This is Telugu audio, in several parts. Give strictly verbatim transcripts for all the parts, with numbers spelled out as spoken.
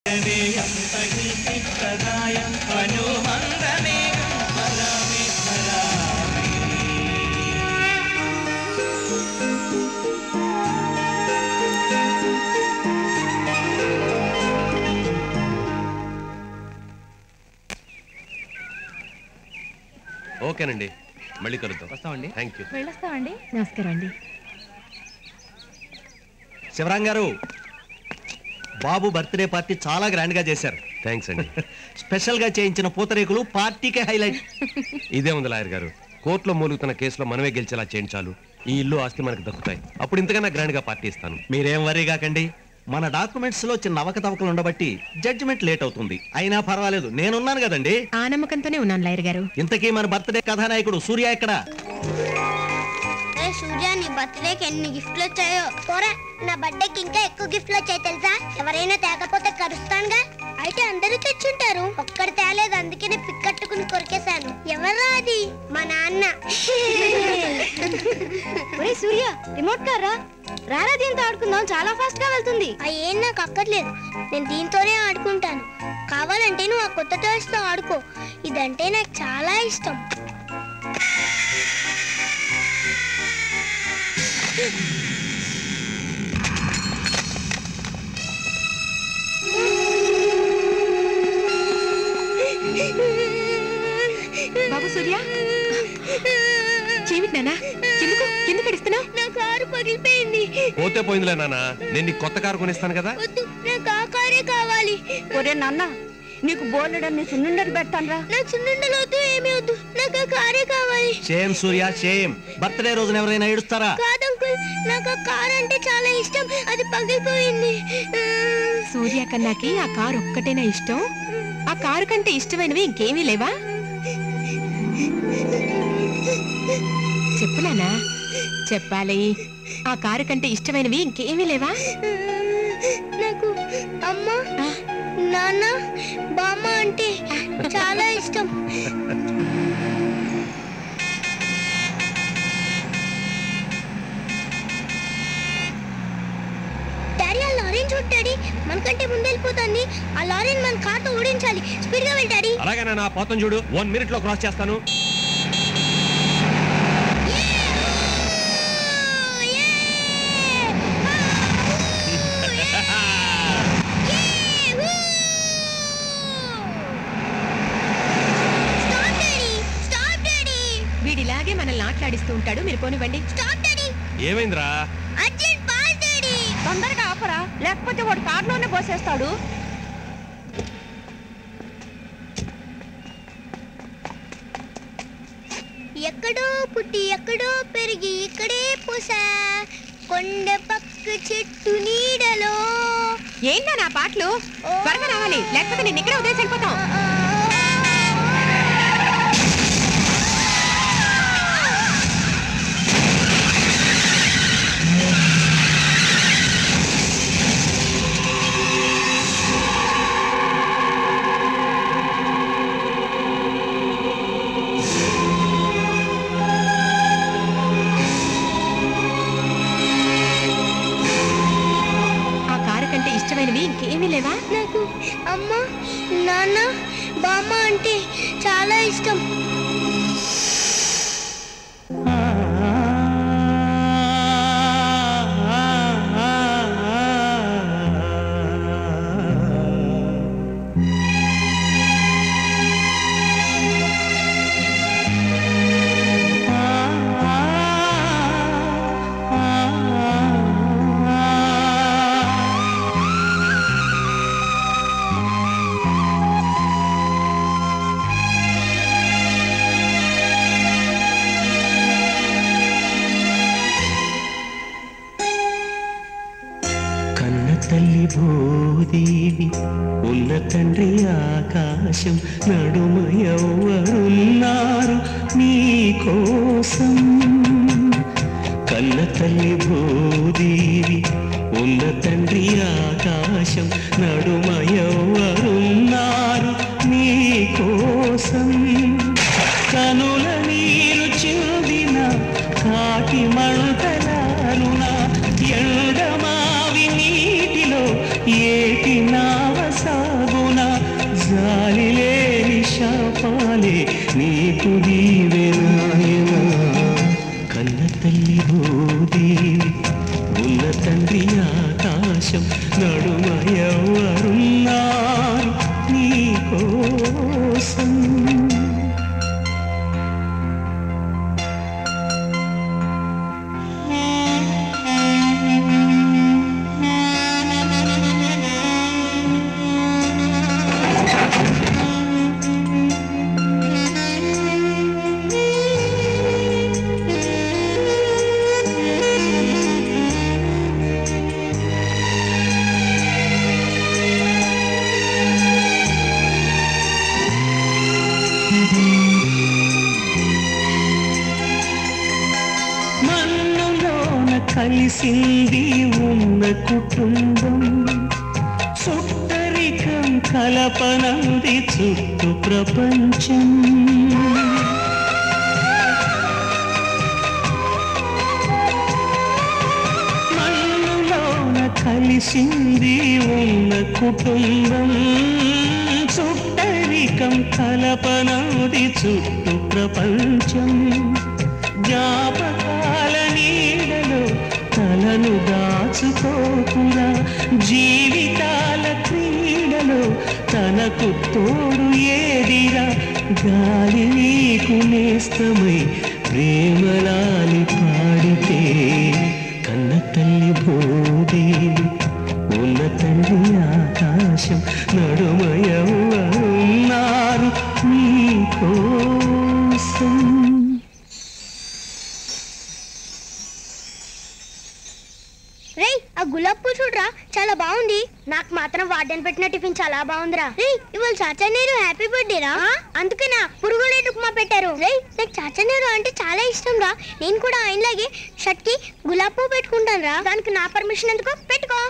ఓకేనండి, మళ్ళీ కలుద్దాం. వస్తామండి. Thank you. వెళ్ళొస్తామండి. నమస్కారం అండి. శివరాం గారు, బాబు బర్త్డే పార్టీ చాలా గ్రాండ్ గా చేశారు. థ్యాంక్స్ అండి. స్పెషల్ గా చేయించిన పూతరేకులు పార్టీకే హైలైట్. ఇదే ఉంది లాయర్ గారు, కోర్టులో మూలుగుతున్న కేసులో మనమే గెలిచేలా చేయించాలు. ఈ ఇల్లు ఆస్తి మనకు దక్కుతాయి. అప్పుడు ఇంతకన్నా గ్రాండ్ గా పార్టీ ఇస్తాను. మీరేం వరీ కాకండి. మన డాక్యుమెంట్స్ లో చిన్న అవకతవకలు ఉండబట్టి జడ్జిమెంట్ లేట్ అవుతుంది. అయినా పర్వాలేదు, నేనున్నాను కదండి. ఆ నమ్మకంతోనే ఉన్నాను లాయర్ గారు. ఇంతకీ మన బర్త్డే కథానాయకుడు సూర్య ఎక్కడ? సూర్య, నీ బర్త్డేకి ఎన్ని గిఫ్ట్లు వచ్చాయో. పోరా, నా బర్త్డేకి ఇంకా ఎక్కువ గిఫ్ట్లు వచ్చాయి తెలుసా? ఎవరైనా తేకపోతే కరుస్తానుగా. అయితే అందరూ తెచ్చుంటారు, ఒక్కడు తేలేదు, అందుకనే పిక్కట్టుకుని కొరికేశాను. ఎవరా అది? మా నాన్న. ఒరే సూర్య, రిమోట్ కారా రారా, దీంతో ఆడుకుందాం, చాలా ఫాస్ట్ గా వెళ్తుంది. ఏం నాకు అక్కర్లేదు, నేను దీంతోనే ఆడుకుంటాను. కావాలంటే నువ్వు ఆ కొత్త టాయ్స్ తో ఆడుకో, ఇదంటే నాకు చాలా ఇష్టం. బాబు సూర్య, చెవిటి నాన్న, ఎందుకు ఎందుకు అడుస్తున్నావు? నా కారు పగిలిపోయింది. పోతే పోయిందిలే నాన్న, నేను నీకు కొత్త కారు కొనిస్తాను కదా. వద్దు, నాకు ఆ కారే కావాలి. ఒరే నాన్న, నీకు బోలెడన్ని సున్నుండలు పెడతాను రా. నాకు సున్నుండలు వద్దు, ఏమీ వద్దు, నాకు ఆ కారే కావాలి. షేమ్ సూర్య, షేమ్. బర్త్డే రోజున ఎవరైనా ఏడుస్తారా? కాదు అంకుల్, నాకు ఆ కార్ అంటే చాలా ఇష్టం, అది పగిలిపోయింది. సూర్య కన్నాకి ఆ కారు ఒక్కటేనా ఇష్టం? ఆ కారు కంటే ఇష్టమైనవి ఇంకేమీ లేవా? చెప్పు నాన్న, చెప్పాలి. ఆ కారు కంటే ఇష్టమైనవి ఇంకేమీ లేవా? నాకు అమ్మ, నాన్న, బామ్మ అంటే చాలా ఇష్టం. డాడీ, ఆ లారీ చూడ్డాడి, మనకంటే ముందు వెళ్ళిపోతుంది. ఆ లారీని మన కార్తో ఓడించాలి. స్పీడ్ గా వెళ్ళాడి. అలాగే నాన్న, పోతం చూడు, వన్ మినిట్ లో క్రాస్ చేస్తాను. వీడిలాగే మనల్ని ఆటలాడిస్తూ ఉంటాడు. మీరు పోనివ్వండి. ఏమైందిరా? తొందరగా ఆపరా, లేకపోతే వాడు కారులోనే పోసేస్తాడు. ఎక్కడో పుట్టి ఎక్కడో పెరిగి ఇక్కడే పోసా, కొండ పక్క చెట్టు నీడలో. ఏంటా నా పాటలు? త్వరగా రావాలి, లేకపోతే నేను ఇక్కడే ఉదయం వెళ్ళిపోతాం. ఇష్టమైనవి ఇంకేమీ లేవా? నాకు అమ్మ, నాన్న, బామ్మ అంటే చాలా ఇష్టం. తల్లి భూదేవి ఉన్న తండ్రి ఆకాశం నడుమ ఎవరున్నారు నీ కోసం. కన్న తల్లి భూదేవి ఉన్న తండ్రి ఆకాశం నడుమ ఎవరున్నారు నీ కోసం. కనుల నీరు చిందిన కాటి మంటలారున ఎండమావి నీటిలో ఏటి నావసా చాలే నీకు దీవెనాయన కన్న తల్లి భూదేవి ఉన్న తండ్రి ఆకాశం నడుమ ఎవరున్నారు నీ కోసం కలిసింది ఉన్న కుటుంబం చుట్టరికం కలపనంది చుట్టూ ప్రపంచం మన్నులోన కలిసింది ఉన్న కుటుంబం చుట్టరికం కలపనంది చుట్టూ ప్రపంచం జ్ఞాపకాల నీడలో తలను దాచుకోకురా జీవితాల క్రీడలో తనకు తోడు ఏదిరా గాలి నీకు నేస్తమై ప్రేమలాలి పాడితే కన్న తల్లి భూదేవి ఉన్న తల్లి ఆకాశం నడుమయన్నారు నీ కోసం రేయ్ ఆ గులాబ్ పువ్వు చూడరా చాలా బాగుంది నాకు మాత్రం వార్డెన్ పెట్టిన టిఫిన్ చాలా బాగుందిరా రేయ్ ఇవాళ చాచా నీరు హ్యాపీ బర్త్డే రా అందుకేనా పురుగులేటు ఉప్మా పెట్టారు రేయ్ నాకు చాచా నీరు అంటే చాలా ఇష్టం రా నేను కూడా ఆయనలాగే షర్ట్ కి గులాబ్ పువ్వు పెట్టుకుంటాను రా దానికి నా పర్మిషన్ ఎందుకో పెట్టుకో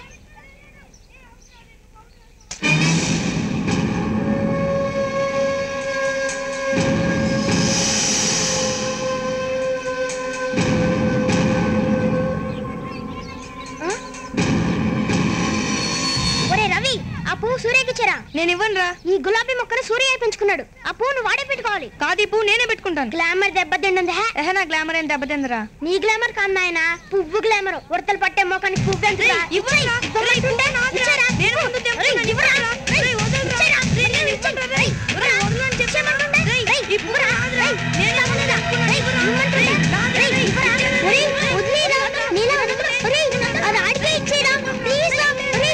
సూర్యకిచ్చారా నేను ఇవ్వను రా ఈ గులాబీ మొక్కను సూర్య పెంచుకున్నాడు ఆ పువ్వును వాడే పెట్టుకోవాలి కాదు ఈ పువ్వు నేనే పెట్టుకుంటాను గ్లామర్ దెబ్బతిండింది ఎహే నా గ్లామర్ ఏం దెబ్బతిందిరా నీ గ్లామర్ కాదు నాయన పువ్వు గ్లామర్ ఉడతలు పట్టే మొక్కని పువ్వు పెంచురా ఇవ్వరా ఇవ్వమంటుంటే ఇచ్చారా నేను ముందు తెంపుకున్నాను ఇవ్వరా రేయ్ వదలరా రేయ్ నేను ఇచ్చాను రేయ్ రేయ్ వదలని చెప్పమంటుంటే రేయ్ ఇవ్వరా రేయ్ నేను ఇవ్వలేదా రేయ్ ఇవ్వమంటుంటే రేయ్ ఇవ్వరా రేయ్ వదిలేరా నీలా వదలు రేయ్ అది ఆడికే ఇచ్చేరా ప్లీజ్ రా రేయ్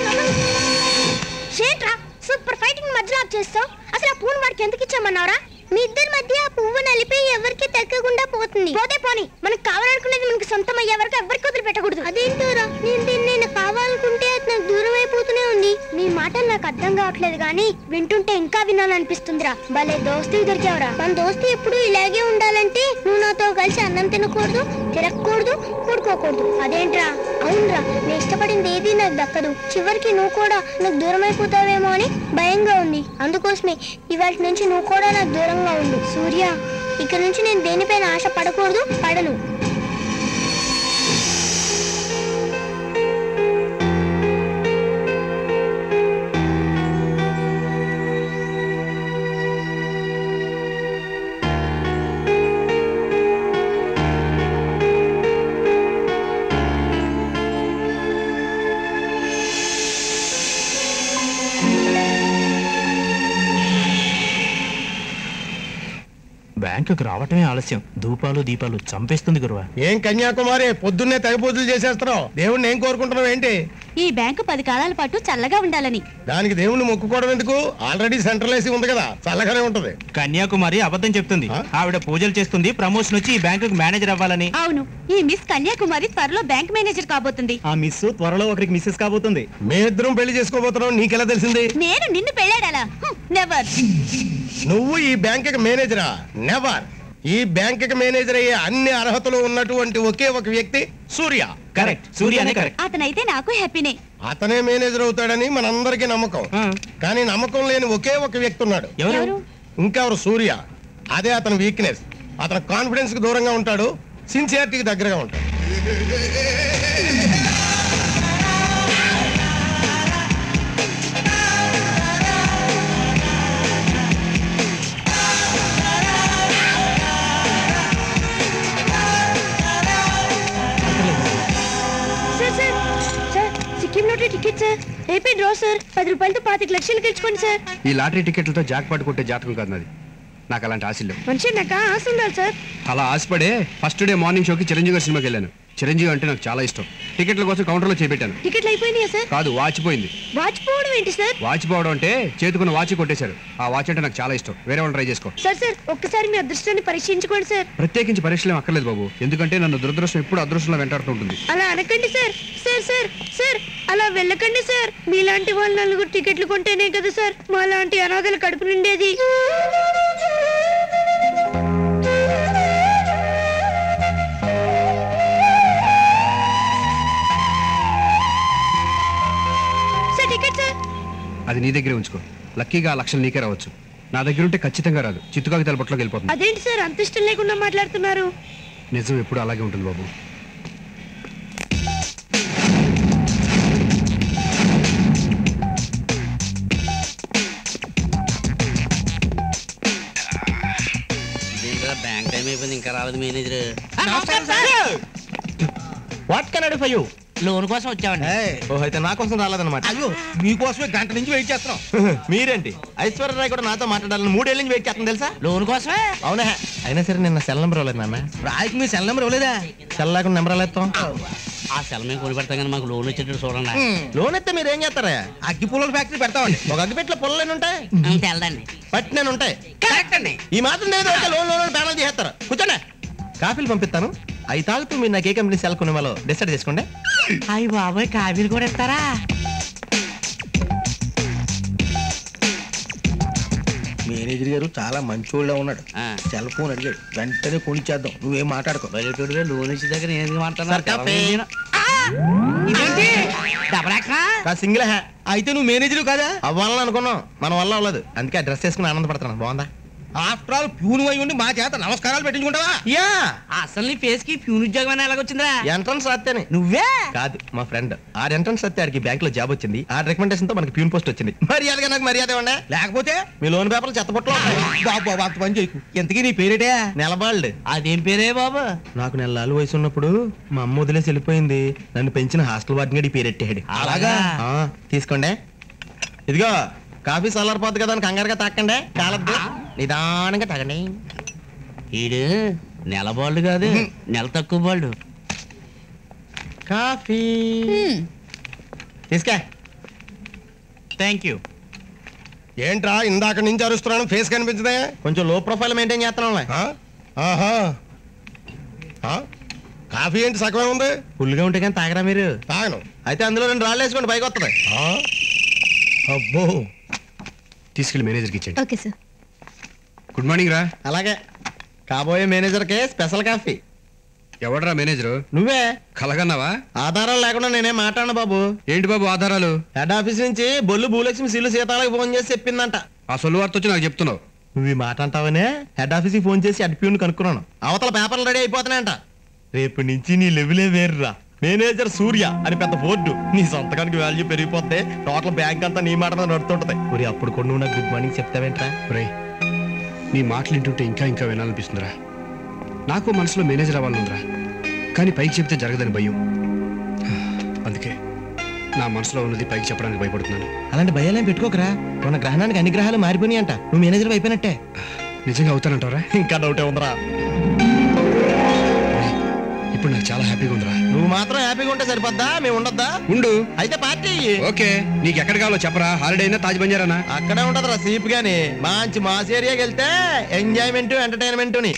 షేట్రా సూపర్ ఫైటింగ్ మధ్యలో ఆప్ చేస్తావు అసలు ఆ పువ్వును వాడికి ఎందుకు ఇచ్చామన్నారా మీ ఇద్దరి మధ్య ఆ పువ్వు నలిపి ఎవరికి తగ్గకుండా పోతుంది పోతే పోని మనకు కావాలనుకునేది మనకు సొంతం అయ్యే వరకు ఎవరికి వదిలి పెట్టకూడదు అదేంటోరా నేను దీన్ని నేను కావాలనుకుంటే అది నాకు దూరం అయిపోతూనే ఉంది మీ మాటలు నాకు అర్థం కావట్లేదు కానీ వింటుంటే ఇంకా వినాలనిపిస్తుందిరా భలే దోస్తీ దొరికావురా మన దోస్తీ ఎప్పుడు ఇలాగే ఉండాలంటే నువ్వు నాతో కలిసి అన్నం తినకూడదు తిరగకూడదు పడుకోకూడదు అదేంట్రా అవునరా నేను ఇష్టపడింది ఏది నాకు దక్కదు చివరికి నువ్వు కూడా నాకు దూరం అయిపోతావేమో అని భయంగా ఉంది అందుకోసమే ఇవాళ నుంచి నువ్వు కూడా నాకు దూరంగా ఉండు సూర్య ఇక నుంచి నేను దేనిపైన ఆశ పడకూడదు పడను బ్యాంకుకి రావటమే ఆలస్యం ధూపాలు దీపాలు చంపేస్తుంది గురువా ఏం కన్యాకుమారి పొద్దున్నే తెగ పూజలు చేసేస్తున్నావు దేవుణ్ణి ఏం కోరుకుంటున్నావు ఏంటి ఈ బ్యాంకు పది కాలాల పాటు చల్లగా ఉండాలని దానికి దేవుణ్ణి మొక్కుకోవడం ఎందుకు ఆల్రెడీ సెంట్రల్ ఏసీ ఉంది కదా చల్లగానే ఉంటది కన్యాకుమారి అబద్ధం చెప్తుంది ఆవిడ పూజలు చేస్తుంది ప్రమోషన్ వచ్చి ఈ బ్యాంకుకి మేనేజర్ అవ్వాలని అవును ఈ మిస్ కన్యాకుమారి త్వరలో బ్యాంక్ మేనేజర్ కాబోతుంది ఆ మిస్ త్వరలో ఒకరికి మిస్సెస్ కాబోతుంది మీ ఇద్దరం పెళ్లి చేసుకోబోతున్నావు నీకెలా తెలిసింది నేను నిన్ను పెళ్ళాడాలా నెవర్ నువ్వు ఈ బ్యాంకుకి మేనేజరా నెవర్ ఈ బ్యాంకుకి మేనేజర్ అయ్యే అన్ని అర్హతలు ఉన్నటువంటి ఒకే ఒక వ్యక్తి సూర్య కరెక్ట్ సూర్యనే కరెక్ట్ అతనైతే నాకు హ్యాపీనే అతనే మేనేజర్ అవుతాడని మనందరికీ నమ్మకం కానీ నమ్మకం లేని ఒకే ఒక వ్యక్తి ఉన్నాడు ఎవరు ఇంకెవరు సూర్య అదే అతని వీక్నెస్ అతను కాన్ఫిడెన్స్ కి దూరంగా ఉంటాడు సిన్సియారిటీకి దగ్గరగా ఉంటాడు రేపే డ్రా సార్. పది రూపాయలతో పాతిక లక్షలు గెలుచుకోండి సార్. ఈ లాటరీ టికెట్లతో జాక్ పాటు కొట్టే జాతకం కాదు నాది. నాకు అలాంటి ఆశ లేవు. మనిషి నాకు ఆశ ఉండాలి సార్. అలా ఆశపడే ఫస్ట్ డే మార్నింగ్ షోకి చిరంజీవి గారి సినిమాకి వెళ్ళాను. చిరంజీవి అంటే నాకు చాలా ఇష్టం. టికెట్ల కోసం కౌంటర్లో చేపెట్టాను. టికెట్లు అయిపోయినాయా సార్? కాదు, వాచిపోయింది. వాచిపోవడం ఏంటి సార్? వాచిపోవడం అంటే చేతుకున్న వాచి కొట్టేశారు. ఆ వాచ్ అంటే నాకు చాలా ఇష్టం. వేరే వాళ్ళు ట్రై చేసుకో. సార్ సార్ ఒక్కసారి మీ అదృష్టాన్ని పరీక్షించుకోండి సార్. ప్రత్యేకించి పరీక్షలు ఏం అక్కర్లేదు బాబు, ఎందుకంటే నన్ను దురదృష్టం ఎప్పుడు అదృష్టంలో వెంటాడుతూ ఉంటుంది. అలా అనకండి సార్. సార్ సార్ సార్ అలా వెళ్ళకండి సార్. మీలాంటి వాళ్ళు నలుగురు టికెట్లు కొంటేనే కదా సార్ మా లాంటి అనాథలు కడుపు నిండేది. అది నీ దగ్గరే ఉంచుకో. లక్కీగా ఆ లక్షలు నీకే రావచ్చు. నా దగ్గర ఉంటే ఖచ్చితంగా రాదు. చిత్తుకాకి తలపట్లోకి వెళ్ళిపోతుంది. అదేంటి సార్ అంత ఇష్టం లేకుండా మాట్లాడుతున్నారు? నిజం ఎప్పుడు అలాగే ఉంటుంది బాబు. బ్యాంక్ టైం అయిపోయింది, ఇంకా రాలేదు manager. What can I do for you? Loan కోసం వచ్చామండి. ఓహో, అయితే నా కోసం రాలేదన్నమాట. అయ్యో మీకోసమే గంట నుంచి వెయిట్ చేస్తున్నాం. మీరేంటి ఐశ్వర్యరాయ్ కూడా నాతో మాట్లాడాలని మూడేళ్ళ నుంచి వెయిట్ చేస్తాను తెలుసా? లోన్ కోసమే. అవునా? అయినా సరే నిన్న సెల్ నెంబర్ ఇవ్వలేదు నాన్న. రాయికి మీ సెల్ నెంబర్ ఇవ్వలేదా? సెల్ లేకుండా నెంబర్ ఎలా ఇస్తాం? ఆ సెల్ మేము కొని పెడతాం కానీ మాకు లోన్ వచ్చేటట్టు చూడండి. లోన్ ఇస్తే మీరు ఏం చేస్తారా? అగ్గి పుల్లల ఫ్యాక్టరీ పెడతామండి. ఒక అగ్గిపెట్లో పొలలేని ఉంటాయి, తెలదండి. పట్టి నేను ఉంటాయి. కరెక్ట్ అండి. ఈ మాత్రం తెలియదు లోన్ లోన్ బ్యాలెన్స్ చేస్తారు. కూర్చోండి, కాఫీలు పంపిస్తాను. అవి తాగుతూ మీరు నాకు ఏ కంపెనీ సెల్ కొనేవాలో డిసైడ్ చేసుకోండి. అయ్యి బాబాయ్, కాఫీలు కూడా ఇస్తారా? మేనేజర్ గారు చాలా మంచోళ్ళ ఉన్నాడు. సెల్ ఫోన్ అడిగాడు, వెంటనే కొనిచ్చేద్దాం. నువ్వేం మాట్లాడుకో. బయటోడిగా లోన్ వచ్చే దగ్గర ఏది సార్, మాట్లాడుతున్నా? కాఫీ. ఇదేంటి డబల్ యాక్షన్? సింగిల్ హ్యా. అయితే నువ్వు మేనేజర్ కదా? అవ్వాలని అనుకున్నాం, మన వల్ల అవ్వలేదు. అందుకే డ్రెస్ వేసుకుని ఆనందపడుతున్నాను. బాగుందా? ఆఫ్టర్ ఆల్ ప్యూన్ అయి ఉండి మా చేత నమస్కారాలు పెట్టించుకుంటావా? యా. అసలు నీ ఫేస్ కి ప్యూన్ ఉద్యోగం అని ఎలాగొచ్చిందా? ఎంట్రన్స్ రాస్తేనే. నువ్వే కాదు, మా ఫ్రెండ్. ఆ ఎంట్రన్స్ వస్తే ఆడికి బ్యాంక్ లో జాబ్ వచ్చింది. ఆ రికమెండేషన్ తో మనకి ప్యూన్ పోస్ట్ వచ్చింది. మర్యాదగా నాకు మర్యాద ఇవ్వండి, లేకపోతే మీ లోన్ పేపర్లు చెత్తపట్లో బాబు బాబు అంత పని చేయకు. ఎంతకీ నీ పేరేటే? నెలబాళ్ళు. అదేం పేరే బాబు? నాకు నెలలు వయసు ఉన్నప్పుడు మా అమ్మ వదిలేసి వెళ్ళిపోయింది. నన్ను పెంచిన హాస్టల్ వాటిని గడి పేరెట్టాడు. అలాగా? ఆ, తీసుకోండి. ఇదిగో కాఫీ చల్లారిపోద్ది కదా అని కంగారుగా తాకండి. కాలద్దు, నిదానంగా తాగండి. ఈడు నెల బాళ్ళు కాదు, నెల తక్కువ బాళ్ళు. కాఫీ తీసుకా. Thank you. ఏంట్రా ఇందాక నుంచి అరుస్తున్నాను, ఫేస్ కనిపించదే? కొంచెం లో ప్రొఫైల్ మెయింటైన్ చేస్తున్నాం. ఆ? ఆహా. ఆ? కాఫీ ఏంటి సగమే ఉంది? ఫుల్గా ఉంటే కానీ తాగరా మీరు? తాగను. అయితే అందులో రెండు రాళ్ళు వేసుకోండి, పైకి వస్తుంది. ఆ? అబ్బో. తీసుకెళ్ళి మేనేజర్కి ఇచ్చేయండి. Okay sir. గుడ్ మార్నింగ్ రా. అలాగే. కాబోయే మేనేజర్కే స్పెషల్ కాఫీ. ఎవడరా మేనేజరు? నువ్వే. కలగన్నావా? ఆధారాలు లేకుండా నేనే మాట్లాడను బాబు. ఏంటి బాబు ఆధారాలు? హెడ్ ఆఫీస్ నుంచి బొల్లు భూలక్ష్మి సీలు సీతాలకు ఫోన్ చేసి చెప్పిందంట. ఆ సొల్లు వార్త వచ్చి నాకు చెప్తున్నావు. నువ్వు ఈ మాట అంటావనే హెడ్ ఆఫీస్కి ఫోన్ చేసి అడ్పియూని కనుక్కున్నాను. అవతల పేపర్లు రెడీ అయిపోతున్నాయంట. రేపు నుంచి నీ లెవెలే వేరురా. మేనేజర్ సూర్య అని పెద్ద బోర్డు. నీ సొంతకానికి వాల్యూ పెరిగిపోతే టోటల్ బ్యాంక్ అంతా నీ మాట మీద నడుతుంటది. మరి అప్పుడు కూడా నువ్వు నాకు గుడ్ మార్నింగ్ చెప్తావేంట్రా? రే, నీ మాటలు వింటుంటే ఇంకా ఇంకా వినాలనిపిస్తుందిరా. నాకు మనసులో మేనేజర్ అవ్వాలనుందిరా, కానీ పైకి చెప్తే జరగదని భయం. అందుకే నా మనసులో ఉన్నది పైకి చెప్పడానికి భయపడుతున్నాను. అలాంటి భయాలేం పెట్టుకోకరా. మన గ్రహణానికి అన్ని గ్రహాలు మారిపోయినాయి అంట. నువ్వు మేనేజర్ అయిపోయినట్టే. నిజంగా అవుతానంటారా? ఇంకా డౌటే ఉందిరా. ఇప్పుడు నాకు చాలా హ్యాపీగా ఉందిరా. నువ్వు మాత్రం హ్యాపీగా ఉంటే సరిపోద్దా? మేము ఉండొద్దా? ఉండు. అయితే పార్టీ. ఓకే, నీకు ఎక్కడ కావాలో చెప్పరా. హాలిడే అయినా తాజ్ బంజారానా? అక్కడే ఉంటదిరా సీప్ గాని. మంచి మాస్ ఏరియాకి వెళ్తే ఎంజాయ్మెంట్ ఎంటర్టైన్మెంట్ ని.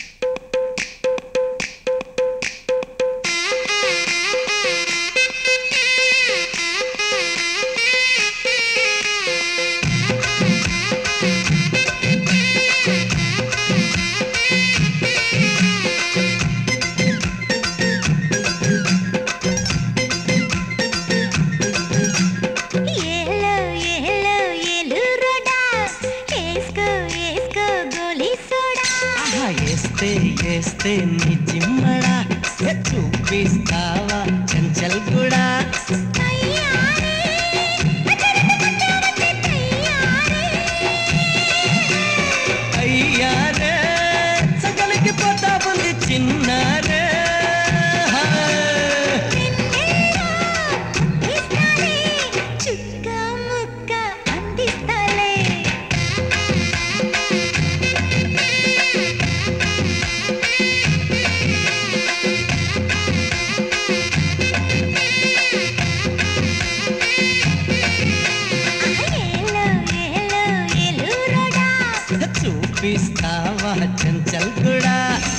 చేస్తే నీ జిమ్మడా చూపిస్తావా చంచల్ కూడా? అయ్యారే సగలికి పోతా ఉంది చిన్నారే. చుక్క చంచల్ కూడా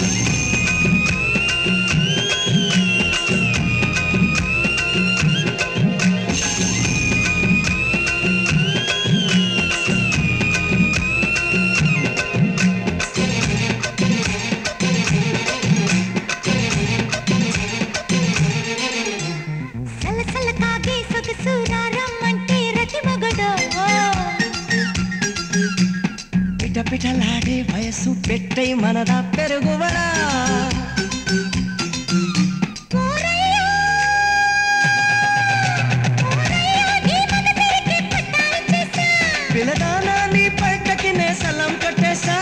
పిటలాడే వయసు పెట్టై మనదా పెరుగువడా పిలదానా నీ పట్టకి నే సలం కొట్టేసా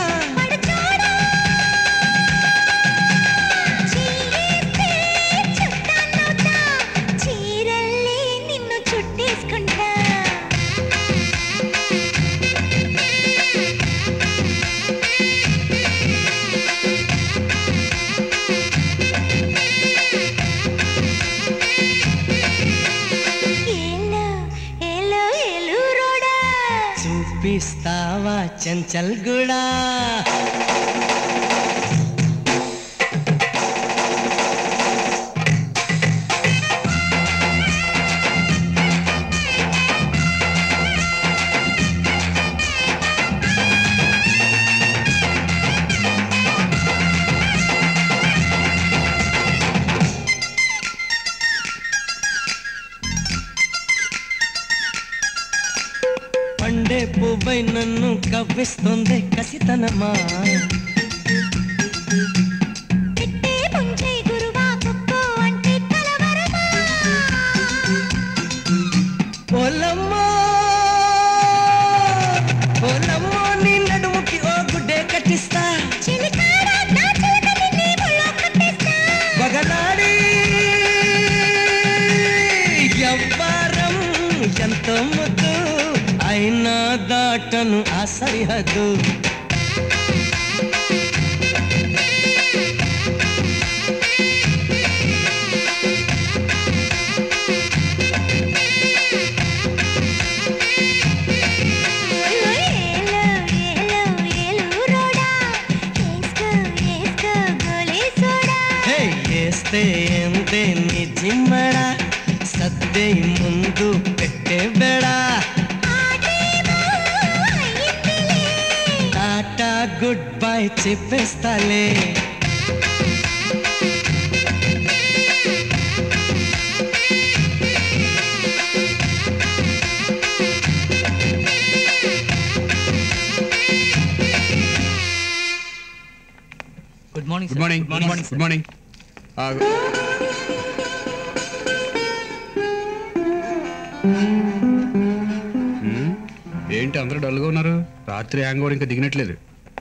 చూపిస్తావా చంచల్ కూడా పండే పువ్వై నన్ను కవ్విస్తుంది కసితనమా ఓలమ్మో ఓలమ్మో నీ నడుముకి ఓ గుడ్డే కట్టిస్తా బగలాడి ఎవ్వారం ఎంతో ముద్దు అయినా దాటను ఆ సరిహద్దు వేస్తే ఎంతే నీ జిమ్మడా సద్దే ముందు పెట్టే బెడా టాటా గుడ్ బై చెప్పేస్తాలే good morning good morning good morning good morning ఏంటి అందరూ డల్గా ఉన్నారు? రాత్రి హ్యాంగ్ ఓవర్ ఇంకా దిగినట్లేదు.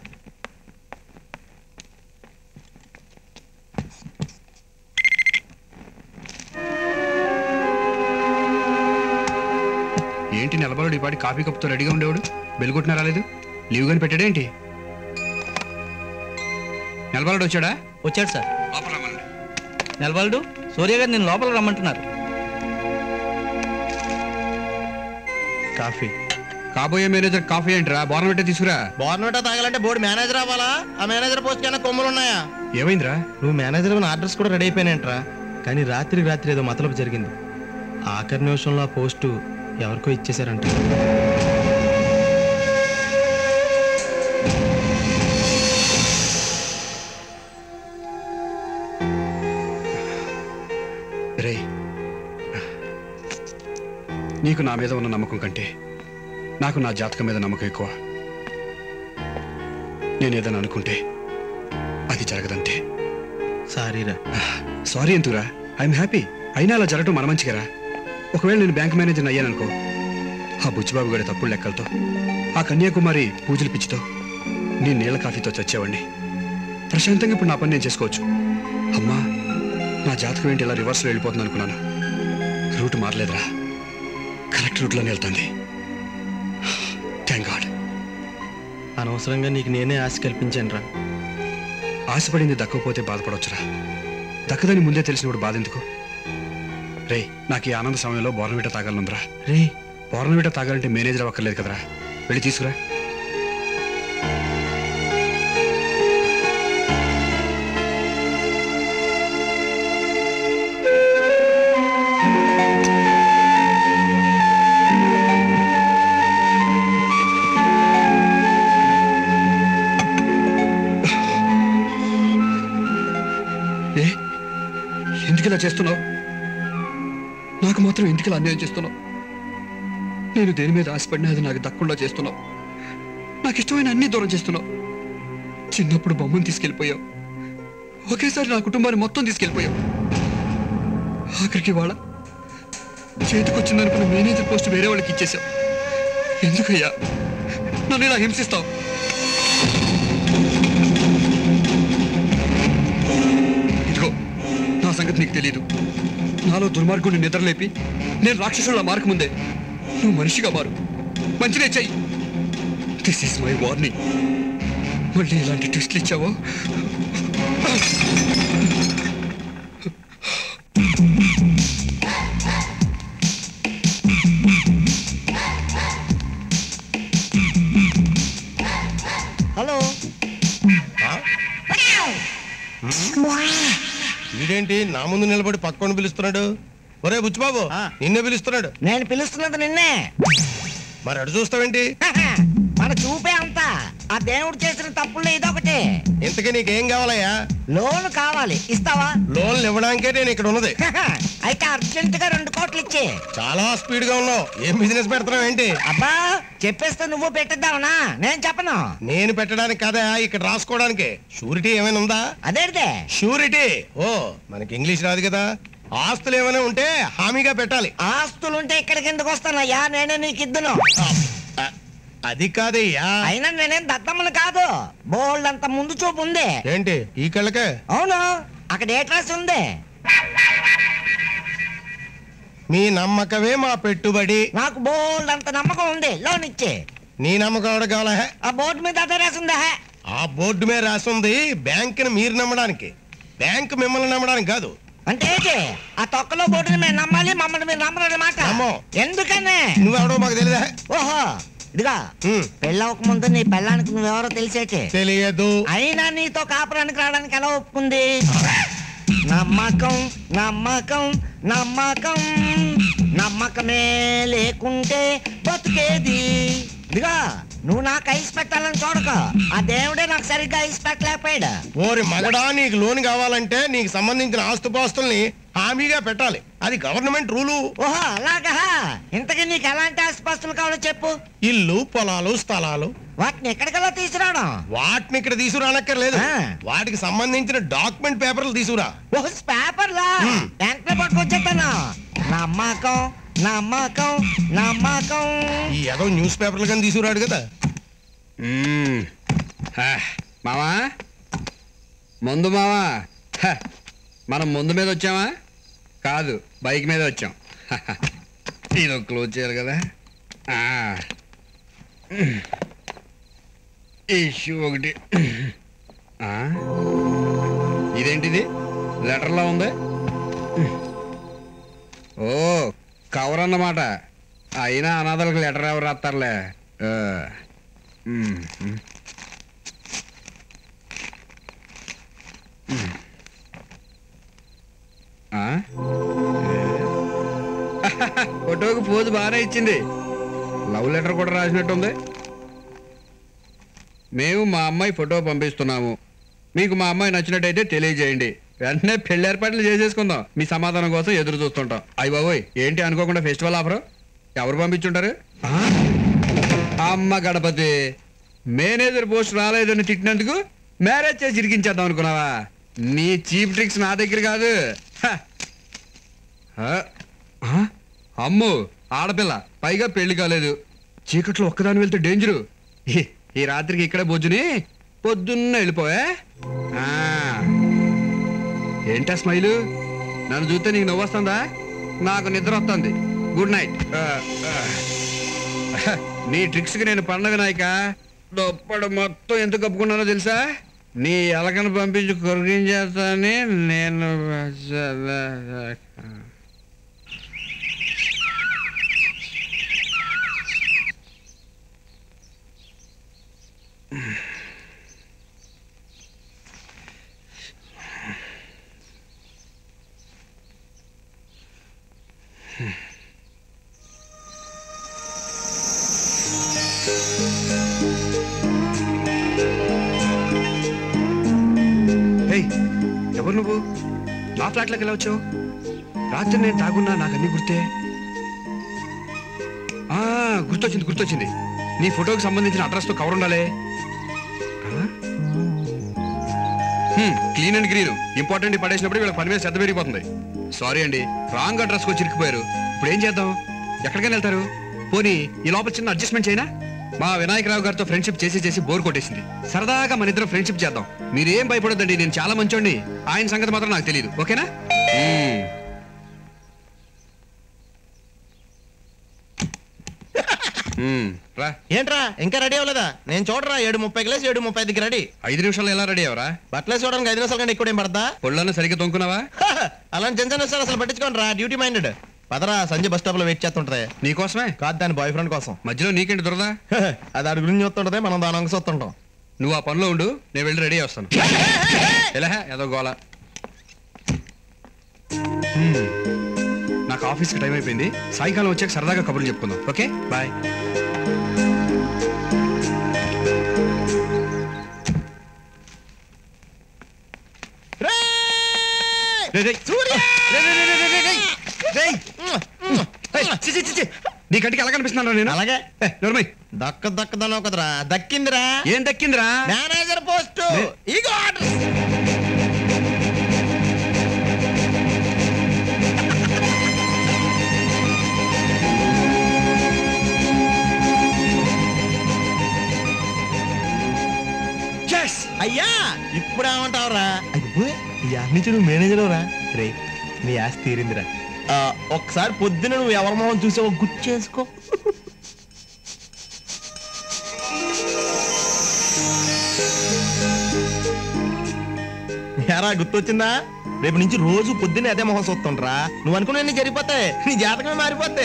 ఏంటి నెలబాలుడు ఈ పాటి కాఫీ కప్తో రెడీగా ఉండేవాడు, బెల్ కొట్టినా రాలేదు, లీవ్ గాని పెట్టాడేంటి? నెలబాలుడు వచ్చాడా? వచ్చాడు సార్. లోపల రమ్మనండి. నెలబాలుడు, సూర్య గారు నేను లోపల రమ్మంటున్నారు. కాఫీ. కాబోయే మేనేజర్ కాఫీ ఏంట్రా? బోర్నవిటా తీసుకురా. బోర్నవిటా తాగాలంటే బోర్డు మేనేజర్ అవ్వాలా? ఆ మేనేజర్ పోస్ట్ కన్నా కొమ్ములు ఉన్నాయా? ఏమైందిరా? నువ్వు మేనేజర్ ఆర్డర్స్ కూడా రెడీ అయిపోయినంట్రా, కానీ రాత్రికి రాత్రి ఏదో మతలబు జరిగింది. ఆఖరి నిమిషంలో ఆ పోస్టు ఎవరికో ఇచ్చేశారంట. రే, నీకు నా మీద ఉన్న నమ్మకం కంటే నాకు నా జాతకం మీద నమ్మకం ఎక్కువ. నేనేదని అనుకుంటే అది జరగదంతే. సారీరా. సారీ ఎందుకురా? I'm happy. అయినా అలా జరగటం మన మంచిగారా. ఒకవేళ నేను బ్యాంక్ మేనేజర్ని అయ్యాననుకో, ఆ బుచ్చిబాబు గడి తప్పుడు లెక్కలతో, ఆ కన్యాకుమారి పూజలు పిచ్చితో, నీ నీళ్ళ కాఫీతో చచ్చేవాడిని. ప్రశాంతంగా ఇప్పుడు నా పని నేను చేసుకోవచ్చు. అమ్మా, నా జాతకం ఏంటి ఇలా రివర్స్లో వెళ్ళిపోతుంది అనుకున్నాను. రూట్ మారలేదురా, కరెక్ట్ రూట్లోనే వెళ్తుంది. Thank God. అనవసరంగా నీకు నేనే ఆశ కల్పించాను రా. ఆశపడింది దక్కకపోతే బాధపడవచ్చురా, దక్కదని ముందే తెలిసినప్పుడు బాధ ఎందుకు? రే, నాకు ఈ ఆనంద సమయంలో బోర్నవిటా తాగాలనుందిరా. రే, బోర్నవిటా తాగాలంటే మేనేజర్ అవ్వక్కర్లేదు కదరా, వెళ్ళి తీసుకురా. ఎందుకు ఇలా చేస్తున్నావు? నాకు మాత్రం ఎందుకు ఇలా అన్యాయం చేస్తున్నావు? నేను దేని మీద ఆశపడినా అది నాకు దక్కకుండా చేస్తున్నావు. నాకు ఇష్టమైన అన్ని దూరం చేస్తున్నావు. చిన్నప్పుడు బొమ్మను తీసుకెళ్ళిపోయావు, ఒకేసారి నా కుటుంబాన్ని మొత్తం తీసుకెళ్ళిపోయావు. ఆఖరికి వాళ్ళ చేతికొచ్చిందనుకున్న మేనేజర్ పోస్ట్ వేరే వాళ్ళకి ఇచ్చేసావు. ఎందుకయ్యా నన్ను ఇలా హింసిస్తావు? ఇదిగో నా సంగతి నీకు తెలీదు. నాలో దుర్మార్గుని నిద్రలేపి నేను రాక్షసుల మార్కు ముందే నువ్వు మనిషిగా మారు, మంచినే చెయ్యి. This is my warning. మళ్ళీ ఇలాంటి ట్విస్ట్లు ఇచ్చావో హలో. వీడేంటి నా ముందు నిలబడి పక్కన పిలుస్తున్నాడు? ఒరే బుచ్చిబాబు, నిన్నే పిలుస్తున్నాడు. నేను పిలుస్తున్నది నిన్నే. మరి అడు చూస్తావేంటి? మన చూపే అంతా ఆ దేవుడు చేసిన తప్పుల్లో ఇదొకటి. ఇంతకీ నీకేం కావాలయ్యా? లోన్ కావాలి, ఇస్తావా? లోన్లు ఇవ్వడానికే నేను ఇక్కడ ఉన్నది. అయితే అర్జెంట్ గా రెండు కోట్లు ఇచ్చి. చాలా స్పీడ్ గా ఉన్నావు. ఏం బిజినెస్ పెడుతున్నావు ఏంటి? అబ్బా చెప్పేస్తే నువ్వు పెట్టిద్దావనా? నేను చెప్పను. నేను పెట్టడానికి కదా, ఇక్కడ రాసుకోవడానికి. షూరిటీ ఏమైనా ఉందా? అదేదే షూరిటీ. ఓ మనకి ఇంగ్లీష్ రాదు కదా. ఆస్తులు ఏమైనా ఉంటే హామీగా పెట్టాలి. ఆస్తులుంటే ఇక్కడికి ఎందుకు వస్తానయ్యా? నేనే నీకు ఇద్దును. అది కాదయ్యా. అయినా నేనేం దత్తమ్మను కాదు. బోల్డ్ అంత ముందు చూపు ఉంది. ఏంటి ఈ కళ్ళకే? అవును, అక్కడ ఏ ట్రాస్ ఉంది? మీ నమ్మకమే మా పెట్టుబడి. నాకు బోల్డ్ అంత నమ్మకం ఉంది. లోన్ ఇచ్చే. నీ నమ్మకం ఎవడ కావాలా? ఆ బోర్డు మీద అదే రాసిందా? ఆ బోర్డు మీద రాసింది బ్యాంకుని మీరు నమ్మడానికి, బ్యాంకు మిమ్మల్ని నమ్మడానికి కాదు. అంటే ఏంటి? ఆ తొక్కలో బోర్డుని మేము నమ్మాలి, మమ్మల్ని మీరు నమ్మరన్నమాట. ఎందుకనే? నువ్వెవడో మాకు తెలియదా? ఓహో ఇదిగా పెళ్ళవక ముందు నీ పెళ్ళానికి నువ్వెవరో తెలిసేటి? తెలియదు. అయినా నీతో కాపురానికి రావడానికి ఎలా ఒప్పుకుంది? నమ్మకం నమ్మకం నమ్మకం నమ్మకమే లేకుంటే బతుకేది. ఇదిగా నువ్వు నాకు ఐస్ పెట్టాలని చూడక, ఆ దేవుడే నాకు సరిగ్గా ఐస్ పెట్టలేకపోయాడు. ఓరి మగడా, నీకు లోన్ కావాలంటే నీకు సంబంధించిన ఆస్తుపాస్తుల్ని హామీగా పెట్టాలి. అది గవర్నమెంట్ రూలు. ఓహో అలాగా. ఇంతకీ నీకు ఎలాంటి ఆస్తుపాస్తులు కావాలో చెప్పు. ఇల్లు, పొలాలు, స్థలాలు. వాటిని ఎక్కడికల్లా తీసుకురావడం? వాటిని ఇక్కడ తీసుకురానక్కర్లేదు. వాటికి సంబంధించిన డాక్యుమెంట్ పేపర్లు తీసుకురా. ఓహో పేపర్లా? బ్యాంక్ లో పట్టుకొచ్చేస్తాను. నమ్మకం నమ్మకం నమ్మకం. ఈ ఏదో న్యూస్ పేపర్లు కానీ తీసుకురాడు కదా. మావా ముందు మావా, మనం ముందు మీద వచ్చామా? కాదు, బైక్ మీద వచ్చాం. ఇది క్లోజ్ చేయాలి కదా. ఇష్యూ ఒకటి. ఇదేంటిది లెటర్లా ఉంది? ఓ కవర్ అన్నమాట. అయినా అనాథలకు లెటర్ ఎవరు రాస్తారులే. ఫోటోకి పోజు బాగానే ఇచ్చింది. లవ్ లెటర్ కూడా రాసినట్టుంది. మేము మా అమ్మాయి ఫోటో పంపిస్తున్నాము. మీకు మా అమ్మాయి నచ్చినట్టయితే తెలియజేయండి. వెంటనే పెళ్లి ఏర్పాట్లు చేసేసుకుందాం. మీ సమాధానం కోసం ఎదురు చూస్తుంటాం. అయ్యి బాబోయ్, ఏంటి అనుకోకుండా ఫెస్టివల్ ఆఫరు? ఎవరు పంపించుంటారు? అమ్మ గణపతి, మేనేజర్ పోస్ట్ రాలేదని తిట్టినందుకు మ్యారేజ్ చేసి ఇరికించేద్దాం అనుకున్నావా? నీ చీప్ ట్రిక్స్ నా దగ్గర కాదు. అమ్ము ఆడపిల్ల, పైగా పెళ్లి కాలేదు. చీకట్లో ఒక్కదాని వెళ్తే డేంజరు. ఈ రాత్రికి ఇక్కడే బొజ్జుని పొద్దున్న వెళ్ళిపోయా. ఏంటా స్మైలు? నన్ను చూస్తే నీకు నవ్వు వస్తుందా? నాకు నిద్ర వస్తుంది. Good night. నీ ట్రిక్స్కి నేను పండగ నాయక. దొప్పడు మొత్తం ఎందుకు కప్పుకున్నానో తెలుసా? నీ ఎలకను పంపించి కొరిగించేస్తానని నేను. ఎవరు నువ్వు? నా ఫ్లాట్లోకి ఎలా వచ్చావు? రాత్రి నేను తాగున్నా, నాకు అన్ని గుర్తే. ఆ, గుర్తొచ్చింది గుర్తొచ్చింది నీ ఫోటోకి సంబంధించిన అడ్రస్తో కవర్ ఉండాలి. క్లీన్ అండ్ గ్రీన్ ఇంపార్టెంట్ పడేసినప్పుడు వీళ్ళ పని మీద శ్రద్ధ పెరిగిపోతుంది. సారీ అండి, రాంగ్ అడ్రస్కి వచ్చి ఇరికిపోయారు. ఇప్పుడు ఏం చేద్దాం? ఎక్కడికైనా వెళ్తారు? పోనీ ఈ లోపల చిన్న అడ్జస్ట్మెంట్ చేయనా? మా వినాయకరావు గారితో ఫ్రెండ్షిప్ చేసి చేసి బోర్ కొట్టేసింది. సరదాగా మన ఇద్దరం ఫ్రెండ్షిప్ చేద్దాం. మీరేం భయపడొద్దండి, నేను చాలా మంచోండి. ఆయన సంగతి మాత్రం నాకు తెలియదు. ఓకేనా? ఏంట్రా ఇంకా రెడీ అవ్వలేదా? నేను చూడరా ఏడు ముప్పై గ్లాస్ ఏడు ముప్పై ఐదుకి రెడీ. ఐదు నిమిషాలు ఎలా రెడీ అవరా? బట్టలు చూడడానికి ఐదు నిమిషాలు కంటే ఎక్కువ ఏం పడతా? పొళ్ళను సరిగ్గా తొంకున్నావా? అలాంటి చిన్న చిన్న విషయాలు అసలు పట్టించుకోండి రా, డ్యూటీ మైండెడ్. పదరా, సంజయ్ బస్ స్టాప్ లో వెయిట్ చేస్తుంటది. నీకోసమే కాదు, దాని బాయ్ ఫ్రెండ్ కోసం. మధ్యలో నీకేంటి దొరదా? అది అడుగు గురించి చూస్తుంటది, మనం దాని అంగ చూస్తుంటాం. నువ్వు ఆ పనిలో ఉండు, నేను వెళ్ళి రెడీ వస్తాను. ఎలా ఏదో గోలా. నాకు ఆఫీస్కి టైం అయిపోయింది. సాయంకాలం వచ్చాక సరదాగా కబుర్లు చెప్పుకుందాం. Okay, bye. నీ కంటికి ఎలా కనిపిస్తున్నాను నేను? అలాగే నోర్మై. దక్క దక్కదన్నావు కదరా, దక్కిందిరా. ఏం దక్కిందిరా? Manager post. ఇగో ఆర్డర్. అయ్యా ఇప్పుడు ఏమంటావురా? ఈ ఆస్తి నుంచి నువ్వు మేనేజర్ రా. రే, నీ ఆస్తి తీరిందిరా. ఒక్కసారి పొద్దున నువ్వు ఎవరి మొహం చూసావో గుర్తు చేసుకో. ఎరా గుర్తొచ్చిందా? రేపు నుంచి రోజు పొద్దున్నే అదే మొహం చూస్తుండ్రా. నువ్వు అనుకున్నా జరిగిపోతాయి, నీ జాతకమే మారిపోతే.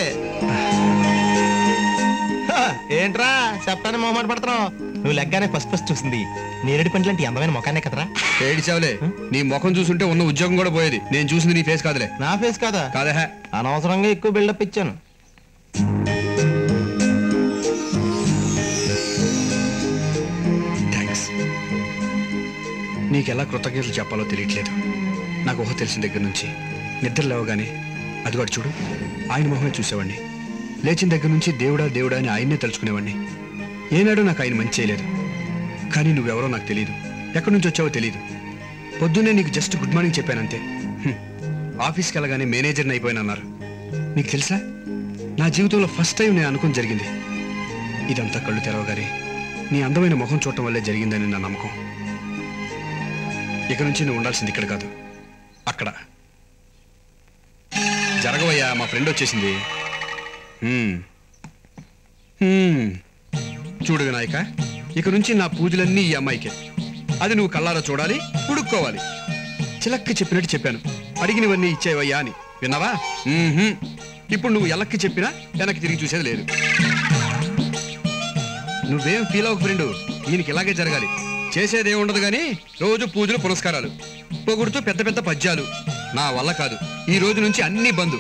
ఏంట్రా చెప్పాలని మొహమాట పడుతున్నావు? నువ్వు లెగ్గానే ఫస్ట్ ఫస్ట్ చూసింది నేరేడు పండ్లు లాంటి అందమైన మొఖానే కదరా. ఏడిచావులే, నీ ముఖం చూసుంటే ఉన్న ఉద్యోగం కూడా పోయేది. నేను చూసింది నీ ఫేస్ కాదులే. నా ఫేస్ కాదా? కాదా, అనవసరంగా ఎక్కువ బిల్డప్ ఇచ్చాను. థ్యాంక్స్. నీకెలా కృతజ్ఞతలు చెప్పాలో తెలియట్లేదు. నాకు ఊహ తెలిసిన దగ్గర నుంచి నిద్ర లేవగానే అదిగోడు చూడు, ఆయన మొహమే చూసేవాడిని. లేచిన దగ్గర నుంచి దేవుడా దేవుడా అని ఆయన్నే తలుచుకునేవాడిని. ఏనాడో నాకు ఆయన మంచి చేయలేదు. కానీ నువ్వెవరో నాకు తెలియదు, ఎక్కడి నుంచి వచ్చావో తెలియదు. పొద్దున్నే నీకు జస్ట్ గుడ్ మార్నింగ్ చెప్పానంతే. ఆఫీస్కి వెళ్ళగానే మేనేజర్ని అయిపోయానన్నారు. నీకు తెలుసా, నా జీవితంలో ఫస్ట్ టైం నేను అనుకుని జరిగింది. ఇదంతా కళ్ళు తెరవగానే నీ అందమైన ముఖం చూడటం వల్లే జరిగిందని నా నమ్మకం. ఇక నుంచి నువ్వు ఉండాల్సింది ఇక్కడ కాదు, అక్కడ. జరగవయ్యా, మా ఫ్రెండ్ వచ్చేసింది. చూడు వినాయక, ఇక నుంచి నా పూజలన్నీ ఈ అమ్మాయికే. అది నువ్వు కళ్ళారా చూడాలి, పుడుక్కోవాలి. చిలక్కి చెప్పినట్టు చెప్పాను, అడిగినవన్నీ ఇచ్చేవయ్యా అని. విన్నావా? ఇప్పుడు నువ్వు ఎలక్కి చెప్పినా వెనక్కి తిరిగి చూసేది లేదు. నువ్వేం ఫీల్ అవ్వకు ఫ్రెండు, దీనికి ఇలాగే జరగాలి. చేసేదే ఉండదు గాని రోజు పూజలు పురస్కారాలు, పొగుడుతూ పెద్ద పెద్ద పద్యాలు. నా వల్ల కాదు, ఈ రోజు నుంచి అన్ని బంధు.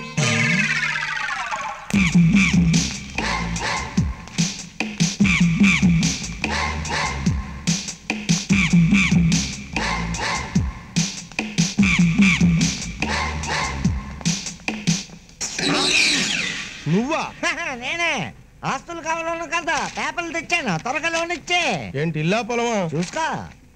నువ్వా? నేనే. ఆస్తులు కావాలను కదా, పేపర్లు తెచ్చాను, త్వరగా లోన్ ఇచ్చే. ఏంటి ఇల్లా పొలమా? చూసుకో.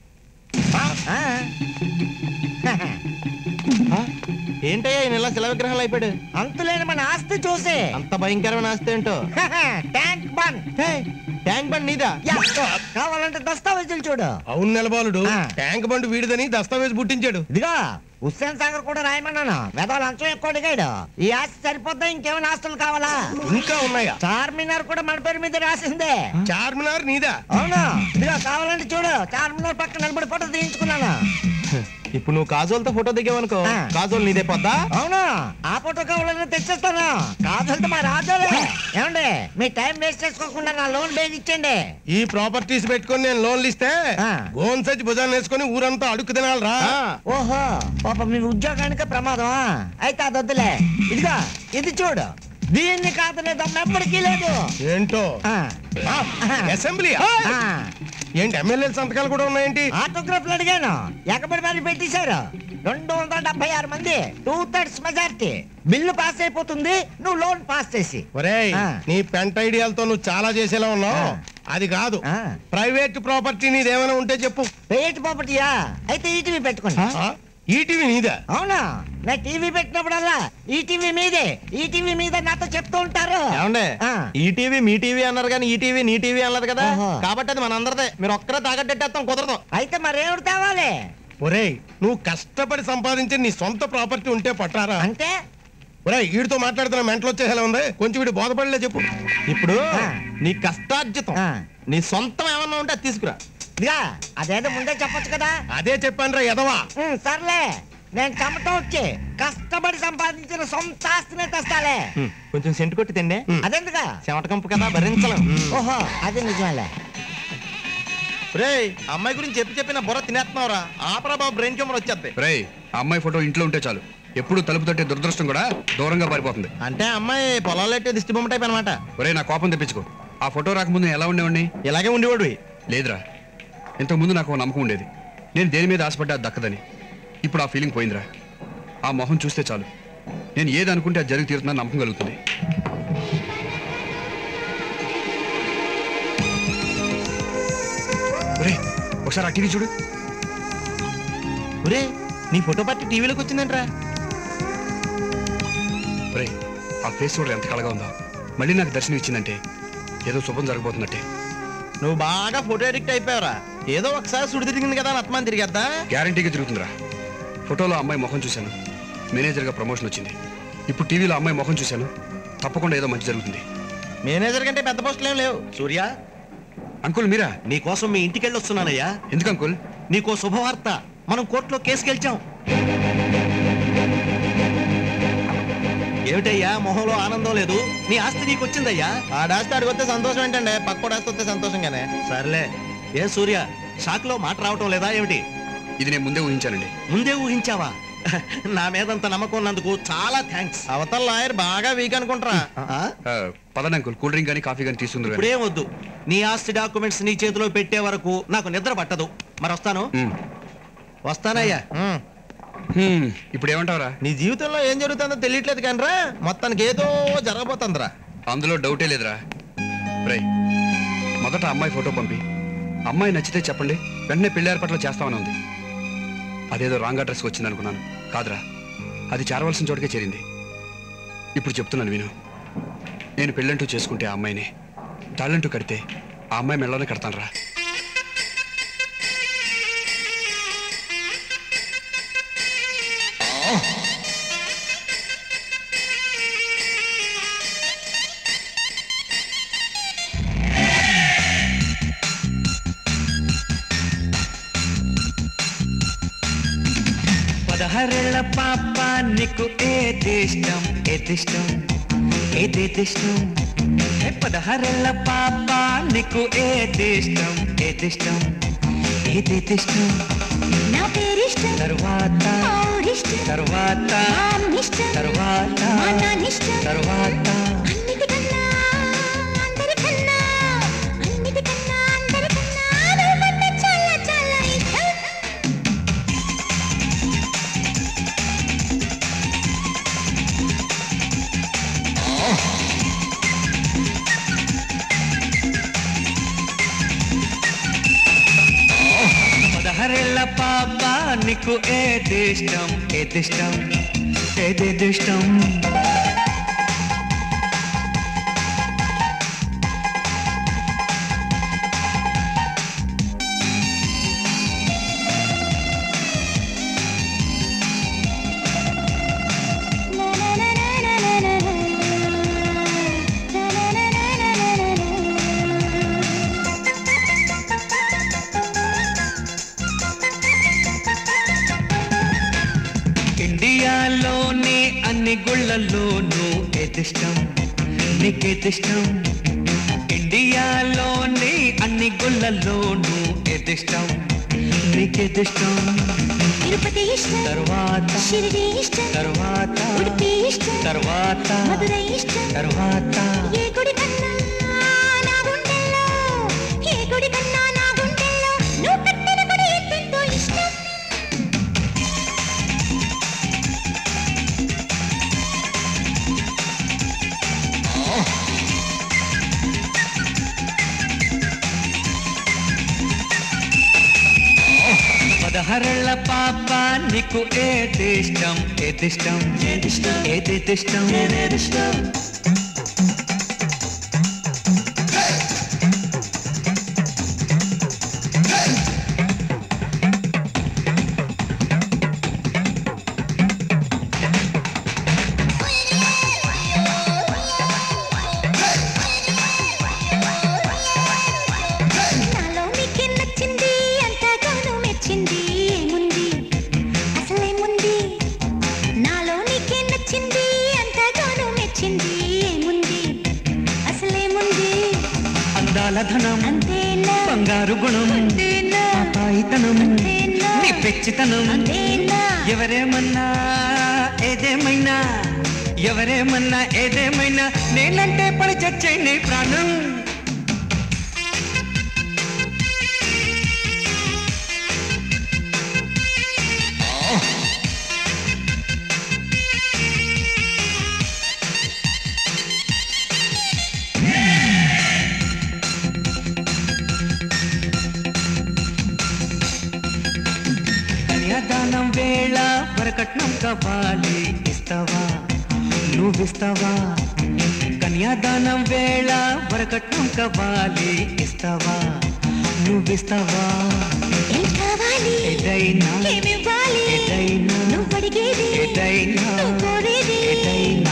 ఏంటయ్యా ఈయన ఇలా శిల విగ్రహాలు అయిపోయాడు? అంతులేని మన ఆస్తి చూసి. అంత భయంకరమైన ఆస్తి ఏంటో? Tank bund. ట్యాంక్ బండ్ నీదా? కావాలంటే దస్తావేజులు చూడు. అవును నెలబాలుడు, ట్యాంక్ బండ్ వీడిదని దస్తావేజ్ పుట్టించాడు. ఇదిగా హుస్సేన్ సాగర్ కూడా రాయమన్నాను. వెదవ లంచం ఎక్కువ అడిగాడు. ఈ ఆస్తి సరిపోద్దా, ఇంకేమైనా ఆస్తులు కావాలా? ఇంకా ఉన్నాయా? చార్మినార్ కూడా మన పేరు మీద రాసిందే. చార్మినార్ నీదా? అవునా? ఇదిగా కావాలంటే చూడు, చార్మినార్ పక్కన నిలబడి ఫోటో తీయించుకున్నాను. ఇప్పుడు నువ్వు కాజోల్తో ఫోటో దిగావనుకో, కాజోల్ నీదే పోద్దా? అవునా? ఆ ఫోటో కావాలని తెచ్చేస్తాను. కాజోల్తో మా రాజోలే. ఏమండి, మీ టైం వేస్ట్ చేసుకోకుండా నా లోన్ బేగ్ ఇచ్చేయండి. ఈ ప్రాపర్టీస్ పెట్టుకొని నేను లోన్లు ఇస్తే గోన్ సచ్చి భుజాన్ని వేసుకొని ఊరంతా అడుగు తినాలరా. ఓహో, పాప మీ ఉద్యోగానికి ప్రమాదం. అయితే అది వద్దులే. ఇదిగా ఇది చూడు, దీన్ని కాదనే దమ్ము ఎప్పటికీ లేదు. ఏంటో అసెంబ్లీ ఏంటి ఎమ్మెల్యేల సంతకాలు కూడా ఉన్నాయేంటి? ఆటోగ్రాఫ్లు అడిగాను, ఎగబడి మరి పెట్టేశారు. రెండు వందల డెబ్బై ఆరు మంది, two thirds majority. Bill pass అయిపోతుంది, నువ్వు లోన్ పాస్ చేసి. ఒరేయ్, నీ పెంట్ ఐడియాలతో నువ్వు చాలా చేసేలా ఉన్నావు. అది కాదు, ప్రైవేట్ ప్రాపర్టీ నీదేమైనా ఉంటే చెప్పు. ప్రైవేట్ ప్రాపర్టీయా? అయితే ఈటీవీ పెట్టుకోండి. ఈటీవీ నీదా? అవునా, నా టీవీ పెట్టినప్పుడల్లా ఈటీవీ మీదే, ఈటీవీ మీద నాతో చెప్తూ ఉంటారు. ఏమండే, ఈటీవీ మీ టీవీ అన్నారు కానీ ఈటీవీ నీ టీవీ అన్నది కదా, కాబట్టి అది మన అందరిదే. మీరు ఒక్కరే తాగట్టేస్తాం కుదరదు. అయితే మరేమిటి తేవాలి? ఒరేయ్, నువ్వు కష్టపడి సంపాదించి నీ సొంత ప్రాపర్టీ ఉంటే పట్టారా? అంటే ఒరేయ్, వీడితో మాట్లాడుతున్న మెంటలు వచ్చేలా ఉంది, కొంచెం వీడు బోధపడలే చెప్పు. ఇప్పుడు నీ కష్టార్జితం నీ సొంతం ఏమన్నా ఉంటే అది తీసుకురా. ఇదిగా అదేదో ముందే చెప్పొచ్చు కదా. అదే చెప్పాను రా ఎదవా. సర్లే, నేను చెమట వచ్చి కష్టపడి సంపాదించిన సొంత ఆస్తినే తెస్తాలే. కొంచెం సెంటు కొట్టి తిండే. అదెందుగా? చెమట కంపు కదా, భరించలేం. ఓహో, అది నిజమేలే. రేయ్, అమ్మాయి గురించి చెప్పి చెప్పిన బుర్ర తినేస్తున్నావురా. ఆపరా బాబు, బ్రెయిన్ ట్యూమర్ వచ్చేద్ది. రేయ్, అమ్మాయి ఫోటో ఇంట్లో ఉంటే చాలు, ఎప్పుడు తలుపు తట్టే దురదృష్టం కూడా దూరంగా పారిపోతుంది. అంటే అమ్మాయి పొలాలు ఎట్టే దిష్టి బొమ్మ టైప్ అనమాట. ఒరే, నా కోపం తెప్పించుకో. ఆ ఫోటో రాకముందు నేను ఎలా ఉండేవాడిని? ఇలాగే ఉండేవాడు. లేదురా, ఇంతకుముందు నాకు ఒక నమ్మకం ఉండేది, నేను దేని మీద ఆశపడ్డా అది దక్కదని. ఇప్పుడు ఆ ఫీలింగ్ పోయిందిరా. ఆ మొహం చూస్తే చాలు, నేను ఏది అనుకుంటే అది జరిగి తీరుతుందని నమ్మకం కలుగుతుంది. ఒరే, ఒకసారి ఆ టీవీ చూడు. ఒరే, నీ ఫోటో పట్టి టీవీలోకి వచ్చిందంట్రా. ఒరే, ఆ ఫేస్ చూడ ఎంత కళగా ఉందో. మళ్ళీ నాకు దర్శనం ఇచ్చిందంటే ఏదో శుభం జరగబోతున్నట్టే. నువ్వు బాగా ఫోటో ఎడిక్ట్ అయిపోయావురా. ఏదో ఒకసారి సుడి తిరిగింది కదా అని అత్మాన్ తిరిగేద్దా? గ్యారంటీగా తిరుగుతుందిరా. ఫోటోలో అమ్మాయి ముఖం చూశాను, మేనేజర్గా ప్రమోషన్ వచ్చింది. ఇప్పుడు టీవీలో అమ్మాయి ముఖం చూశాను, తప్పకుండా ఏదో మంచి జరుగుతుంది. మేనేజర్ కంటే పెద్ద పోస్టులు ఏం లేవు. సూర్య, అంకుల్ మీరా? నీకోసం మీ ఇంటికి వెళ్ళి వస్తున్నానయ్యా. ఎందుకు అంకుల్? నీకో శుభవార్త, మనం కోర్టులో కేసు గెలిచాం. ఏమిటయ్యా మొహంలో ఆనందం లేదు? నీ ఆస్తి నీకు వచ్చిందయ్యా. ఆ డాస్తి అడిగితే సంతోషం ఏంటండి, పక్క డాస్తి వస్తే సంతోషంగానే. సర్లే. ఏ సూర్య, షాక్ లో మాట రావటం లేదా ఏమిటి? ఇది నేను ముందే ఊహించానండి. ముందే ఊహించావా? నా మీదంత నమ్మకం ఉన్నందుకు చాలా థ్యాంక్స్. అవతల లాయర్ బాగా వీక్ అనుకుంటారా. పదండి అంకుల్, కూల్ డ్రింక్ కానీ కాఫీ కానీ తీసుకుందరు. ఇప్పుడేం వద్దు, నీ ఆస్తి డాక్యుమెంట్స్ నీ చేతిలో పెట్టే వరకు నాకు నిద్ర పట్టదు. మరి వస్తాను. వస్తానయ్యా. ఇప్పుడు ఏమంటావరా? నీ జీవితంలో ఏం జరుగుతుందో తెలియట్లేదు కానరా, మొత్తానికి ఏదో జరగబోతుందిరా. అందులో డౌటే లేదురా. రై, మొదట అమ్మాయి ఫోటో పంపి, అమ్మాయి నచ్చితే చెప్పండి, వెంటనే పెళ్లి ఏర్పాట్లు చేస్తామని ఉంది. అదేదో రాంగ్ అడ్రస్కి వచ్చింది అనుకున్నాను. కాదురా, అది చేరవలసిన చోటుకే చేరింది. ఇప్పుడు చెప్తున్నాను విను. నేను పెళ్ళంటూ చేసుకుంటే ఆ అమ్మాయిని, తాళ్ళంటూ కడితే ఆ అమ్మాయి మెళ్ళలోనే కడతాను రా. పదహారేళ్ల పాప నీకు ఏదిష్టం ఏదిష్టం ఏదేదిష్టం? పదహారేళ్ల పాప నీకు ఏదిష్టం ఏదిష్టం ఏదేదిష్టం? నా పేరిష్టం, తర్వాత తర్వాత తర్వాత తర్వాత అన్నిటికన్నా అందరికన్నా అన్నిటికన్నా అందరికన్నా నువ్వంటే చాలా చాలా ఇష్టం. పదహారేళ్ల పాప నీకు ఏదిష్టం ఏదిష్టం ఏదేదిష్టం? ఇండియాలోని అన్ని గుళ్ళల్లోనూ ఏదిష్టం నీకేదిష్టం? ఇండియాలోని అన్ని గుళ్ళల్లోనూ ఏదిష్టం నీకేదిష్టం? తిరుపతి ఇష్టం తర్వాత షిరిడి ఇష్టం తర్వాత ఉడిపి ఇష్టం తర్వాత మధురై ఇష్టం తర్వాత ఏ గుడి కన్నా నా గుండెల్లో ఏ గుడి కన్నా నా గుండెల్లో నువ్వు కట్టిన గుడి ఎంతో ఇష్టం పదహారేళ్ల పాప నీకు ఏదిష్టం ఏదిష్టం ఏదిష్టం ఏదిష్టం ఏదిష్టం ధనం బంగారు గుణం పాపాయితనం నీ పెచ్చితనం ఎవరేమన్నా ఏదేమైనా ఎవరేమన్నా ఏదేమైనా నేనంటే పడి చచ్చే నీ ప్రాణం కన్యాదానం వేళ వరకట్నం కావాలి ఇస్తావా నువ్విస్తావా కన్యాదానం వేళ వరకట్నం కావాలి ఇస్తావా నువ్విస్తావా ఏదైనా ఏదైనా ఏదైనా ఏదైనా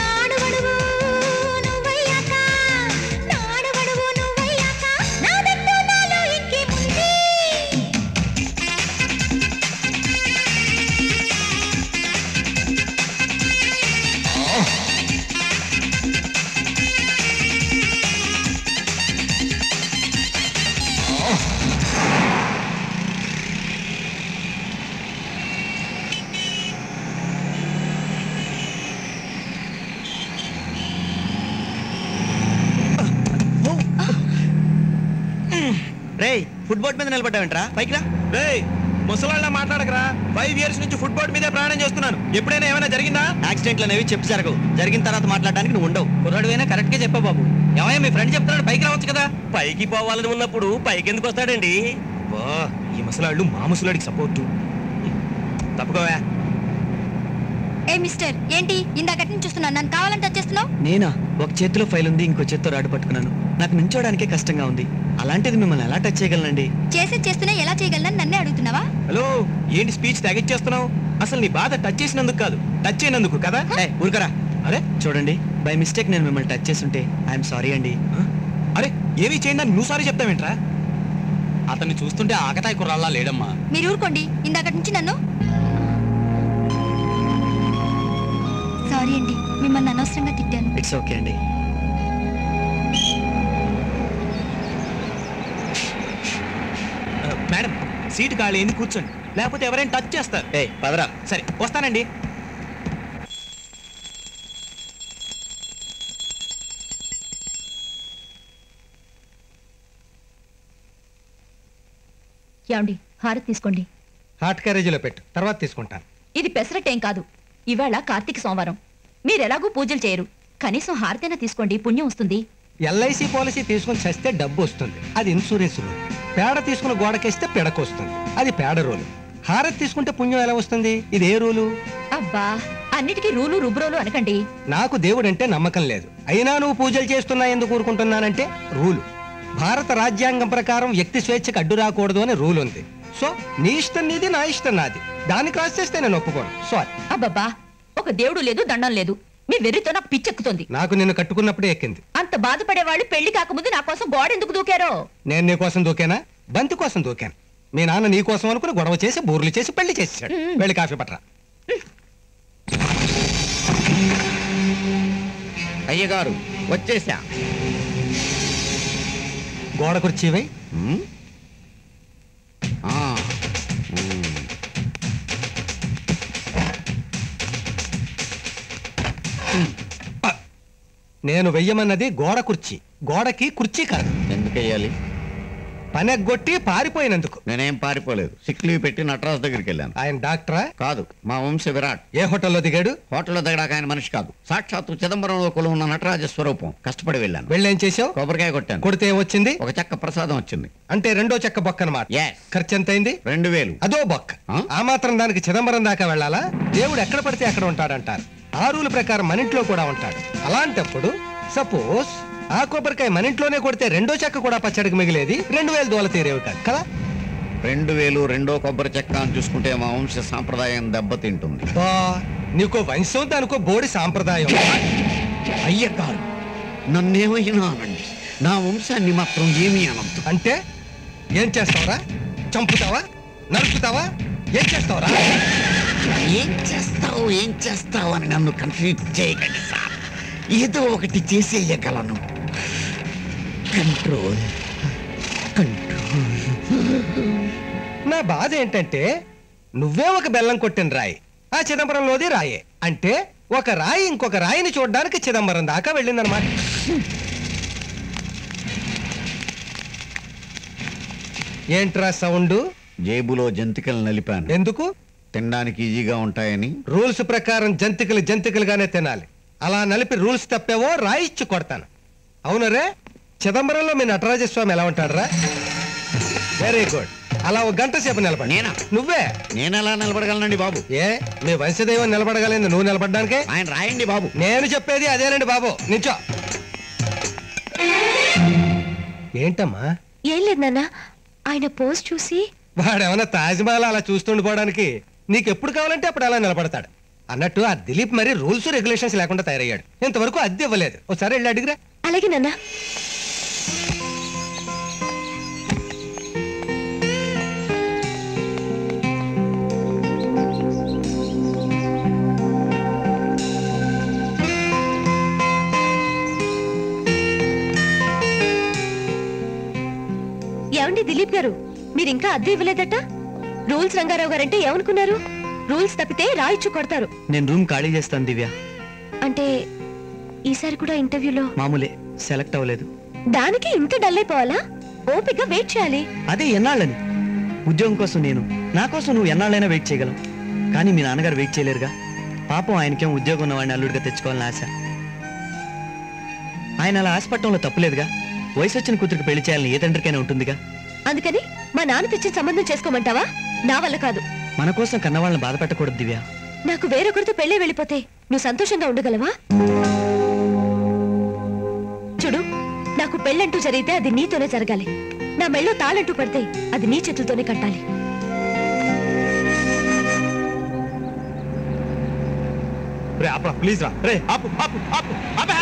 ఫుట్బాల్ మీద నిలబడ్డావేంట్రా పైకి రా రేయ్ ముసలాళ్ళ మాట్లాడకరా ఫైవ్ ఇయర్స్ నుంచి ఫుట్బాల్ మీదే ప్రయాణం చేస్తున్నాను ఎప్పుడైనా ఏమైనా జరిగిందా యాక్సిడెంట్లు అనేవి చెప్పి జరగవు జరిగిన తర్వాత మాట్లాడడానికి నువ్వు ఉండవు కుర్రాడువైనా కరెక్ట్ గా చెప్పా బాబు ఏమయ్యా మీ ఫ్రెండ్ చెప్తున్నాడు పైకి రావచ్చు కదా పైకి పోవాలని ఉన్నప్పుడు పైకి ఎందుకు వస్తాడండి ఈ ముసలాళ్ళు మా ముసలాడికి సపోర్టు తప్పుకోవా ఏ మిస్టర్ ఏంటి ఇందాకటి నుంచి చూస్తున్నాను నన్ను కావాలంటే వచ్చేస్తున్నావు నేనా ఒక చేతిలో ఫైల్ ఉంది ఇంకో చేతితో రాడు పట్టుకున్నాను నాకు నించోడానికే కష్టంగా ఉంది అలాంటిది మిమ్మల్ని ఎలా టచ్ చేయగలనండి చేసే చేస్తూనే ఎలా చేయగలనని నన్నే అడుగుతున్నావా హలో ఏంటి స్పీచ్ తగ్గించేస్తున్నావు అసలు నీ బాధ టచ్ చేసినందుకు కాదు టచ్ అయినందుకు కదా ఊరుకరా అరే చూడండి బై మిస్టేక్ నేను మిమ్మల్ని టచ్ చేస్తుంటే ఐఎమ్ సారీ అండి అరే ఏవి చేయండి అని నువ్వు సారీ చెప్తావేంట్రా అతన్ని చూస్తుంటే ఆకతాయి కుర్రాళ్ళ లేడమ్మా మీరు ఊరుకోండి ఇందాకటి నుంచి నన్ను సారీ అండి మిమ్మల్ని అనవసరంగా తిట్టాను ఇట్స్ ఓకే అండి మేడం సీట్ ఖాళీ అయింది కూర్చోండి లేకపోతే ఎవరైనా టచ్ చేస్తారు ఏ పదరా సరే వస్తానండి ఏమండి హారతి తీసుకోండి హాట్ క్యారేజీలో పెట్టు తర్వాత తీసుకుంటాను ఇది పెసరట్టేం కాదు ఇవాళ కార్తీక సోమవారం మీరెలాగూ పూజలు చేయరు కనీసం హారతైనా తీసుకోండి పుణ్యం వస్తుంది ఎల్ఐసి పాలసీ తీసుకుని చస్తే డబ్బు వస్తుంది అది ఇన్సూరెన్స్ రూల్ పేడ తీసుకుని గోడకేస్తే పిడకొస్తుంది అది పేడ రూల్ హారతి తీసుకుంటే పుణ్యం ఎలా వస్తుంది ఇది ఏ రూలు అబ్బా అన్నిటికీ రూలు రుబ్రోలు అనకండి నాకు దేవుడంటే నమ్మకం లేదు అయినా నువ్వు పూజలు చేస్తున్నా ఎందుకు ఊరుకుంటున్నానంటే రూలు భారత రాజ్యాంగం ప్రకారం వ్యక్తి స్వేచ్ఛకు అడ్డు రాకూడదు అని రూల్ ఉంది సో నీ ఇష్టం నీది నా ఇష్టం నాది దాన్ని క్రాస్ చేస్తే నేను ఒప్పుకోను సారీ అబ్బబ్బా ఒక దేవుడు లేదు దండం లేదు మీ వెర్రితో నాకు పిచ్చెక్కుతుంది నాకు నిన్ను కట్టుకున్నప్పుడే ఎక్కింది అంత బాధపడేవాళ్ళు పెళ్లి కాకముందు నా కోసం గోడ ఎందుకు దూకారో నేను నీ కోసం దూకేనా బంతి కోసం దూకాను మీ నాన్న నీ కోసం అనుకుని గొడవ చేసి బూర్లు చేసి పెళ్లి చేసాడు వెళ్ళి కాఫీ పట్రా అయ్యగారు వచ్చేసా గోడ కుర్చీవై నేను వెయ్యమన్నది గోడ కుర్చీ, గోడకి కుర్చీ కాదు. ఎందుకు వెయ్యాలి? పనెగ్గొట్టి పారిపోయినందుకు. నేనేం పారిపోలేదు, సిక్ లీవ్ పెట్టి నటరాజు దగ్గరికి వెళ్ళాను. ఆయన డాక్టరా? కాదు, మా వంశ విరాట్. ఏ హోటల్లో దిగాడు? హోటల్లో దిగడానికి ఆయన మనిషి కాదు, సాక్షాత్తు చిదంబరంలో కొలు ఉన్న నటరాజ స్వరూపం. కష్టపడి వెళ్ళాను. వెళ్ళేం చేసావు? కొబ్బరికాయ కొట్టాను. కొడితే ఏమొచ్చింది? ఒక చెక్క ప్రసాదం వచ్చింది. అంటే రెండో చెక్క బొక్క అనమాట. ఖర్చు ఎంత అయింది? రెండు వేలు. అదో బొక్క. ఆ మాత్రం దానికి చిదంబరం దాకా వెళ్ళాలా? దేవుడు ఎక్కడ పడితే అక్కడ ఉంటాడంటారు. ఆ రూల్ ప్రకారం మన ఇంట్లో కూడా ఉంటాడు. అలాంటప్పుడు సపోజ్ ఆ కొబ్బరికాయ మన ఇంట్లోనే కొడితే రెండో చెక్క కూడా పచ్చడికి మిగిలేది, రెండు వేలు దోల తీరేవి కాదు కదా. రెండు వేలు రెండో కొబ్బరి చెక్క అని చూసుకుంటే మా వంశ సాంప్రదాయం దెబ్బతింటుంది. నీకో వంశం దానికో బోడి సాంప్రదాయం. అయ్యగారు నన్నేమైనా అనండి, నా వంశాన్ని మాత్రం ఏమీ అనందు. అంటే ఏం చేస్తావరా? చంపుతావా? నరుకుతావా? ఏం చేస్తావరా? ఏం చేస్తావు ఏం చేస్తావు అని నన్ను కన్ఫ్యూజ్ చేయకండి సార్. ఏదో ఒకటి చేసేయగలను. Control control. నా బాధ ఏంటంటే నువ్వే ఒక బెల్లం కొట్టిన రాయి, ఆ చిదంబరంలోది రాయే. అంటే ఒక రాయి ఇంకొక రాయిని చూడడానికి చిదంబరం దాకా వెళ్ళిందనమాట. ఏంట్రా సౌండ్? జేబులో జంతికలు నలిపాను. ఎందుకు? తినడానికి ఈజీగా ఉంటాయని. రూల్స్ ప్రకారం జంతికలు జంతికలుగానే తినాలి. అలా నలిపి రూల్స్ తప్పేవో రాయిచ్చి కొడతాను. అవునరే, చిదంబరంలో మీ నటరాజస్వామి ఎలా ఉంటాడరా? Very good. అలా ఒక గంట సేపు నిలబడి. నేనా? నువ్వే. నేను ఎలా నిలబడగలనండి బాబు? ఏ మీ వంశదైవం నిలబడగలేదు, నువ్వు నిలబడ్డానికే? ఆయన రాయండి బాబు. నేను చెప్పేది అదేనండి బాబు. నించో. ఏంటమ్మా? ఏం లేదు నాన్న, ఆయన పోజ్ చూసి. వాడేమన్నా తాజ్మహల్ అలా చూస్తుండిపోవడానికి? నీకెప్పుడు కావాలంటే అప్పుడు అలా నిలబడతాడు. అన్నట్టు ఆ దిలీప్ మరి రూల్స్ రెగ్యులేషన్స్ లేకుండా తయారయ్యాడు. ఇంతవరకు అద్దె ఇవ్వలేదు. ఒకసారి వెళ్ళి అడిగిరా. అలాగే నాన్న. ఏమండి దిలీప్ గారు, మీరు ఇంకా అద్దె ఇవ్వలేదట? రూల్స్ రంగారావు గారంటే ఏమనుకున్నారు? రూల్స్ తప్పితే రాయిచ్చు కొడతారు. నేను రూమ్ ఖాళీ చేస్తాను దివ్య. అంటే ఈసారి కూడా ఇంటర్వ్యూలో మామూలే, సెలెక్ట్ అవ్వలేదు. దానికి ఇంత డల్ అయిపోవాలా? ఓపిక వెయిట్ చేయాలి. అదే ఎన్నాళ్ళని. ఉద్యోగం కోసం నేను, నా కోసం నువ్వు ఎన్నాళ్ళైనా వెయిట్ చేయగలం. కానీ మీ నాన్నగారు వెయిట్ చేయలేరుగా. పాపం ఆయనకేం ఉద్యోగం ఉన్నవాడిని అల్లుడిగా తెచ్చుకోవాలని ఆశ. ఆయన అలా ఆశపట్టంలో తప్పులేదుగా. వయసు వచ్చిన కూతురికి పెళ్లి చేయాలని ఏ తండ్రికైనా ఉంటుందిగా. అందుకని మా నాన్న తెచ్చిన సంబంధం చేసుకోమంటావా? నా వల్ల కాదు. మన కోసం కన్నవాళ్ళని బాధ పెట్టకూడదు దివ్య. నాకు వేరొకరితో పెళ్ళే వెళ్ళిపోతే నువ్వు సంతోషంగా ఉండగలవా? చూడు, నాకు పెళ్ళంటూ జరిగితే అది నీతోనే జరగాలి. నా మెళ్ళో తాళంటూ పడితే అది నీ చేతులతోనే కట్టాలి. ప్లీజ్ రా రే. ఆపు ఆపు ఆపు ఆపే.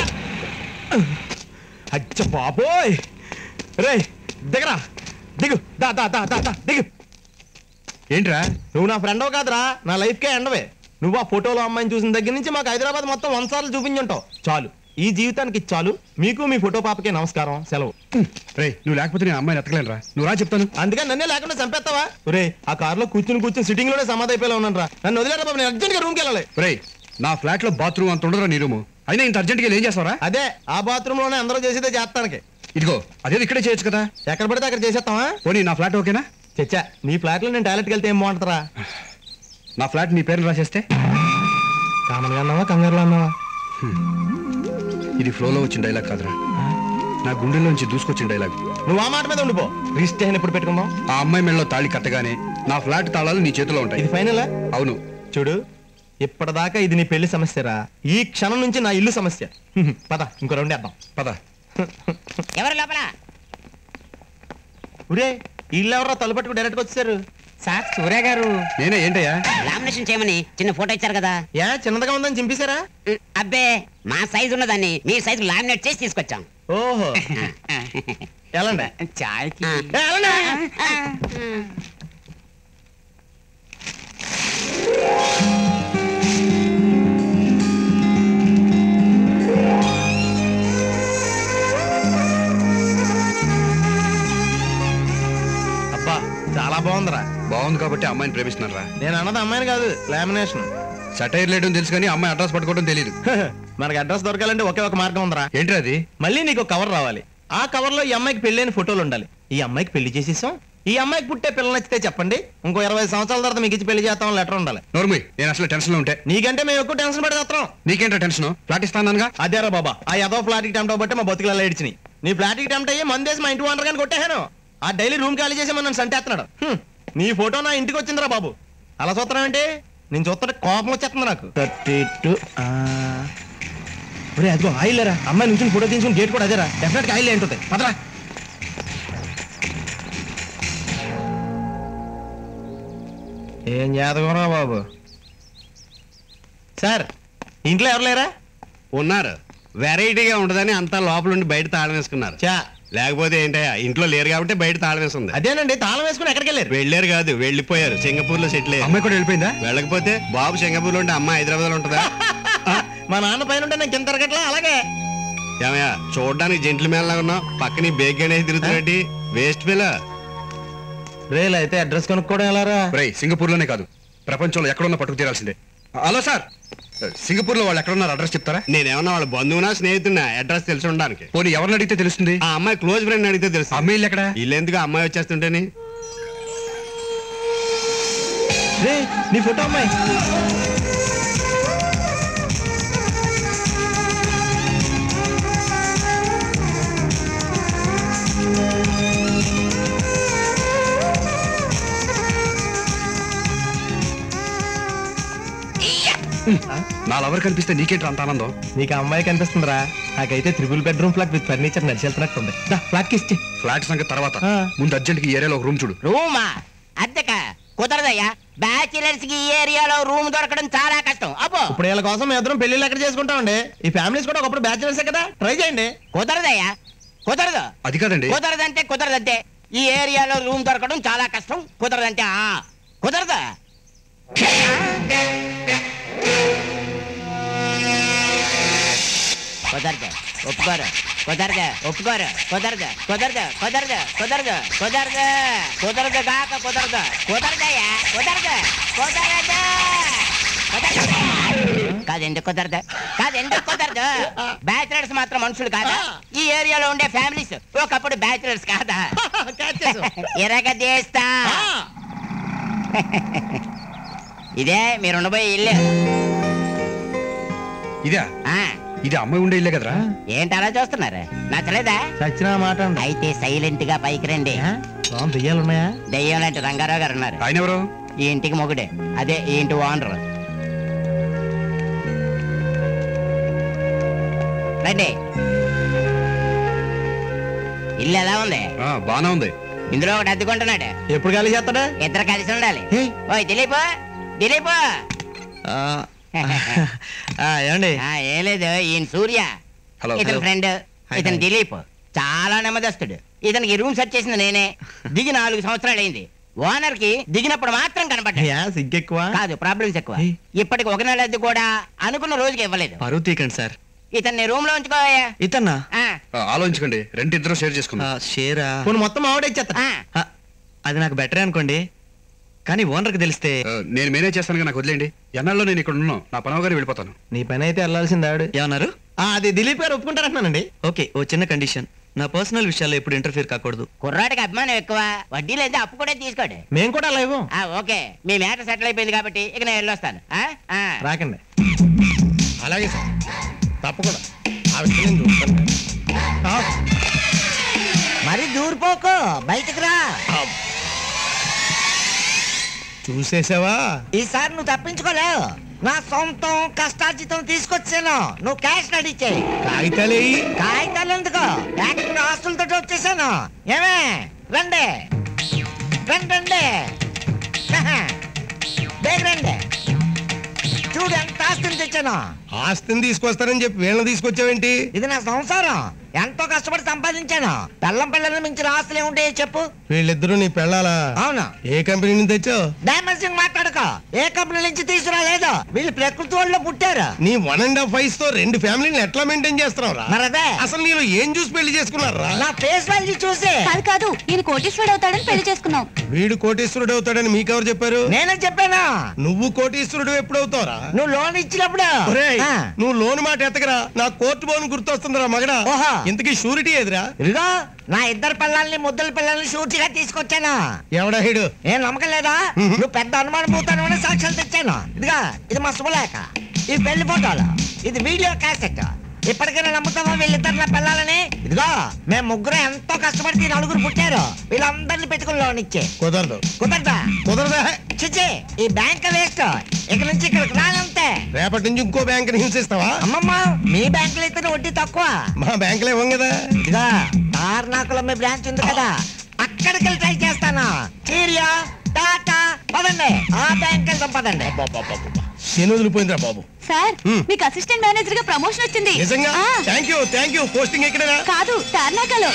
అచ్చ బాబోయ్. రే దిగరా, దిగు. దా దా దా దా దిగు. ఏంట్రా, నువ్వు నా ఫ్రెండవు కాదురా, నా లైఫ్కే ఎండవే. నువ్వు ఆ ఫోటోలో అమ్మాయిని చూసిన దగ్గర నుంచి మాకు హైదరాబాద్ మొత్తం వంద సార్లు చూపించుంటావు. చాలు, ఈ జీవితానికి చాలు. మీకు మీ ఫోటో పాపకే నమస్కారం, సెలవు. రే, నువ్వు లేకపోతే నేను అమ్మాయిని ఎత్తకలేనురా. నువ్వు రా చెప్తాను. అందుకని నన్నే లేకుండా చంపేస్తావా? రే, ఆ కారులో కూర్చుని కూర్చుని సిట్టింగ్ లోనే సమాధి అయిపోయేలా ఉన్నాను రా. నన్ను వదిలేరా బాబు, నేను అర్జెంట్ గా రూమ్కి వెళ్ళాలి. రే, నా ఫ్లాట్ లో బాత్రూమ్ అంత ఉండదురా నీ రూము. అయినా ఇంత అర్జెంట్ గా ఏం చేస్తావరా? అదే ఆ బాత్రూమ్ లోనే అందరూ చేసేదే చేస్తానికి. ఇదిగో అదే ఇక్కడే చేయొచ్చు కదా. ఎక్కడ పడితే అక్కడ చేసేస్తావా? పోనీ నా ఫ్లాట్ ఓకేనా? చచ్చా, నీ ఫ్లాట్ లో నేను టాయిలెట్కి వెళ్తే ఏం బాగుంటుందా? నా ఫ్లాట్ నీ పేరు రాసేస్తే? కామన్గా అన్నావా, కంగారులో అన్నావా? ఇది ఫ్లోలో వచ్చిన డైలాగ్ కాదురా, నా గుండెల్లోంచి దూసుకొచ్చిన డైలాగ్. నువ్వు ఆ మాట మీద ఉండిపో. రిజిస్ట్రేషన్ ఎప్పుడు పెట్టుకుందాం? ఆ అమ్మాయి మెళ్ళలో తాళి కట్టగానే నా ఫ్లాట్ తాళాలు నీ చేతిలో ఉంటాయి. ఇది ఫైనలా? అవును. చూడు, ఇప్పటిదాకా ఇది నీ పెళ్లి సమస్యరా. ఈ క్షణం నుంచి నా ఇల్లు సమస్య. పద, ఇంకో రౌండ్ వేద్దాం. పద. ఎవరు లోపల? ఒరే, ఇల్లు ఎవరో తలుపట్టుకు డైరెక్ట్ వచ్చారు. సార్, సూర్య గారు. నేనే. ఏంటయ్యా? లామినేషన్ చేయమని చిన్న ఫోటో ఇచ్చారు కదా. యా, చిన్నదిగా ఉందని చింపేశారా? అబ్బే, మా సైజు ఉన్నదాన్ని మీ సైజు లామినేట్ చేసి తీసుకొచ్చాం. ఓహో. ఎలాండి చాయ్కి? అబ్బా, చాలా బాగుందిరా. బాగుంది కాబట్టి అమ్మాయిని ప్రేమిస్తున్నారా? నేను అన్నది అమ్మాయిని కాదు, లామినేషన్. సటైర్ లేయడం తెలుసు కానీ అమ్మాయి అడ్రస్ పట్టుకోవడం తెలియదు. మనకి అడ్రస్ దొరకాలంటే ఒకే ఒక మార్గం ఉందరా. ఏంటి అది? మళ్ళీ నీకు కవర్ రావాలి. ఆ కవర్ లో ఈ అమ్మాయికి పెళ్ళైన ఫోటోలు ఉండాలి. ఈ అమ్మాయికి పెళ్లి చేసేసాం, ఈ అమ్మాయికి పుట్టే పిల్లలు నచ్చితే చెప్పండి, ఇంకో ఇరవై సంవత్సరాల తర్వాత మీకు ఇచ్చి పెళ్లి చేస్తాం లెటర్ ఉండాలి. నోర్మి, నేను అసలు టెన్షన్ లో ఉంటే నీకంటే మేము ఎక్కువ టెన్షన్ పడి వస్తాం. నీకేంటో టెన్షన్? ఫ్లాట్ ఇస్తానగా. అదేరా బాబా, ఆ ఏదో ఫ్లాట్ టెంప్ట్ అవ్వబట్టి మా బతుకులు అలా ఏడ్చినాయి. నీ ఫ్లాట్ టెంప్ట్ అయ్యి మందేసి మా ఇంటి ఓనర్ గాని కొట్టేహాను. ఆ డైలీ రూమ్ ఖాళీ చేసి మనం సంటేస్తున్నాడు. నీ ఫోటో నా ఇంటికి వచ్చిందిరా బాబు. అలా చూస్తున్నావు ఏంటి? నేను చూస్తుంటే కోపం వచ్చేస్తుంది నాకు. థర్టీ టూ అదిగో ఆయిల్ రా. అమ్మాయి నుంచి ఫోటో తీసుకుని గేట్ కూడా అదేరా. డెఫినెట్ గా ఆయిల్ ఏంటుంది. పదరా. ఏం జాతకరా బాబు. సార్ ఇంట్లో ఎవరు లేరా? ఉన్నారు. వెరైటీగా ఉండదని అంతా లోపల ఉండి బయట తాళం వేసుకున్నారు. చా లేకపోతే ఏంటయ్యా, ఇంట్లో లేరు కాబట్టి బయట తాళం వేసుకుంది. అదేనండి, తాళం వేసుకుని ఎక్కడికి వెళ్ళారు? వెళ్ళారు కాదు, వెళ్ళిపోయారు. సింగపూర్ లో సెటిల్ అయ్యారు. అమ్మాయి కూడా వెళ్ళిపోయిందా? వెళ్ళకపోతే బాబు సింగపూర్ లో ఉంటే అమ్మాయి హైదరాబాద్ లో ఉంటుందా? మా నాన్న పైన ఉంటే నేను కింద తిరగట్లా. అలాగే ఏమయ్యా, చూడడానికి జెంట్లు మేళ ఉన్నావు, పక్కని బేగ్ అనేది తిరుగుతున్నట్టు వేస్ట్ పిల్ల. రేల్ అయితే అడ్రస్ కనుక్కోవడం ఎలారా? రే, సింగపూర్ లోనే కాదు, ప్రపంచంలో ఎక్కడున్నా పట్టుకు తీరాల్సిందే. హలో సార్, సింగపూర్ లో వాళ్ళు ఎక్కడున్నారు అడ్రస్ చెప్తారా? నేనేమన్నా వాళ్ళ బంధువునా స్నేహితున్నా అడ్రస్ తెలిసి ఉండడానికి. పోనీ ఎవరిని అడిగితే తెలుస్తుంది? ఆ అమ్మాయి క్లోజ్ ఫ్రెండ్ అడిగితే తెలుసు. అమ్మాయి ఇల్లు ఎక్కడ? ఇల్లు ఎందుకు, అమ్మాయి వచ్చేస్తుంటేని. రే నీ ఫోటో అమ్మాయి. నా లవర్ కనిపిస్తే నీకేంటి అంత ఆనందం? నీకు అమ్మాయి కనిపిస్తుందిరా, నాకైతే triple bedroom flat with furniture నడిచి వెళ్తున్నట్టుంది. ఫ్లాట్ కి ఇచ్చి. ఫ్లాట్ సంగతి తర్వాత, ముందు అర్జెంట్ కి ఏరియాలో ఒక రూమ్ చూడు. రూమా? అద్దెక కుదరదయ్యా. బ్యాచిలర్స్ కి ఈ ఏరియాలో రూమ్ దొరకడం చాలా కష్టం. అబ్బో, ఇప్పుడు వీళ్ళ కోసం మేము ఇద్దరం పెళ్లిళ్ళు ఎక్కడ చేసుకుంటామండి? ఈ ఫ్యామిలీస్ కూడా ఒకప్పుడు బ్యాచిలర్సే కదా, ట్రై చేయండి. కుదరదయ్యా, కుదరదు. అది కాదండి. కుదరదంటే కుదరదంటే ఈ ఏరియాలో రూమ్ దొరకడం చాలా కష్టం. కుదరదంటే ఆ కుదరదా? కుదరదు, ఒప్పుకోరు. కుదరదు, ఒప్పుకోరు. కుదరదు, కుదరదు, కుదరదు, కుదరదు, కుదరదు, కుదరదు కాక కుదరదు. కుదరదయ్యా, కుదరదు, కుదరదు, కుదరదు. కాదెందుకు కుదరదు? కాదెందుకు కుదరదు? బ్యాచిలర్స్ మాత్రం మనుషులు కాదా? ఈ ఏరియాలో ఉండే ఫ్యామిలీస్ ఒకప్పుడు బ్యాచిలర్స్ కాదా? ఎరగదీస్తా. ఇదే మీరు ఉండబోయే ఇల్లు. ఇదే ఇది అమ్మాయి ఉండే ఇల్లే కదరా? ఏంటి అలా చూస్తున్నారు? నచ్చలేదా? చచ్చిన మాట అయితే సైలెంట్ గా పైకి రండి. దెయ్యాలు ఉన్నాయా? దెయ్యం లాంటి రంగారావు గారు ఉన్నారు. ఆయన ఎవరు? ఈ ఇంటికి మొగుడే, అదే ఈ ఇంటి ఓనర్. రండి. ఇల్లు ఎలా ఉంది? బానే ఉంది. ఇందులో ఒకటి అద్దెకుంటున్నాడు. ఎప్పుడు ఖాళీ చేస్తాడా? ఇద్దరు కలిసి ఉండాలి. ఓయ్ దిలీప్, దిలీప్. ఏమండి? ఏం లేదు, ఈయన సూర్య, ఇతని ఫ్రెండ్, ఇతని దిలీప్. చాలా నెమ్మదస్తుడు. ఇతనికి రూమ్ సెట్ చేసింది నేనే. దిగి నాలుగు సంవత్సరాలు అయింది. ఓనర్ కి దిగినప్పుడు మాత్రం కనపడ్డా. సిగ్గెక్కువ కాదు, ప్రాబ్లమ్స్ ఎక్కువ. ఇప్పటికి ఒక నెల అద్దె కూడా అనుకున్న రోజుకి ఇవ్వలేదు. పరువు తీకండి సార్. ఇతన్ని రూమ్ లో ఉంచుకోయా. ఇతన్నా? ఆలోచించకండి, రెంట్ ఇద్దరు షేర్ చేసుకుందాం. షేరా? మొత్తం ఆవిడ ఇచ్చేస్తా. అది నాకు బెటరే అనుకోండి, కానీ ఓనర్కి తెలిస్తే. నేను మేనేజ్ చేస్తాను, నాకు వదిలేండి. ఎన్నాళ్ళు నేను ఇక్కడ ఉన్నాను, నా పనవ గారు వెళ్ళిపోతాను. నీ పని అయితే వెళ్ళాల్సింది ఆవిడ. ఏమన్నారు? అది దిలీప్ గారు ఒప్పుకుంటారంటున్నానండి. ఓకే, ఓ చిన్న కండిషన్, నా పర్సనల్ విషయాల్లో ఎప్పుడు ఇంటర్ఫియర్ కాకూడదు. కుర్రాడికి అభిమానం ఎక్కువ, వడ్డీ లేదా అప్పు కూడా తీసుకోండి. మేము కూడా అలా ఇవ్వం. ఓకే, మీ మ్యాటర్ సెటిల్ అయిపోయింది కాబట్టి ఇక నేను వెళ్ళొస్తాను. రాకండి. అలాగే సార్, తప్పకుండా ఆ విషయం నేను చూస్తాను. మరి దూరిపోకు, బయటకు రా. చూసేసావా? ఈసారి నువ్వు తప్పించుకోలేవు. నా సొంతం కష్టార్జితం తీసుకొచ్చాను, నువ్వు క్యాష్ రెడీ చేయి. కాగితాలు కాగితాలు ఎందుకు? యాక్టింగ్ ఆస్తులతో వచ్చేసాను. ఏమే రండి రండి రండి బేగ రండి. చూడు ఎంత ఆస్తిని తెచ్చాను. ఆస్తిని తీసుకొస్తానని చెప్పి వీళ్ళని తీసుకొచ్చావేంటి? ఇది నా సంసారం. ఎంతో కష్టపడి సంపాదించాను. పెళ్ళం పిల్లల మించిన ఆస్తులు ఏముంటాయో చెప్పు. వీళ్ళిద్దరూ నీ పెళ్ళాలా? అవునా. ఏ కంపెనీ నుంచి తెచ్చావు? డైమెన్షన్ మాట్లాడక. ఏ కంపెనీ నుంచి తీసుకురా లేదు. వీళ్ళు ప్రకృతి వాళ్ళు పుట్టారు. నీ వన్ అండ్ హాఫ్ వయసు తో రెండు ఫ్యామిలీని ఎట్లా మెయింటైన్ చేస్తున్నావు? మరదే అసలు నేను ఏం చూసి పెళ్లి చేసుకున్నారా? నా ఫేస్ వాల్యూ చూసి. కాదు కాదు ఈయన కోటీశ్వరుడు అవుతాడని పెళ్లి చేసుకున్నాం. వీడు కోటీశ్వరుడు అవుతాడని మీకెవరు చెప్పారు? నేనే చెప్పాను. నువ్వు కోటీశ్వరుడు ఎప్పుడవుతావురా? నువ్వు లోన్ ఇచ్చినప్పుడు. నువ్వు లోన్ మాట ఎత్తకరా, నా కోర్టు బోన్ గుర్తొస్తుందిరా మగడా. ఇంతకీ షూరిటీ ఎదురా? ఇదిగో నా ఇద్దరు పిల్లల్ని ముద్దల పిల్లల్ని షూరిటీగా తీసుకొచ్చాను. ఎవడా హీడు? ఏం నమ్మకం లేదా? నువ్వు పెద్ద అనుమానం పోతాను సాక్ష్యాలు తెచ్చాను. ఇదిగా ఇది మా శుభలేఖ, ఇది పెళ్లి ఫోటోలు, ఇది వీడియో క్యాసెట్. ఇప్పటికైనా నమ్ముతావా వీళ్ళిద్దరు నా పిల్లలని? ఇదిగో మేము ముగ్గురు ఎంతో కష్టపడి నలుగురు పుట్టారు. వీళ్ళందరినీ పెట్టుకుని లోన్ ఇచ్చే. కుదరదు. కుదరదా? కుదరదా? చిచ్చి ఈ బ్యాంక్ వేస్ట్. ఇక్కడ నుంచి ఇక్కడికి రానంతే. రేపటి నుంచి ఇంకో బ్యాంక్ హింసిస్తావా? అమ్మమ్మ మీ బ్యాంక్ లో అయితే వడ్డీ తక్కువ. మా బ్యాంక్ లో ఇవ్వం కదా. ఇదిగా తార్నాకులో మీ బ్రాంచ్ ఉంది కదా, అక్కడికి వెళ్ళి ట్రై చేస్తాను. చీరియా టాటా పదండి, ఆ బ్యాంక్ వెళ్తాం పదండి. నేను వదిలిపోయిందిరా బాబు. సార్ మీకు అసిస్టెంట్ మేనేజర్ గా ప్రమోషన్ వచ్చింది. నిజంగా? Thank you thank you. Posting ఎక్కడరా? కాదు తార్నాకలో.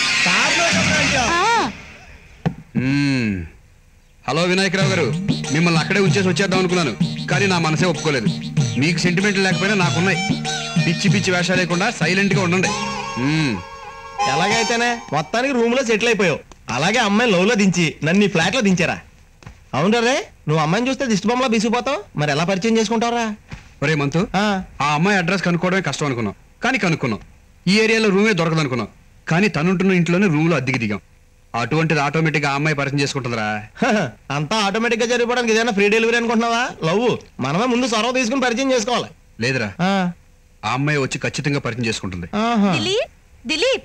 హలో వినాయకరావు గారు, మిమ్మల్ని అక్కడే ఉంచేసి వచ్చేద్దాం అనుకున్నాను, కానీ నా మనసే ఒప్పుకోలేదు. మీకు సెంటిమెంట్ లేకపోయినా నాకున్నాయి. పిచ్చి పిచ్చి వేషాలు లేకుండా సైలెంట్ గా ఉండండి. ఎలాగైతేనే మొత్తానికి రూమ్ లో సెటిల్ అయిపోయావు. అలాగే అమ్మాయి లవ్ లో దించి నన్ను నీ ఫ్లాట్ లో దించారా? అవును రే, నువ్వు అమ్మాయిని చూస్తే దిష్టి బొమ్మలా బిసిపోతావు, మరి ఎలా పరిచయం చేసుకుంటావురా? ఒరే మంతు, ఆ అమ్మాయి అడ్రస్ కనుక్కోవడమే కష్టం అనుకున్నాం, కానీ కనుక్కున్నాం. ఈ ఏరియాలో రూమే దొరకదు అనుకున్నాం, కానీ తనుంటున్న ఇంట్లోనే రూమ్ లో అద్దెకి దిగాం. అటువంటిది ఆటోమేటిక్ గా అమ్మాయి పరిచయం చేసుకుంటుందిరా. అంతా ఆటోమేటిక్ గా జరిగిపోవడానికి ఏదైనా ఫ్రీ డెలివరీ అనుకుంటున్నావా? లవ్ మనమే ముందు సొరవ తీసుకుని పరిచయం చేసుకోవాలి. లేదురా, ఆ అమ్మాయి వచ్చి ఖచ్చితంగా పరిచయం చేసుకుంటుంది. దిలీప్ దిలీప్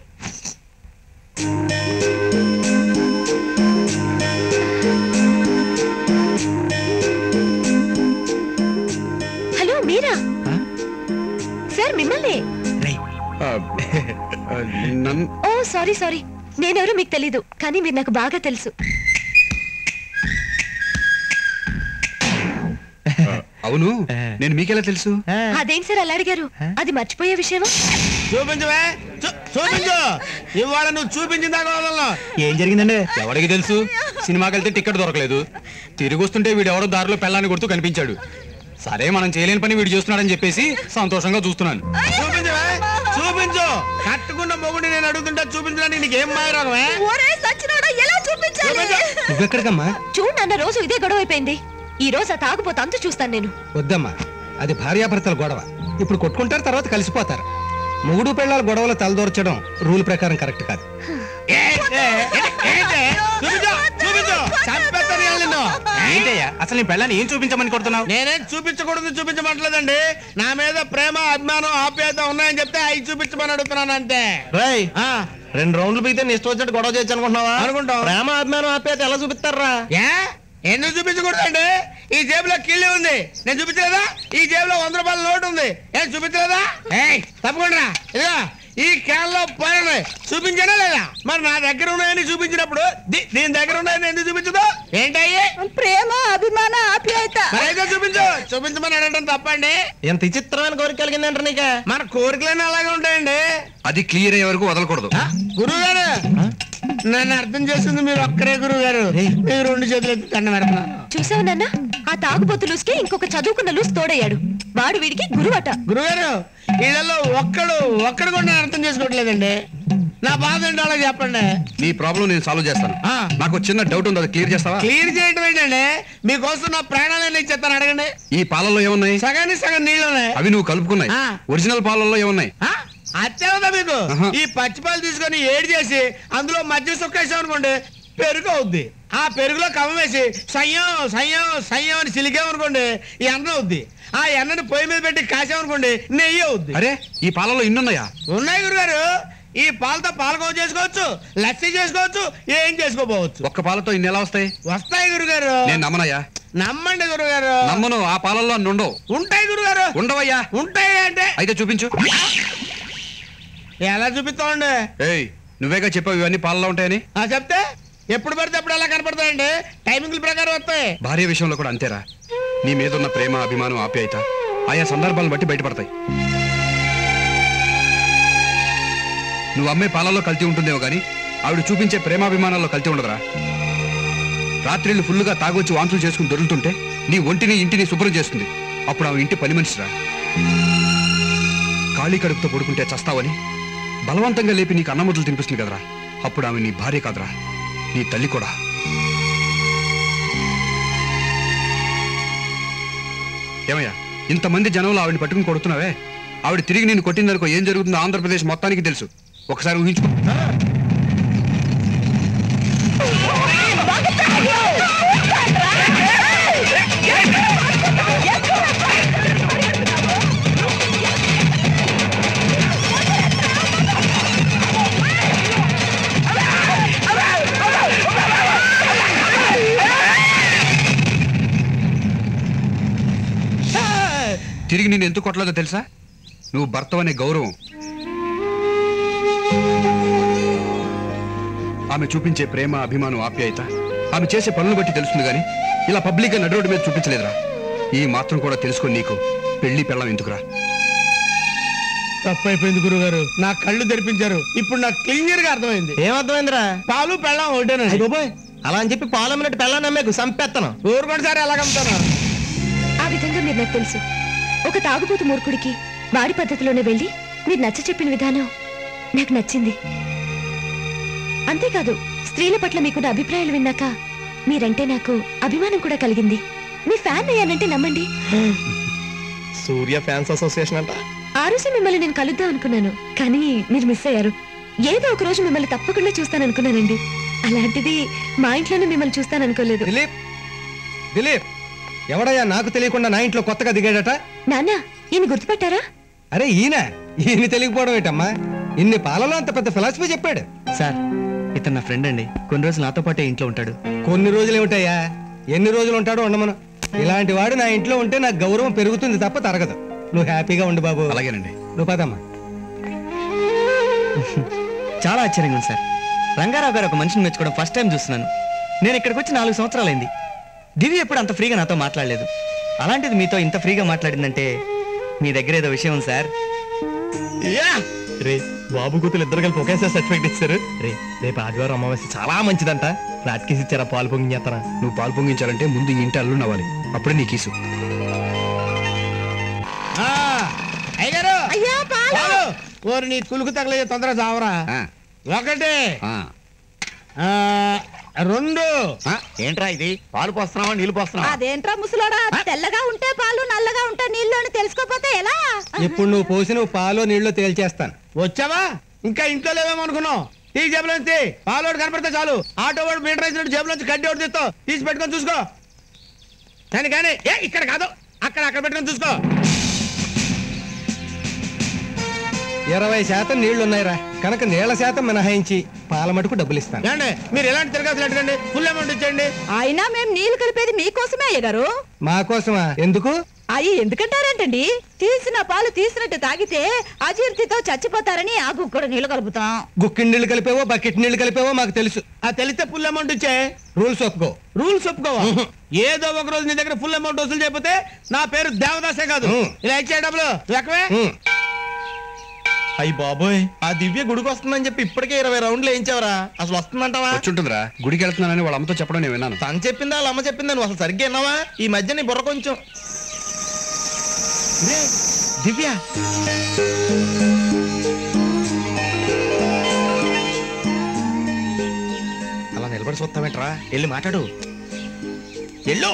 హలో మీరా? సార్ మిమ్మల్ని. ఓ సారీ సారీ, నేనెవరో మీకు తెలీదు, కానీ మీరు నాకు బాగా తెలుసు. అవును, నేను మీకెలా తెలుసు? అదేంటి సార్ అలా అడిగారు? అది మర్చిపోయే విషయమా? చూపించవే, చూపించు. ఇవాళ నువ్వు చూపించిందా? ఏం జరిగిందండి? ఎవరికి తెలుసు? సినిమాకి వెళ్తే టికెట్ దొరకలేదు, తిరిగి వస్తుంటే వీడు ఎవడో దారిలో పెళ్ళాన్ని కొడుతూ కనిపించాడు. సరే మనం చేయలేని పని వీడు చేస్తున్నాడని చెప్పేసి సంతోషంగా చూస్తున్నాను. చూపించవే, చూపించు. కట్టుకున్న మొగుడిని నేను అడుగుతుంటా చూపించడానికి నీకేం మాయరాగమే? నువ్వెక్కడికమ్మా? చూడు అన్న రోజు ఇదే గొడవ అయిపోయింది. ఈ రోజు ఆ తాగుపోతే అంత చూస్తాను నేను. వద్దమ్మా, అది భార్యాభర్తల గొడవ. ఇప్పుడు కొట్టుకుంటారు, తర్వాత కలిసిపోతారు. మూడు పెళ్ళాల గొడవలు తలదోర్చడం రూల్ ప్రకారం కరెక్ట్ కాదు. ఏంటయ్యా అసలు నీ పెళ్ళాన్ని ఏం చూపించమని కొడుతున్నావు? నేనేం చూపించకూడదు చూపించమంటలేదండి. నా మీద ప్రేమ అభిమానం ఆప్యాయత ఉన్నాయని చెప్తే అవి చూపించమని అడుగుతున్నాను అంతే. రెండు రౌండ్లు పీతే నీ ఇష్టం వచ్చినట్టు గొడవ చేయొచ్చు అనుకుంటున్నావా? అనుకుంటాం. ప్రేమ అభిమానం ఆప్యాయత ఎలా చూపిస్తారా? ఎందుకు చూపించకూడదండి? ఈ జేబులో కిళ్ళి ఉంది, నేను చూపించలేదా? ఈ జేబులో వంద రూపాయల నోటు ఉంది, నేను చూపించలేదా? తప్పకుండా ఇదిగా ఈ క్యాన్ లో పోయినాయి, చూపించానా లేదా? మరి నా దగ్గర ఉన్నాయని చూపించినప్పుడు దీని దగ్గర ఉన్నాయని ఎందుకు చూపించదు? ఏంటయ్యి? ప్రేమ అభిమాన ఆప్యాయత. అయితే చూపించు. చూపించమని అడగడం తప్పండి. ఎంత విచిత్రమైన కోరిక కలిగిందంటారు నీకు? మన కోరికలన్నీ అలాగే ఉంటాయండి. అది క్లియర్ అయ్యే వరకు వదలకూడదు. గురువు గారు, నన్ను అర్థం చేస్తుంది మీరు ఒక్కరే గురువు గారు. మీరు రెండు చేతులు ఎత్తి దండం పెడుతున్నా. చూసావు నాన్న, ఆ తాగుబోతు లూస్కి ఇంకొక చదువుకున్న లూస్ తోడయ్యాడు. వాడు వీడికి గురువట. గురుగారు, వీళ్ళలో ఒక్కడు ఒక్కడు కూడా నేను అర్థం చేసుకోవట్లేదండి. నా బాధ ఏంటో అలా చెప్పండి. నీ ప్రాబ్లం నేను సాల్వ్ చేస్తాను. నాకు చిన్న డౌట్ ఉంది, అది క్లియర్ చేస్తావా? క్లియర్ చేయటం ఏంటండి? మీకోసం నా ప్రాణాలను ఇచ్చేస్తాను, అడగండి. ఈ పాలల్లో ఏమున్నాయి? సగానికి సగం నీళ్ళు ఉన్నాయి. అవి నువ్వు కలుపుకున్నాయి. ఒరిజినల్ పాలల్లో ఏమున్నాయి? అత్యవదా మీకు? ఈ పచ్చిపాలు తీసుకొని ఏడు చేసి అందులో మధ్య సుక్కేసాం అనుకోండి, పెరుగు అవుద్ది. ఆ పెరుగులో కవ్వం వేసి సయ్యం సయ్యం సయ్యం అని సిలికామనుకోండి, ఈ అన్నం అవుద్ది. ఆ ఎన్నని పొయ్యి మీద పెట్టి కాసామనుకోండి, నెయ్యి అవుద్ది. అరే, ఈ పాలలో ఇన్నున్నాయా? ఉన్నాయి గురుగారు. ఈ పాలతో పాలకోవ చేసుకోవచ్చు, లస్సీ చేసుకోవచ్చు, ఏం చేసుకోపోవచ్చు. ఒక్క పాలతో ఇన్ని ఎలా వస్తాయి? వస్తాయి గురుగారు. నేను నమ్మనయ్యా. నమ్మండి గురుగారు. నమ్మను. ఆ పాలల్లో అన్ని ఉండవు. ఉంటాయి గురుగారు. ఉండవయ్యా? ఉంటాయి అంటే అయితే చూపించు. ఎలా చూపిస్తామండి? ఏయ్, నువ్వేగా చెప్పావు ఇవన్నీ పాలలో ఉంటాయని. చెప్తే ఎప్పుడు పడితే అప్పుడు ఎలా కనపడతాయండి? టైమింగ్ల ప్రకారం వస్తాయి. భార్య విషయంలో కూడా అంతేరా. నీ మీద ఉన్న ప్రేమ అభిమానం ఆప్యాయత ఆయా సందర్భాలను బట్టి బయటపడతాయి. నువ్వు అమ్మే పాలల్లో కల్తీ ఉంటుందేమో కానీ ఆవిడ చూపించే ప్రేమాభిమానాల్లో కల్తీ ఉండదురా. రాత్రిళ్ళు ఫుల్లుగా తాగొచ్చి వాంతులు చేసుకుని దొరుకుతుంటే నీ ఒంటిని ఇంటిని శుభ్రం చేస్తుంది. అప్పుడు ఆమె ఇంటి పని మనిషిరా. ఖాళీ కడుపుతో పడుకుంటే చస్తావని బలవంతంగా లేపి నీకు అన్నముద్దలు తినిపిస్తుంది కదరా. అప్పుడు ఆమె నీ భార్య కాదురా, నీ తల్లి కూడా. ఏమయ్యా, ఇంతమంది జనంలో ఆవిడని పట్టుకుని కొడుతున్నావే, ఆవిడ తిరిగి నేను కొట్టిందనుకో ఏం జరుగుతుందో ఆంధ్రప్రదేశ్ మొత్తానికి తెలుసు. ఒకసారి ఊహించుకో. తిరిగి నేను ఎందుకు కొట్టలేదో తెలుసా? నువ్వు భర్తవనే గౌరవం, ఆమె చూపించే ప్రేమ, అభిమానం, ఆప్యాయత ఆమె చేసే పనులు బట్టి తెలుస్తుంది కానీ ఇలా పబ్లిక్గా నడి రోడ్డు మీద చూపించలేదురా. ఈ మాత్రం కూడా తెలుసుకొని నీకు పెళ్లి పెళ్ళం ఎందుకురా? తప్పైపోయింది గురుగారు, నా కళ్ళు తెరిపించారు. ఇప్పుడు నాకు క్లియర్ గా అర్థమైంది. ఏమర్థమైందిరా? పాలు పెళ్ళం ఒకటేనండి. అలా అని చెప్పి పాలు అమ్మినట్టు పెళ్ళం నమ్మేకు సంపెత్తను. ఊరుకోండి సార్, ఎలాగమ్ముతాను? ఆ విధంగా మీరు నాకు తెలుసు. ఒక తాగుబోతు మూర్ఖుడికి వాడి పద్ధతిలోనే వెళ్ళి మీరు నచ్చ చెప్పిన విధానం నాకు నచ్చింది. అంతేకాదు, స్త్రీల పట్ల మీకున్న అభిప్రాయాలు విన్నాక మీరంటే నాకు అభిమానం కూడా కలిగింది. మీ ఫ్యాన్ అయ్యానంటే నమ్మండి. సూర్య ఫ్యాన్స్ అసోసియేషన్ అంట. ఆ రోజు మిమ్మల్ని నేను కలుద్దాం అనుకున్నాను, కానీ మీరు మిస్ అయ్యారు. ఏదో ఒక రోజు మిమ్మల్ని తప్పకుండా చూస్తాననుకున్నానండి. అలాంటిది మా ఇంట్లోనే మిమ్మల్ని చూస్తాననుకోలేదు. దిలీప్ దిలీప్ ఎవడయ్యా నాకు తెలియకుండా నా ఇంట్లో కొత్తగా దిగాడట? నాన్న, ఈయన గుర్తుపట్టారా? అరే ఈయన ఈయన తెలియకపోవడం ఏంటమ్మా? ఇన్ని పాలలో అంత పెద్ద ఫిలాసఫీ చెప్పాడు. సార్, ఇతను నా ఫ్రెండ్ అండి. కొన్ని రోజులు నాతో పాటే ఇంట్లో ఉంటాడు. కొన్ని రోజులు ఏమిటయ్యా, ఎన్ని రోజులు ఉంటాడో ఉండమను. ఇలాంటి వాడు నా ఇంట్లో ఉంటే నాకు గౌరవం పెరుగుతుంది తప్ప తరగదు. నువ్వు హ్యాపీగా ఉండు బాబు. అలాగేనండి. నువ్వు పదమ్మా. చాలా ఆశ్చర్యంగా ఉంది సార్. రంగారావు గారు ఒక మనిషిని మెచ్చుకోవడం ఫస్ట్ టైం చూస్తున్నాను. నేను ఇక్కడికి వచ్చి నాలుగు సంవత్సరాలైంది. దివి ఎప్పుడు అంత ఫ్రీగా నాతో మాట్లాడలేదు. అలాంటిది మీతో ఇంత ఫ్రీగా మాట్లాడిందంటే మీ దగ్గర ఏదో విషయం ఉంది సార్. రే బాబు కూతురు ఇద్దరు కలిపి ఒకేసారి సర్టిఫికెట్ ఇచ్చారు. రే రేపు ఆదివారం అమావాస్య చాలా మంచిదంట. ఫ్లాట్కేసి ఇచ్చారా? పాలు పొంగించేస్తారా? నువ్వు పాలు పొంగించాలంటే ముందు ఈ ఇంటి అల్లు నవ్వాలి, అప్పుడే నీ కీసు. అయ్యారు ఓరు నీ కులుకు తగలేదు, తొందరగా చావరా. ఒకటి రెండు. ఏంట్రా ఇది? పాలు పోస్తున్నావా నీళ్లు పోస్తున్నావా? అదేంట్రా ముసలోడా, తెల్లగా ఉంటే పాలు నల్లగా ఉంటే నీళ్ళు అని తెలుసుకోపోతే ఎలా? ఇప్పుడు నువ్వు పోసి నువ్వు పాలో నీళ్ళు తేల్చేస్తాను. వచ్చావా? ఇంకా ఇంట్లో లేవేమో అనుకున్నావు. ఈ జేబులోంచి పాలోడు కనపడితే చాలు, ఆటో వాడు మీటర్ వేసినట్టు జేబులోంచి కడ్డీ ఒకటి తీస్తావు. తీసి పెట్టుకొని చూసుకో. కానీ కానీ ఏ ఇక్కడ కాదు, అక్కడ అక్కడ పెట్టుకొని చూసుకో. ఇరవై శాతం నీళ్లున్నాయిరా కనుక నీళ్ల శాతం మినహాయించి పాల మటుకు డబ్బులు ఇస్తాను. మీరు ఎలాంటి తిరగాల్సి అడగండి, ఫుల్ అమౌంట్ ఇచ్చేయండి. అయినా మేము నీళ్లు కలిపేది మీకోసమే అయ్యగారు. మా కోసమా? ఎందుకు? అయ్యి ఎందుకంటారేంటండి? తీసిన పాలు తీసినట్టు తాగితే అజీర్తితో చచ్చిపోతారని ఆ గుక్కడు నీళ్లు కలుపుతాం. గుక్కిడి నీళ్లు కలిపేవో బకెట్ నీళ్లు కలిపేవో మాకు తెలుసు. ఆ తెలిస్తే ఫుల్ అమౌంట్ ఇచ్చే. రూల్స్ ఒప్పుకో. రూల్స్ ఒప్పుకోవా? ఏదో ఒక రోజు నీ దగ్గర ఫుల్ అమౌంట్ వసూలు చేయకపోతే నా పేరు దేవదాసే కాదు. ఇలా ఇచ్చే డబ్బులు లెక్కవే. అయ్యి బాబోయ్, ఆ దివ్య గుడికి వస్తుందని చెప్పి ఇప్పటికే ఇరవై రౌండ్లు వేయించావరా? అసలు వస్తుందంటావా? వచ్చుంటుందిరా, గుడికి వెళ్తున్నానని వాళ్ళ అమ్మతో చెప్పడం నేను విన్నాను. తను చెప్పిందా వాళ్ళ అమ్మ చెప్పిందా? నువ్వు అసలు సరిగ్గా విన్నావా? ఈ మధ్య నీ బుర్ర కొంచెం. దివ్య అలా నిలబడి చూస్తావేంట్రా? వెళ్ళి మాట్లాడు. ఎల్లో.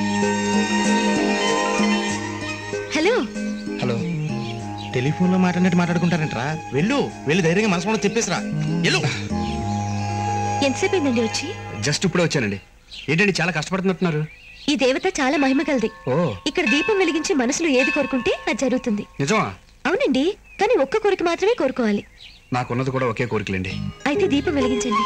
హలో హలో టెలిఫోన్ లో మాట్లాడినట్టు మాట్లాడుకుంటారంట్రా? వెళ్ళు, వెళ్ళి ధైర్యంగా మనసు చెప్పేసిరా. వెళ్ళు. ఎంతసేపు అయిందండి వచ్చి? జస్ట్ ఇప్పుడే వచ్చానండి. ఏంటండి చాలా కష్టపడుతున్నట్టున్నారు? ఈ దేవత చాలా మహిమ కలది. ఓ, ఇక్కడ దీపం వెలిగించి మనసులో ఏది కోరుకుంటే అది జరుగుతుంది. నిజమా? అవునండి, కానీ ఒక్క కోరిక మాత్రమే కోరుకోవాలి. నాకున్నది కూడా ఒకే కోరికలండి. అయితే దీపం వెలిగించండి.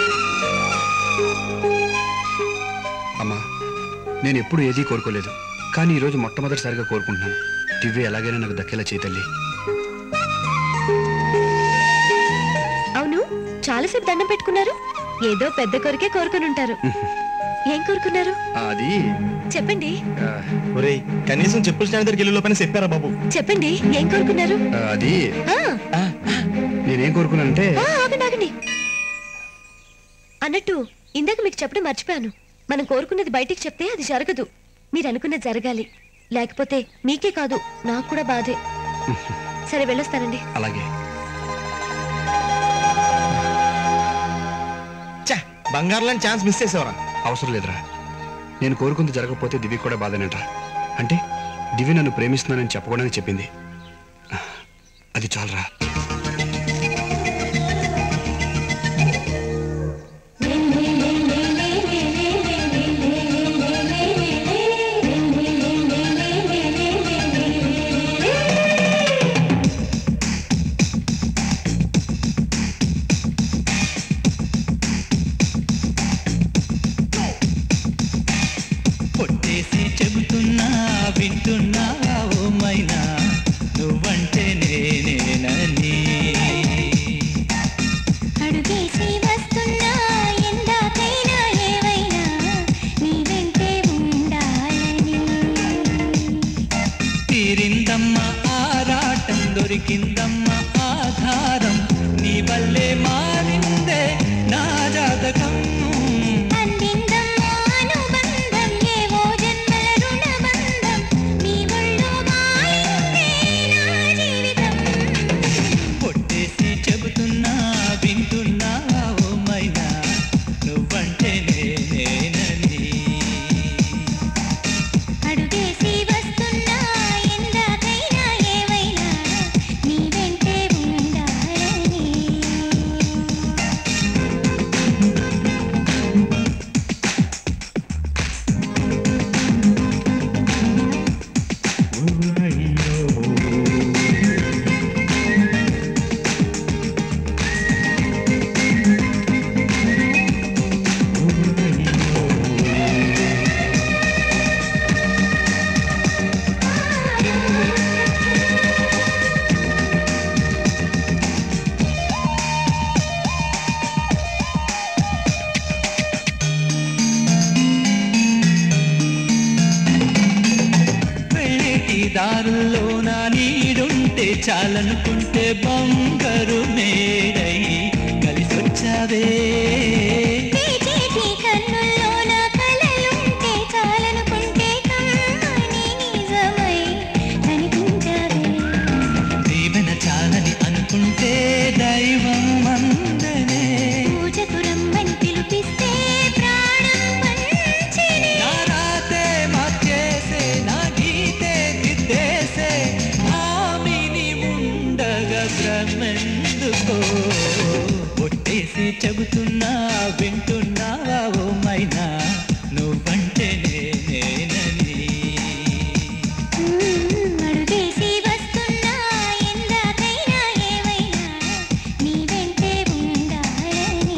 అమ్మా, నేను ఎప్పుడు ఏదీ కోరుకోలేదు, కానీ ఈరోజు మొట్టమొదటిసారిగా కోరుకుంటున్నాను, దివ్య ఎలాగైనా నాకు దక్కేలా చేయి తల్లి. అవును, చాలాసేపు దండం పెట్టుకున్నారు. ఏదో పెద్ద కోరికే కోరుకుని ఉంటారు. ఏం కోరుకున్నారు? అది చెప్పండి. ఒరేయ్, కనీసం చెప్పులు స్టాండ్ దగ్గరికి వెళ్ళి లోపల చెప్పారా బాబు? చెప్పండి, ఏం కోరుకున్నారు? అది నేనేం కోరుకున్నానంటే ఆ, ఆగండి ఆగండి అన్నట్టు ఇందాక మీకు చెప్పడం మర్చిపోయాను. మనం కోరుకున్నది బయటికి చెప్తే అది జరగదు. మీరు అనుకున్నది జరగాలి, లేకపోతే మీకే కాదు నాకు కూడా బాధే. సరే వెళ్ళొస్తానండి. అలాగే. బంగారు లాంటి ఛాన్స్ మిస్ చేసేవరా? అవసరం లేదురా, నేను కోరుకుంది జరగకపోతే దివ్య కూడా బాధనేట. అంటే దివ్య నన్ను ప్రేమిస్తున్నానని చెప్పకూడదని చెప్పింది. అది చాలరా. చెబుతున్నా వింటున్నా ఓ మైనా, నువ్వంటే నేనేనని. అడుగేసి వస్తున్నా ఎందాకైనా ఏవైనా నీ వెంటే ఉండాలని. తీరిందమ్మా ఆరాటం, దొరికిందమ్మా ఆధారం, నీ వల్లే మారిందే నా జాతకం. దారుల్లో నా నీడుంటే చాలనుకుంటే బంగారు మేడై కలిసొచ్చావే. కన్నుల్లో నా కలలుంటే చాలనుకుంటే కమ్మని నిజమై కనిపించావే. దీవెన చాలని అనుకుంటే దైవం అందనే. పూజకు రమ్మని పిలిపిస్తే ప్రాణం పంచినే. నా రాతే మార్చేసే, నా గీతే దిద్దేసే, హామీని ఉండగా భ్రమెందుకో. ఒట్టేసి చెబుతున్నా వింటున్నావా ఓ మైనా, నువ్వంటే నేనేనని. అడుగేసి వస్తున్నా ఎందాకైనా ఏవైనా నీ వెంటే ఉండాలని.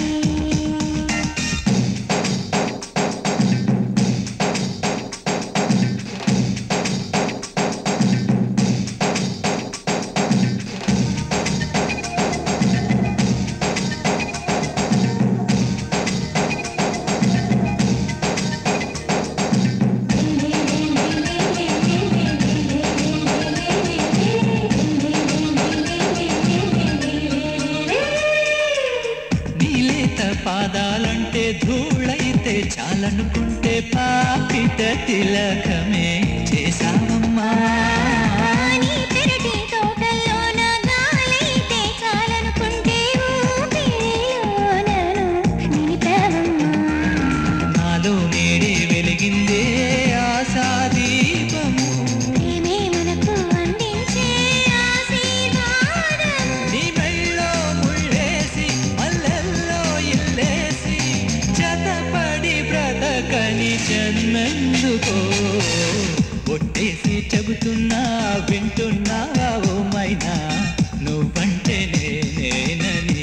నీలేత పాదాలంటే ధూళైతే చాలనుకుంటే పాపిట తిలకమే చేశావమ్మా. నీ పెరటి తోటల్లో నా గాలైతే చాలనుకుంటే ఊపిరిలో నన్ను నిలిపావమ్మా. నాలో నేడే వెలిగిందే ఆశాదీపము. ప్రేమే మనకు అందించే ఆశీర్వాదము. నీ మెళ్ళో ముళ్ళేసి మల్లెల్లో ఇల్లేసి జతపడి బ్రతకని జన్మెందుకో. ఒట్టేసి చెబుతున్నా వింటున్నావా ఓ మైనా, నువ్వంటే నేనేనని.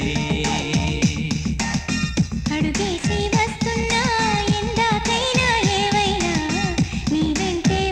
అడుగేసి వస్తున్నా ఎందాకైనా ఏవైనా నీ వెంటే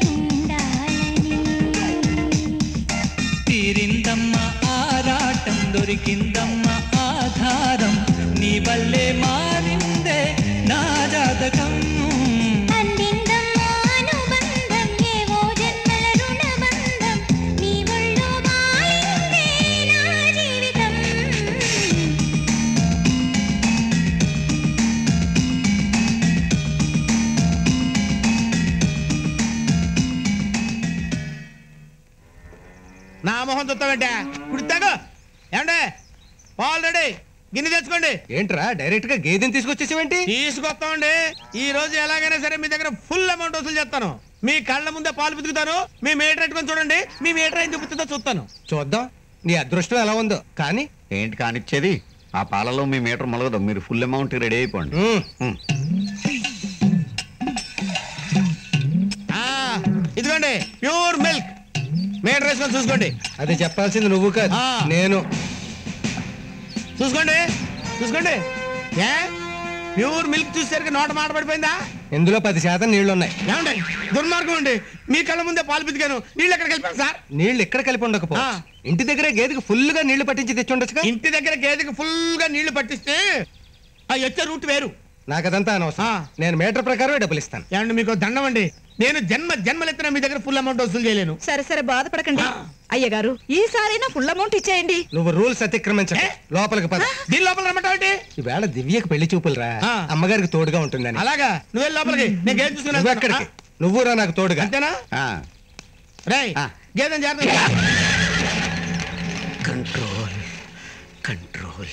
మొహం చూస్తామంటే కుడితాగు ఏమండే పాలు రెడీ గిన్నె తెచ్చుకోండి. ఏంట్రా డైరెక్ట్ గా గేదెని తీసుకొచ్చేసేవేంటి? తీసుకొస్తామండి. ఈ రోజు ఎలాగైనా సరే మీ దగ్గర ఫుల్ అమౌంట్ వసూలు చేస్తాను. మీ కళ్ళ ముందే పాలు పితుకుతాను. మీ మీటర్ ఎట్టుకొని చూడండి. మీ మీటర్ ఏం చూపుతుందో చూస్తాను. చూద్దాం నీ అదృష్టం ఎలా ఉందో. కానీ ఏంటి కానిచ్చేది? ఆ పాలలో మీ మీటర్ మొలగదు. మీరు ఫుల్ అమౌంట్ రెడీ అయిపోండి. ఇదిగోండి ప్యూర్ మిల్క్. మీటర్ వేసుకొని చూసుకోండి. అది చెప్పాల్సింది నువ్వు కాదు, నేను. చూసుకోండి చూసుకోండి. ఏ ప్యూర్ మిల్క్ చూసేసరికి నోట మాట పడిపోయిందా? ఇందులో పది శాతం నీళ్లు ఉన్నాయి. ఏమండి దుర్మార్గం అండి. మీ కళ్ళ ముందే పాలు పితికాను. నీళ్ళు ఎక్కడ కలిపాను సార్? నీళ్లు ఎక్కడ కలిపి ఉండకపో. ఇంటి దగ్గర గేదెకి ఫుల్ గా నీళ్లు పట్టించి తెచ్చుండొచ్చుగా. ఇంటి దగ్గర గేదెకి ఫుల్ గా నీళ్లు పట్టిస్తే ఆ వచ్చే రూట్ వేరు. నాకు అదంతా అనవసరం. నేను మీటర్ ప్రకారమే డబ్బులు ఇస్తాను. ఏమండి మీకు దండం అండి. నేను జన్మ జన్మలెత్తిన మీ దగ్గర ఫుల్ అమౌంట్ వసూలు చేయలేను. సరే సరే బాధపడకండి అయ్య గారు, ఈసారైనా ఫుల్ అమౌంట్ ఇచ్చేయండి. నువ్వు రూల్స్ అతిక్రమించ. లోపలికి పద. దీని లోపల రమ్మంటావంటి? ఈవేళ దివ్యకి పెళ్లి చూపులు రా. అమ్మగారికి తోడుగా ఉంటుందని. అలాగా నువ్వు లోపలికి. నేను గేదె చూసుకున్నా. నువ్వు ఎక్కడికి? నువ్వు రా నాకు తోడుగా. అంతేనా? రేయ్ గేదెని జాగ్రత్త. Control control.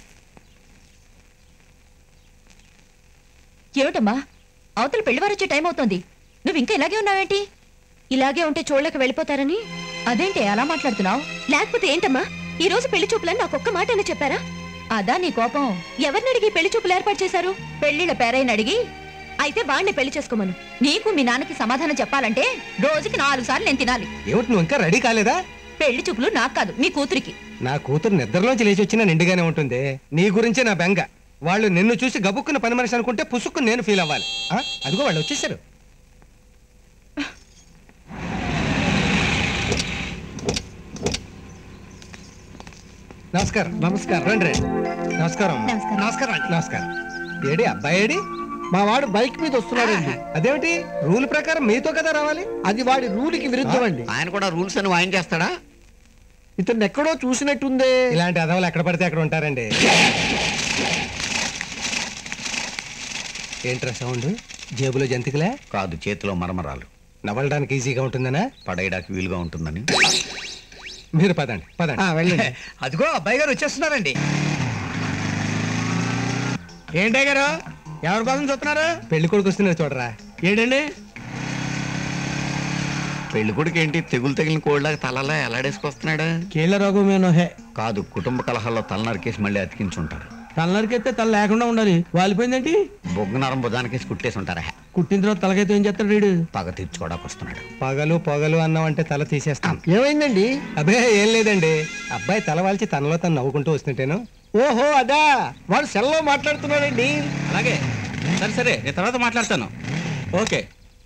ఏమిటమ్మా అవతల పెళ్లివారు వచ్చే టైం అవుతోంది, నువ్వు ఇంకా ఇలాగే ఉన్నావేంటి? ఇలాగే ఉంటే చూడలేక వెళ్ళిపోతారని. అదేంటి అలా మాట్లాడుతున్నావు? లేకపోతే ఏంటమ్మా ఈ రోజు పెళ్లి చూపులని నాకు ఒక్క మాట అని చెప్పారా? అదా నీ కోపం? ఎవరిని అడిగి పెళ్లి చూపులు ఏర్పాటు చేశారు? పెళ్లిళ్ళ పేరైన అడిగి. అయితే వాడిని పెళ్లి చేసుకోమను. నీకు మీ నాన్నకి సమాధానం చెప్పాలంటే రోజుకి నాలుగు సార్లు నేను తినాలి. ఏమిటి నువ్వు ఇంకా రెడీ కాలేదా? పెళ్లి చూపులు నాకు కాదు, మీ కూతురికి. నా కూతురు నిద్రలోంచి లేచి వచ్చినా నిండుగానే ఉంటుంది. నీ గురించే నా బెంగ. వాళ్ళు నిన్ను చూసి గబుక్కున్న పని మనిషి అనుకుంటే పుసుక్కు నేను ఫీల్ అవ్వాలి. అదిగో వాళ్ళు వచ్చేసారు. నమస్కారం. నమస్కారం. రండి రండి. నమస్కారం. నమస్కారం అండి. నమస్కారం. ఏడి అబ్బాయి ఏడి? మా వాడు బైక్ మీద వస్తున్నాడండి. అదేమిటి? రూల్ ప్రకారం మీతో కదా రావాలి. అది వాడి రూల్కి విరుద్ధం అండి. ఆయన కూడా రూల్స్ అని వాయిన్ చేస్తాడా? ఇతను ఎక్కడో చూసినట్టుందే. ఇలాంటి అదవులు ఎక్కడ పడితే అక్కడ ఉంటారండి. ఏంట్రా సౌండ్? జేబులో జంతికలే? కాదు, చేతిలో మరమరాలు. నవలడానికి ఈజీగా ఉంటుందనా? పడేయడానికి వీలుగా ఉంటుందని. మీరు పదండి పదండి. వెళ్ళండి. అదిగో అబ్బాయి గారు వచ్చేస్తున్నారండి. ఏంటే గారు ఎవరి కోసం చూస్తున్నారు? పెళ్లి కొడుకు వస్తున్నారు చూడరా. ఏంటండి పెళ్లి కొడుకు ఏంటి తెగులు తగిలిన కోళ్ళగా తలలా ఎలాడేసుకొస్తున్నాడు? కీళ్ళ రోగమేనో హే. కాదు, కుటుంబ కలహాల్లో తల నరికేసి మళ్ళీ అతికించుంటారు. తల నరికైతే తల లేకుండా ఉండాలి. వాలిపోయిందేంటి? బొగ్గునరం భుజానికేసి కుట్టేసి ఉంటారా? కుట్టిన తర్వాత తలకైతే ఏం చేస్తాడు వీడు? పగ తీర్చుకోవడానికి వస్తున్నాడు. పగలు పొగలు అన్నామంటే తల తీసేస్తాం. ఏమైందండి? అబ్బే ఏం లేదండి. అబ్బాయి తల వాల్చి తనలో తను నవ్వుకుంటూ వస్తుంటేను. ఓహో అదా, వాడు సెల్లో మాట్లాడుతున్నాడండి. అలాగే, సరే సరే నేను తర్వాత మాట్లాడతాను. ఓకే.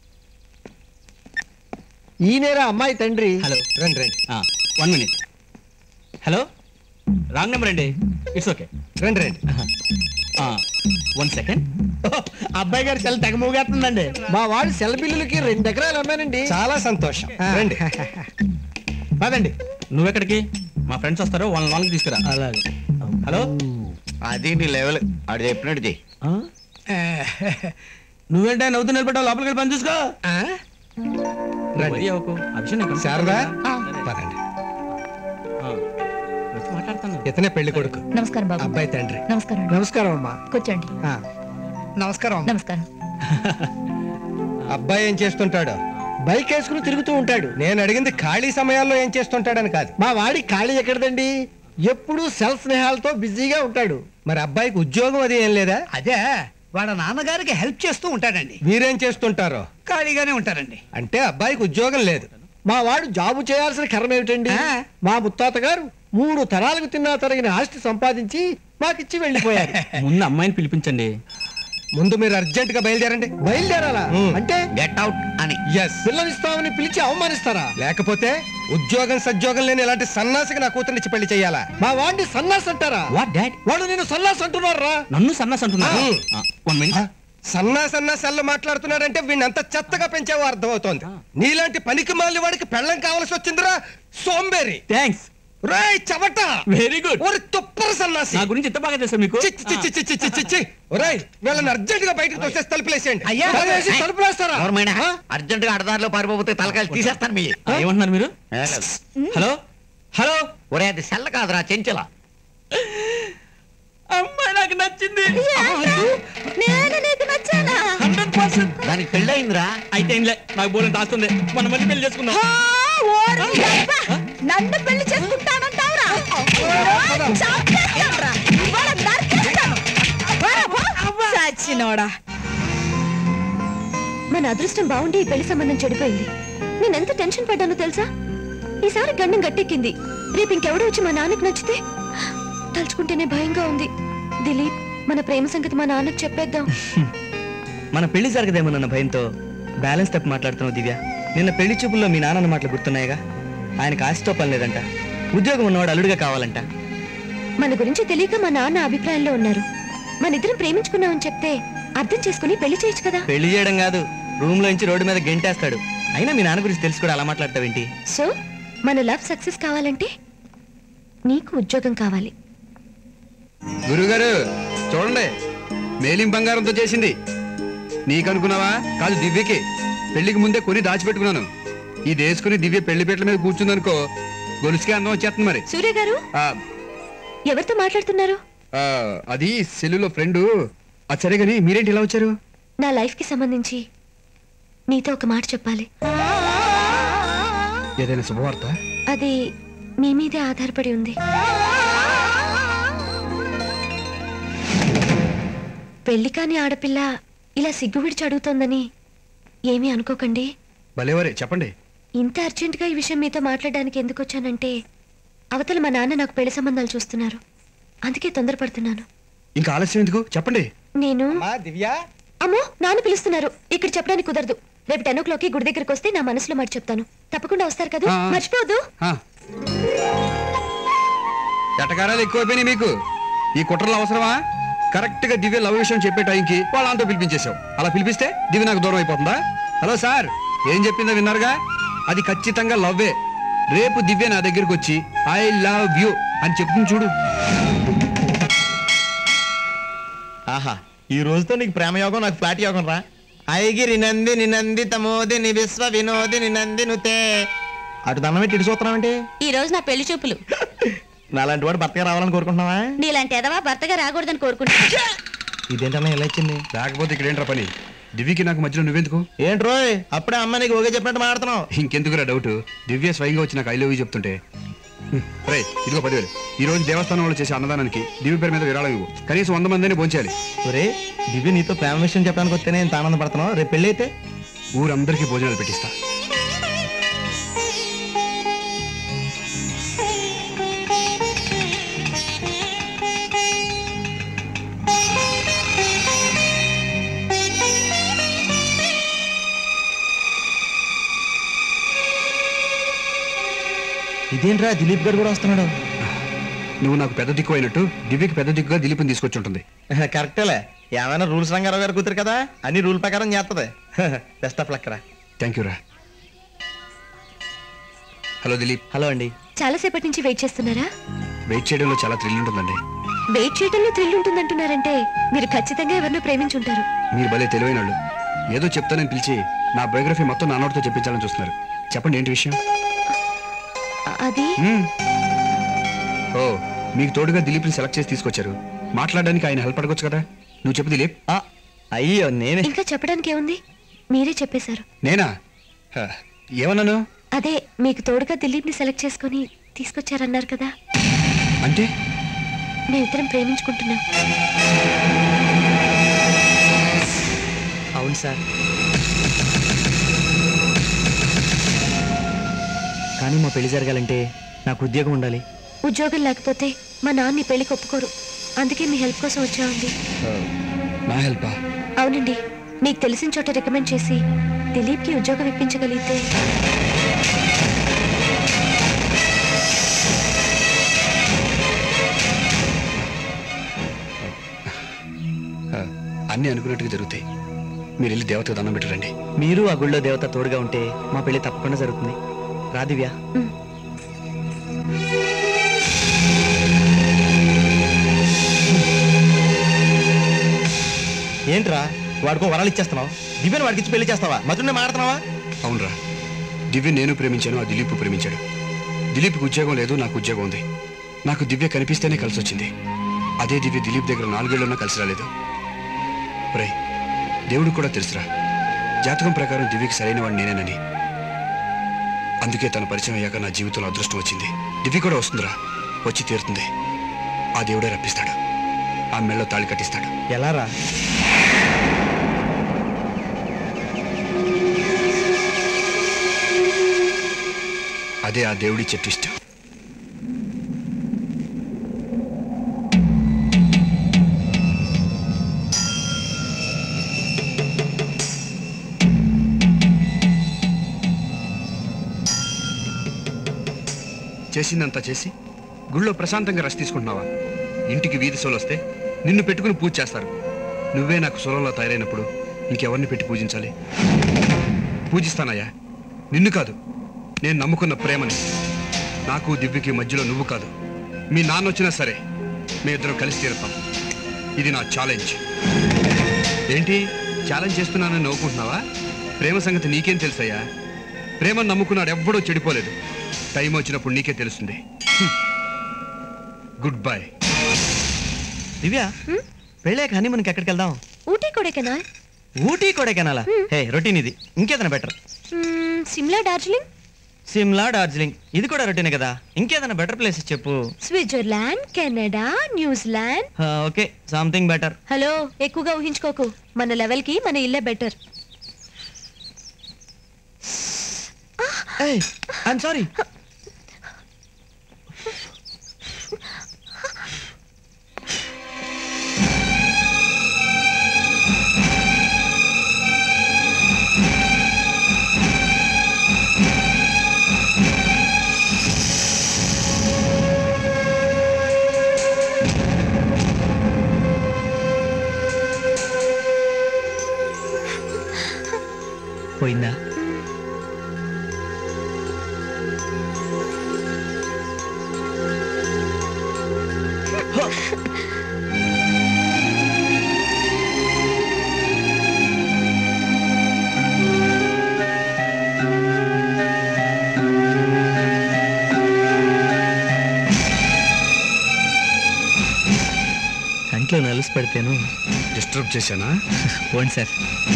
ఈయనేరా అమ్మాయి తండ్రి. హలో రండి రండి. One minute. Hello, wrong number అండి. It's okay. రండి రండి. One second. అబ్బాయి గారు సెల్ తెగ మూగేస్తుందండి. మా వాడి సెల్ బిల్లులకి రెండు ఎకరాలు అమ్మానండి. చాలా సంతోషం. రండి పదండి. నువ్వెక్కడికి? మా ఫ్రెండ్స్ వస్తారు, వాళ్ళని వాళ్ళకి తీసుకురా. అలాగే. హలో, అది నీ లెవెల్. ఆడు చెప్పినట్టు చెయ్యి. నువ్వేంటే నవ్వుతూ నిలబడ్డావు? లోపలికి వెళ్ళి పని చూసుకో. శారదా పదండి. మాట్లాడతాను. ఇతనే పెళ్లి కొడుకు. నమస్కారం బాబు. అబ్బాయి తండ్రి. నమస్కారం. నమస్కారం అమ్మా. కూర్చోండి. నమస్కారం. నమస్కారం. అబ్బాయి ఏం చేస్తుంటాడు? బైక్ వేసుకుని తిరుగుతూ ఉంటాడు. నేను అడిగింది ఖాళీ సమయాల్లో ఏం చేస్తుంటాడని కాదు. మా వాడి ఖాళీ ఎక్కడదండి, ఎప్పుడు సెల్ స్నేహాలతో బిజీగా ఉంటాడు. మరి అబ్బాయికి ఉద్యోగం అది ఏం లేదా? అదే వాళ్ళ నాన్నగారికి హెల్ప్ చేస్తూ ఉంటాడండి. మీరేం చేస్తుంటారో? ఖాళీగానే ఉంటారండి. అంటే అబ్బాయికి ఉద్యోగం లేదు. మా వాడు జాబు చేయాల్సిన కర్మ ఏమిటండి? మా ముత్తాత గారు మూడు తరాలకు తిన్నా తరిగిన ఆస్తి సంపాదించి మాకిచ్చి వెళ్ళిపోయారు. ముందు అమ్మాయిని పిలిపించండి. ముందు మీరు అర్జెంట్ గా బయలుదేరండి. బయలుదేరాలా? అంటే గెట్ అవుట్ అని. ఎస్. పిల్లనిస్తామని పిలిచి అవమానిస్తారా? లేకపోతే ఉద్యోగం సద్యోగం లేని ఇలాంటి సన్నాసికి నా కూతురునిచ్చి పెళ్లి చేయాలా? మా వాడిని సన్నాసి అంటారా? What dad? వాడు నేను సన్నాసి అంటున్నారా? నన్ను సన్నాసి అంటున్నారు? One minute. సన్నా సన్నా సెల్లు మాట్లాడుతున్నాడంటే వీడిని అంత చెత్తగా పెంచావో అర్థమవుతోంది. నీలాంటి పనికి మాలి వాడికి పెళ్ళం కావాల్సి వచ్చిందిరా సోంబేరి. థ్యాంక్స్. రేయ్ చవట. Very good. ఒరి తుప్పరు సన్నాసి. నా గురించి ఎంత బాగా తెలుసా మీకు? ఒరేయ్ వీళ్ళని అర్జెంట్ గా బయటకు తోసేసి తలుపులేసేయండి. అయ్యా తలుపులేస్తారా? అర్జెంట్ గా అడదారిలో పారిపోతే తలకాయలు తీసేస్తాను. మీ ఏమంటున్నారు మీరు? Hello, hello. ఒరే అది సెల్ల కాదురా చెంచల. అమ్మాయి నాకు నచ్చింది. నేను నీకు నచ్చానా? Hundred percent. దానికి పెళ్ళయిందిరా. అయితే ఏంలే, నాకు బోలం దాస్తుంది. మన మళ్ళీ పెళ్లి చేసుకుందాం. ఓరి యబ్బ! నన్ను పెళ్లి చేసుకుంటానంటావురా? చంపేస్తానురా. ఇవాళ నరికేస్తాను. పోరా, పో. చచ్చినోడా. మన అదృష్టం బాగుండి ఈ పెళ్లి సంబంధం చెడిపోయింది. నేనెంత టెన్షన్ పడ్డానో తెలుసా? ఈసారి గండం గట్టెక్కింది. రేపు ఇంకెవడో వచ్చి మా నాన్నకి నచ్చితే తలుచుకుంటేనే భయంగా ఉంది. దిలీప్, మన ప్రేమ సంగతి మా నాన్నకి చెప్పేద్దాం. మన పెళ్లి జరగదేమోనన్న భయంతో బ్యాలెన్స్ తప్పి మాట్లాడుతున్నావు దివ్య. నిన్న పెళ్లి చూపుల్లో మీ నాన్న మాటలు గుర్తున్నాయిగా. ఆయనకు ఆశతో పని లేదంట, ఉద్యోగం ఉన్నవాడు అల్లుడిగా కావాలంట. మన గురించి తెలియక మా నాన్న అభిప్రాయంలో ఉన్నారు. మన ఇద్దరం ప్రేమించుకున్నామని చెప్తే అర్థం చేసుకుని పెళ్లి చేయొచ్చు కదా. పెళ్లి చేయడం కాదు, రూమ్ లో నుంచి రోడ్డు మీద గెంటేస్తాడు. అయినా మీ నాన్న గురించి తెలుసు కూడా అలా మాట్లాడతావేంటి? సో మన లవ్ సక్సెస్ కావాలంటే నీకు ఉద్యోగం కావాలి. గురుగారు చూడండి, మేలిం బంగారంతో చేసింది. నీకనుకున్నావా? కాదు, దివ్యకి. పెళ్లికి ముందే కొని దాచిపెట్టుకున్నాను. ఇది వేసుకుని దివ్య పెళ్లి పీటల మీద కూర్చుందనుకో, గొలుసుకే అందం వచ్చేస్తుంది. మరి సూర్య గారు ఎవరితో మాట్లాడుతున్నారు? అది సెల్లులో ఫ్రెండు. అది సరే గాని మీరేంటి ఇలా వచ్చారు? నా లైఫ్ కి సంబంధించి నీతో ఒక మాట చెప్పాలి. ఏదైనా శుభవార్త? అది మీ మీదే ఆధారపడి ఉంది. పెళ్లి కాని ఆడపిల్ల ఇలా సిగ్గు విడిచి అడుగుతోందని ఏమీ అనుకోకండి. భలేవరే, చెప్పండి. ఇంత అర్జెంట్ గా ఈ విషయం మీతో మాట్లాడడానికి ఎందుకు వచ్చానంటే, అవతల మా నాన్న నాకు పెళ్లి సంబంధాలు చూస్తున్నారు. అందుకే తొందరపడుతున్నాను. ఇంకా ఆలస్యం ఎందుకు, చెప్పండి. నేను దివ్య. అమ్మో, నాన్న పిలుస్తున్నారు. ఇక్కడ చెప్పడానికి కుదరదు. రేపు టెన్ ఓ క్లాక్ కి గుడి దగ్గరకు వస్తే నా మనసులో మాట చెప్తాను. తప్పకుండా వస్తారు కదా, మర్చిపోవద్దు. ఎటకారాలు ఎక్కువైపోయినాయి మీకు. ఈ కుట్రలు అవసరమా? కరెక్ట్ గా దివ్య లవ్ విషయం చెప్పే టైంకి వాళ్ళంతా పిలిపించేశావు. అలా పిలిపిస్తే దివ్య నాకు దూరం అయిపోతుందా? హలో సార్, ఏం చెప్పిందో విన్నారుగా? అది ఖచ్చితంగా లవ్వే. రేపు దివ్య నా దగ్గరికి వచ్చి ఐ లవ్ యూ అని చెప్తుంది చూడు. ఆహా, ఈ రోజుతో నీకు ప్రేమ యోగం, నాకు ఫ్లాట్ యోగం రా. ఐగిరి నంది నినంది తమోది ని విశ్వ వినోది నినంది నుతే. అటు దండం పెట్టి ఇటు చూస్తున్నావంటే? ఈ రోజు నా పెళ్లి చూపులు. నాలాంటి వాడు భర్తగా రావాలని కోరుకుంటున్నావా? నీలాంటి ఎదవా భర్తగా రాకూడదని కోరుకుంటున్నా. ఇదేంటన్నా ఇలా ఇచ్చింది? లేకపోతే ఇక్కడ ఏంట్రా పని? దివ్యకి నాకు మధ్యలో నువ్వెందుకు? ఏంట్రోయ్, అప్పుడే అమ్మ నీకు ఓకే చెప్పినట్టు మాట్లాడుతున్నావు. ఇంకెందుకురా డౌట్? దివ్య స్వయంగా వచ్చి నాకు ఐ లవ్ యూ చెప్తుంటే. రే, ఇదిగో పదివేలు. ఈ రోజు దేవస్థానం వాళ్ళు చేసే అన్నదానానికి దివ్య పేరు మీద విరాళం ఇవ్వు. కనీసం వంద మందిని భోంచేయాలి. ఒరే, దివ్య నీతో ప్రేమ విషయం చెప్పడానికి వస్తేనే ఇంత ఆనందపడుతున్నావు. రేపు పెళ్ళి అయితే ఊరందరికీ భోజనాలు పెట్టిస్తా. ఇదేంట్రా, దిలీప్ గారు కూడా వస్తున్నాడు. నువ్వు నాకు పెద్ద దిక్కు అయినట్టు దివ్యకి పెద్ద దిక్కుగా దిలీప్ని తీసుకొచ్చి ఉంటుంది. కరెక్టేలే, ఏమైనా రూల్స్ రంగారావు గారు కూతురు కదా, అన్ని రూల్ ప్రకారం చేస్తుంది. బెస్ట్ ఆఫ్ లక్ రా. థ్యాంక్ యూ రా. హలో దిలీప్. హలో అండి. చాలా సేపటి నుంచి వెయిట్ చేస్తున్నారా? వెయిట్ చేయడంలో చాలా థ్రిల్ ఉంటుందండి. వెయిట్ చేయడంలో థ్రిల్ ఉంటుందంటున్నారంటే మీరు ఖచ్చితంగా ఎవరినో ప్రేమించుంటారు. మీరు భలే తెలివైన వాళ్ళు. ఏదో చెప్తానని పిలిచి నా బయోగ్రఫీ మొత్తం నా నోటితో చెప్పించాలని చూస్తున్నారు. చెప్పండి, ఏంటి విషయం? అది ఓ, మీకు తోడుగా దిలీప్ని సెలెక్ట్ చేసి తీసుకొచ్చారు. మాట్లాడడానికి ఆయన హెల్ప్ అడగొచ్చు కదా. నువ్వు చెప్పు దిలీప్. అయ్యో నేనే. ఇంకా చెప్పడానికి ఏముంది, మీరే చెప్పేశారు. నేనా? ఏమన్నాను? అదే, మీకు తోడుగా దిలీప్ ని సెలెక్ట్ చేసుకుని తీసుకొచ్చారన్నారు కదా. అంటే మేమిద్దరం ప్రేమించుకుంటున్నాం. అవును సార్. కానీ మా పెళ్లి జరగాలంటే నాకు ఉద్యోగం ఉండాలి. ఉద్యోగం లేకపోతే మా నాన్న పెళ్లికి ఒప్పుకోరు. అందుకే మీ హెల్ప్ కోసం వచ్చామండి. నా హెల్పా? అవునండి, మీకు తెలిసిన చోట రికమెండ్ చేసి దిలీప్ కి ఉద్యోగం ఇప్పించగలిగితే. అన్ని అనుకున్నట్టుగా జరుగుతాయి. మీరు వెళ్ళి దేవతకు దండం పెట్టరండి. మీరు ఆ గుళ్ళో దేవత తోడుగా ఉంటే మా పెళ్లి తప్పకుండా జరుగుతుంది. రా దివ్య. ఏంట్రా, వాడికో వరాలు ఇచ్చేస్తున్నావు? దివ్యను వాడికి ఇచ్చి పెళ్లి చేస్తావా? మధునే మాడుతున్నావా? అవునరా, దివ్య నేను ప్రేమించాను, ఆ దిలీప్ ప్రేమించాడు. దిలీప్కి ఉద్యోగం లేదు, నాకు ఉద్యోగం ఉంది. నాకు దివ్య కనిపిస్తేనే కలిసి వచ్చింది. అదే దివ్య దిలీప్ దగ్గర నాలుగేళ్లున్నా కలిసి రాలేదు. ఒరే, దేవుడికి కూడా తెలుసురా, జాతకం ప్రకారం దివ్యకి సరైన వాడు నేనేనని. అందుకే తన పరిచయం అయ్యాక నా జీవితంలో అదృష్టం వచ్చింది. దివ్య కూడా వస్తుందిరా, వచ్చి తీరుతుంది. ఆ దేవుడే రప్పిస్తాడు, ఆ మెళ్ళో తాళి కట్టిస్తాడు. ఎలా రా? అదే ఆ దేవుడి చెట్టు ఇష్టం. చేసిందంతా చేసి గుళ్ళో ప్రశాంతంగా రష్ తీసుకుంటున్నావా? ఇంటికి వీధి సోలు వస్తే నిన్ను పెట్టుకుని పూజ చేస్తారు. నువ్వే నాకు సోలంలో తయారైనప్పుడు ఇంకెవరిని పెట్టి పూజించాలి? పూజిస్తానయ్యా, నిన్ను కాదు, నేను నమ్ముకున్న ప్రేమని. నాకు దివ్యకి మధ్యలో నువ్వు కాదు, మీ నాన్న వచ్చినా సరే మీ ఇద్దరం కలిసి తీరుతాం. ఇది నా ఛాలెంజ్. ఏంటి ఛాలెంజ్ చేస్తున్నానని నవ్వుకుంటున్నావా? ప్రేమ సంగతి నీకేం తెలుసయ్యా? ప్రేమను నమ్ముకున్నాడు ఎవ్వడూ చెడిపోలేదు. టైం వచ్చినప్పుడు నీకే తెలుస్తుంది. Good bye. దివ్య, పెళ్ళాక హనీమూన్కి ఎక్కడికి వెళ్దాం? ఊటీ కొడైకెనాల్. ఊటీ కొడైకెనాలా? హే, రొటీన్ ఇది. ఇంకేదైనా బెటర్? సిమ్లా, డార్జిలింగ్. సిమ్లా, డార్జిలింగ్ ఇది కూడా రొటీనే కదా. ఇంకేదైనా బెటర్ ప్లేస్ చెప్పు. Switzerland, Canada, New Zealand. Okay, something better. Hello, ఎక్కువగా ఊహించుకోకు. మన లెవెల్ కి మన ఇల్లే బెటర్. I'm sorry. పోయిందా? కంట్లో నలుసు పెడితేను డిస్టర్బ్ చేశానా? పోండి సార్.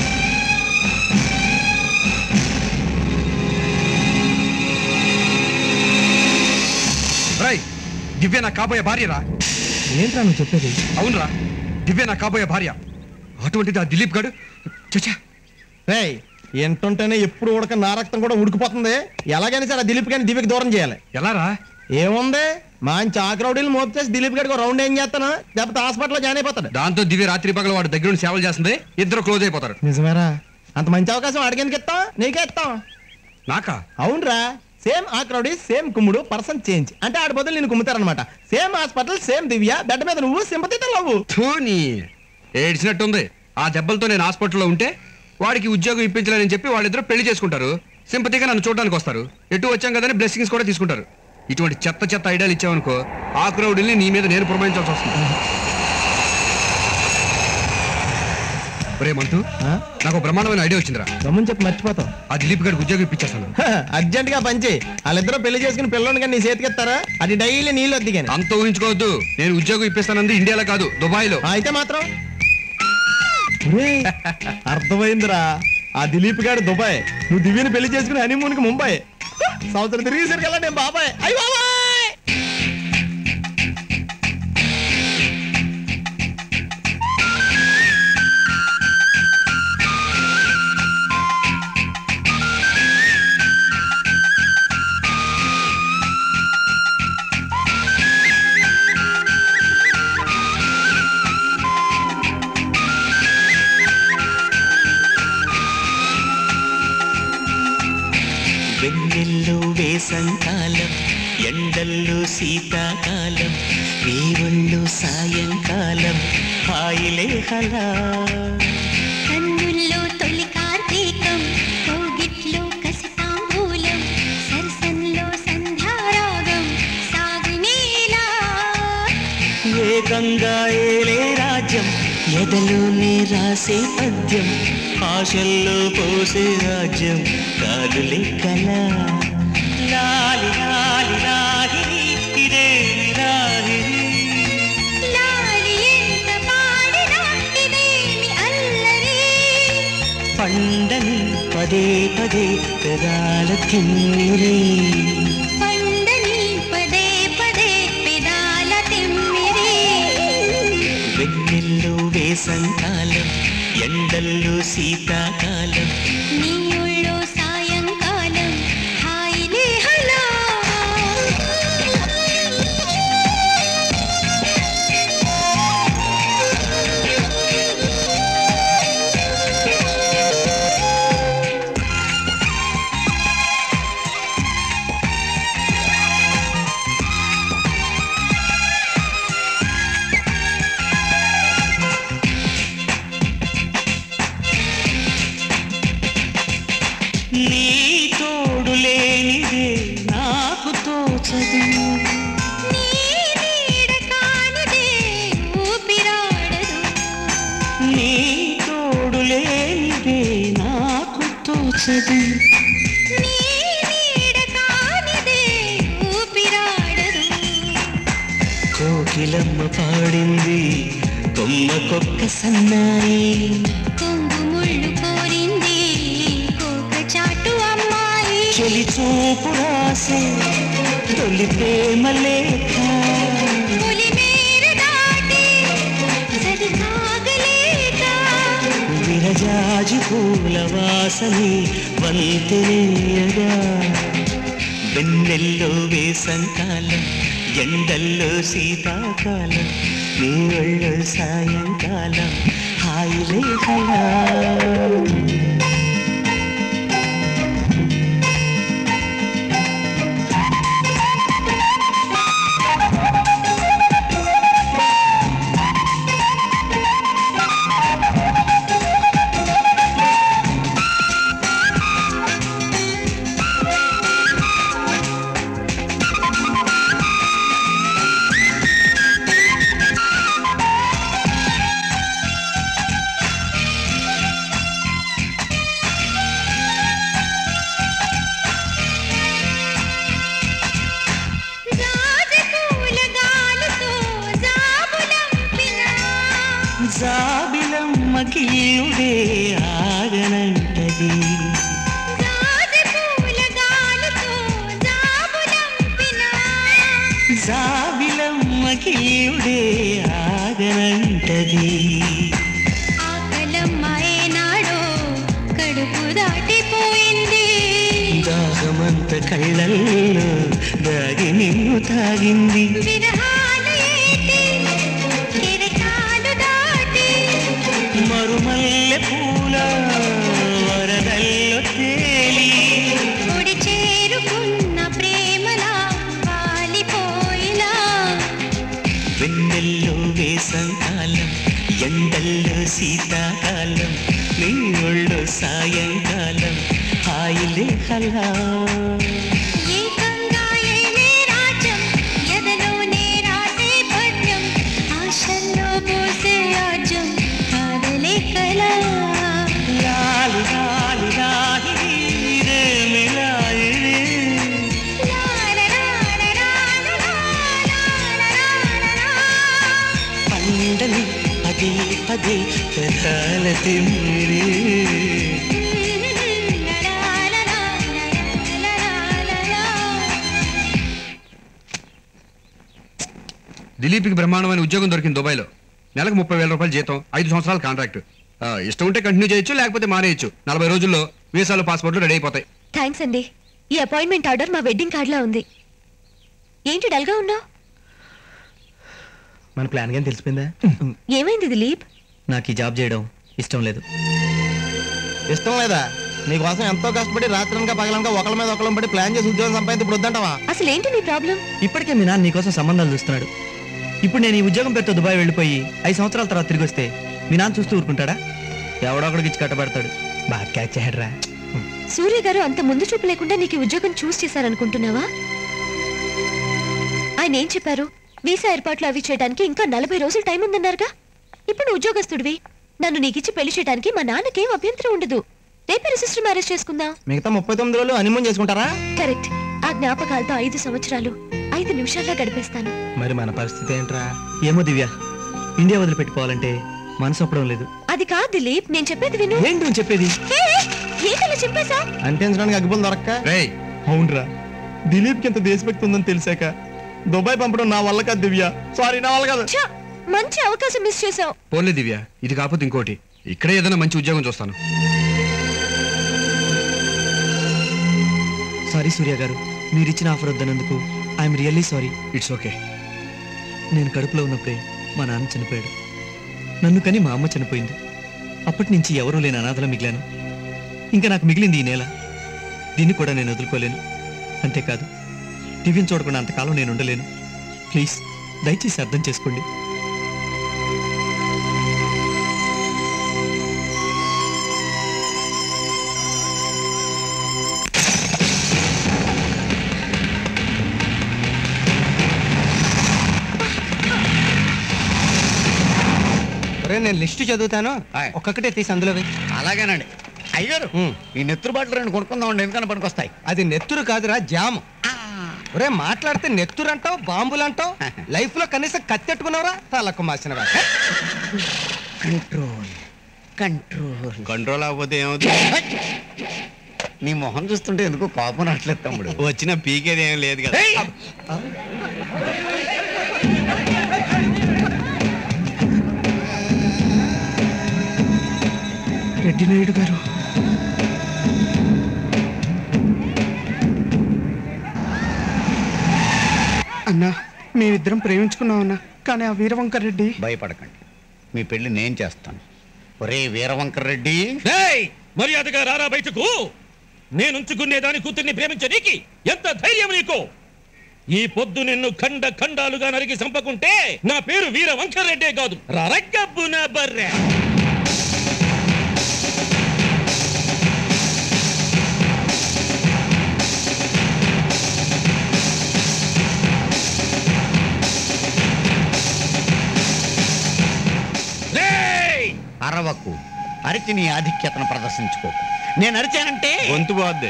రాయ్, దివ్య నా కాబోయే భార్యరా. ఏంట్రా నువ్వు చెప్పేది? అవునరా, దివ్య నా కాబోయే భార్య. అటువంటిది ఆ దిలీప్ గాడు. చచ్చా రేయ్, ఎంటుంటేనే ఎప్పుడు ఉడక నా రక్తం కూడా ఉడికిపోతుంది. ఎలాగైనా సరే దిలీప్ గారిని దివ్యకి దూరం చేయాలి. ఎలారా? ఏముంది, మంచి ఆక్రౌడీలు మోపు చేసి దిలీప్ గారికి రౌండ్ ఏం చేస్తాను, లేకపోతే హాస్పిటల్లో జాయిన్ అయిపోతాడు. దాంతో దివ్య రాత్రి పగల వాడు దగ్గర ఉండి సేవలు చేస్తుంది. ఇద్దరు క్లోజ్ అయిపోతారు. నిజమేరా? అంత మంచి అవకాశం అడిగేందుకు ఇస్తాం, నీకే ఇస్తాం. నాకా? అవునరా, సేమ్ ఆక్రౌడీ సేమ్ కుమ్ముడు, పర్సన్ చేంజ్. అంటే ఆడి బదులు నేను కుమ్ముతారనమాట. Same hospital, same Divya, bed మీద నువ్వు, సింపతితో నువ్వు. ధోని ఏడ్చినట్టుంది. ఆ దెబ్బలతో నేను హాస్పిటల్లో ఉంటే వాడికి ఉద్యోగం ఇప్పించలేనని చెప్పి వాళ్ళిద్దరూ పెళ్లి చేసుకుంటారు. సింపతిగా నన్ను చూడడానికి వస్తారు. ఎటు వచ్చాం కదని బ్లెస్సింగ్స్ కూడా తీసుకుంటారు. ఇటువంటి చెత్త చెత్త ఐడియాలు ఇచ్చావనుకో, ఆ క్రౌడ్ని నీ మీద నేను పురమాయించాల్సి వస్తుంది. ప్రేమంటూ నాకు బ్రహ్మాండమైన ఐడియా వచ్చిందిరా. గమ్మని చెప్పి మర్చిపోతాం. ఆ దిలీప్ గారికి ఉద్యోగం ఇప్పించేస్తాను. అర్జెంట్ గా పంచి వాళ్ళిద్దరూ పెళ్లి చేసుకుని పిల్లలు కానీ నీ చేతికి ఇస్తారా? అది డైలీ నీళ్ళు వద్దిగాని. అంత ఊహించుకోవద్దు. నేను ఉద్యోగం ఇప్పిస్తానంది ఇండియాలో కాదు, దుబాయ్ లో. అయితే మాత్రం అర్థమైందిరా. ఆ దిలీప్ గారు దుబాయ్, నువ్వు దివ్యని పెళ్లి చేసుకుని హనీమూన్ కి ముంబై. సంవత్సరం తిరిగేసరికల్లా నేను బాబాయ్. అయ్యి బాబాయ్. వెన్నెల్లో వేసంకాలం, ఎండల్లో శీతాకాలం, నీ ఒళ్ళు సాయంకాలం, హాయిలే హలా. కన్నుల్లో తొలి కార్తీకం, కోగిట్లో కసి తాంబూలం, సరసంలో సంధ్యారాగం సాగినేలా. ఏకంగా ఏలే రాజ్యం, ఎదలోనే రాసే పద్యం, ఆశల్లో పోసే రాజ్యం కాదులే కళ. లాలి లాలి లాహిరి ఇదే లాహిరి లాలి ఎంత పాడినా ఇదేమి అల్లరి పండని పదే పదే పెదాల తిమ్మిరి పండని పదే పదే పెదాల తిమ్మిరి వెన్నెల్లో వేసంకాలం ఎండల్లో శీతాకాలం నీ ఒళ్ళో సాయంకాలం హాయిలే హలా నీ తోడు లేనిదే నాకు తోచదు నీ నీడ కానిదే ఊపిరాడదు నీ తోడు లేనిదే నాకు తోచదు నీ నీడ కానిదే ఊపిరాడదు కోకిలమ్మ పాడింది కొమ్మకొక్క సన్నాయి కొంగు ముళ్ళు కోరింది కోక చాటు అమ్మాయి చెలి చూపు రాసే తొలి ప్రేమ లేఖ పులి మేర దాటి సరి సాగలేక విరజాజి పూల వాసని వంతెనేయగా వెన్నెల్లో వేసంకాలం ఎండల్లో శీతాకాలం నీ ఒళ్ళు సాయంకాలం హాయిలే హలా జాబిలమ్మకి ఉడే ఆగనంటది జాబిలమ్మకి ఉడే ఆగనంటది ఆకలమ్మాయే నాడో కడుపు దాటిపోయింది దాహమంత కళ్ళల్లో దాగి నిన్ను తాగింది మరుమల్లె పూల వరదల్లో తేలి ఒడి చేరుకున్న ప్రేమలా వాలిపోయిలా వెన్నెల్లో వేసంకాలం ఎండల్లో శీతాకాలం నీ ఒళ్ళు సాయంకాలం హాయిలే హలా పదే పదే పెదాల తిమ్మిరి దిలీప్కి బ్రహ్మాండమైన ఉద్యోగం దొరికింది దుబాయ్లో. నెలకు ముప్పై వేల రూపాయలు జీతం, ఐదు సంవత్సరాల కాంట్రాక్ట్. ఇష్టం ఉంటే కంటిన్యూ చేయొచ్చు, లేకపోతే మానేయచ్చు. నలభై రోజుల్లో వీసాలు పాస్పోర్ట్లు రెడీ అయిపోతాయి. థ్యాంక్స్ అండి. ఈ అపాయింట్మెంట్ ఆర్డర్ మా వెడ్డింగ్ కార్డులో ఉంది. ఏంటి డల్గా ఉన్నావు? మన ప్లాన్ కానీ తెలిసిపోయిందా? ఏమైంది దిలీప్? నాకు ఈ జాబ్ చేయడం ఇష్టం లేదు. ఇష్టం లేదా? నీకోసం ఎంతో కష్టపడి రాత్రనక పగలనక ఒకళ్ళ మీద ఒకళ్ళం పడి ప్లాన్ చేసి ఉద్యోగం సంపాదించి ఇప్పుడు వద్దంటావా? అసలు ఏంటి నీ ప్రాబ్లం? ఇప్పటికే మీ నాన్న నీకోసం సంబంధాలు చూస్తున్నాడు. ఇప్పుడు నేను ఈ ఉద్యోగం పేరుతో దుబాయ్ వెళ్ళిపోయి ఐదు సంవత్సరాల తర్వాత తిరిగి వస్తే మీ నాన్న చూస్తూ ఊరుకుంటాడా? ఎవడొకడికి ఇచ్చి కట్టబడతాడు. బాగా క్యాచ్ చేయడరా. సూర్య గారు అంత ముందు చూపు లేకుండా నీకు ఉద్యోగం చూస్ చేశారనుకుంటున్నావా? ఆయన ఏం చెప్పారు? వీసా ఏర్పాట్లు అవి చేయడానికి ఇంకా నలభై రోజులు టైం ఉందన్నారుగా. ఇప్పుడు ఉద్యోగస్తుడివి, నన్ను నీకిచ్చి పెళ్లి చేయడానికి మా నాన్నకేం అభ్యంతరం ఉండదు. రేపే రిజిస్టర్ మ్యారేజ్ చేసుకుందాం. మిగతా ముప్పై తొమ్మిది రోజులు హనీమూన్ చేసుకుంటారా? కరెక్ట్. ఆ జ్ఞాపకాలతో ఐదు సంవత్సరాలు ఐదు నిమిషాల్లో గడిపేస్తాను. మరి మన పరిస్థితి ఏంట్రా? ఏమో దివ్య, ఇండియా వదిలిపెట్టుకోవాలంటే మనసు ఒప్పడం లేదు. అది కాదు దిలీప్, నేను చెప్పేది విను. ఏంటి నువ్వు చెప్పేది? ఏంటలా చెప్పేశా? అంటించడానికి అగ్గిపుల్ దొరక్క. అవునరా, దిలీప్ కి ఇంత దేశభక్తి ఉందని తెలిసాక దుబాయ్ పంపడం నా వల్ల కాదు దివ్య. సారీ, నా వల్ల కాదు. మంచి అవకాశం మిస్ చేసావు. పోలే దివ్య, ఇది కాకపోతే ఇంకోటి, ఇక్కడే ఏదైనా మంచి ఉద్యోగం చూస్తాను. సారీ సూర్య గారు, మీరు ఇచ్చిన ఆఫర్ వద్దన్నందుకు I'm really sorry. It's okay. నేను కడుపులో ఉన్నప్పుడే మా నాన్న చనిపోయాడు. నన్ను కని మా అమ్మ చనిపోయింది. అప్పటి నుంచి ఎవరూ లేని అనాథలా మిగిలాను. ఇంకా నాకు మిగిలింది ఈ నేల. దీన్ని కూడా నేను వదులుకోలేను. అంతేకాదు, టీవీని చూడకుండా అంతకాలం నేను ఉండలేను. ప్లీజ్ దయచేసి అర్థం చేసుకోండి. నేను లిస్టు చదువుతాను, ఒక్కొక్కటే తీసి అందులో వేయి. అలాగేనండి. అయ్యారు ఈ నెత్తురు బాటలు రెండు కొనుక్కుందామండి, ఎందుకన్నా పనికొస్తాయి. అది నెత్తురు కాదురా, జాము. ఒరే మాట్లాడితే నెత్తురు అంటావు, బాంబులు అంటావు. లైఫ్ లో కనీసం కత్తెట్టుకున్నావురా? తలకు మాసిన కంట్రోల్ కంట్రోల్ కంట్రోల్ అవ్వకపోతే ఏమవుతుంది? నీ మొహం చూస్తుంటే ఎందుకు కోపం రావట్లేదు తమ్ముడు. వచ్చిన పీకేది ఏం లేదు కదా. రెడ్డి నాయుడు గారు, అన్నా మేమిద్దరం ప్రేమించుకున్నాం అన్నా, కానీ ఆ వీరవంకర్ రెడ్డి. భయపడకండి, మీ పెళ్లి నేను చేస్తాను. ఒరే వీరవంకర్ రెడ్డి, మర్యాదగా రారా బయటకు. నేనుంచుకునే దాని కూతుర్ని ప్రేమించనీకి ఎంత ధైర్యం నీకు? ఈ పొద్దు నిన్ను ఖండ ఖండాలుగా నరికి చంపకుంటే నా పేరు వీర వంకర్ రెడ్డే కాదు. రరగబ్బు నా బర్రె. అరవకు, అరిచి నీ ఆధిక్యతను ప్రదర్శించుకోకు. నేను అరిచానంటే గొంతు పోద్ది.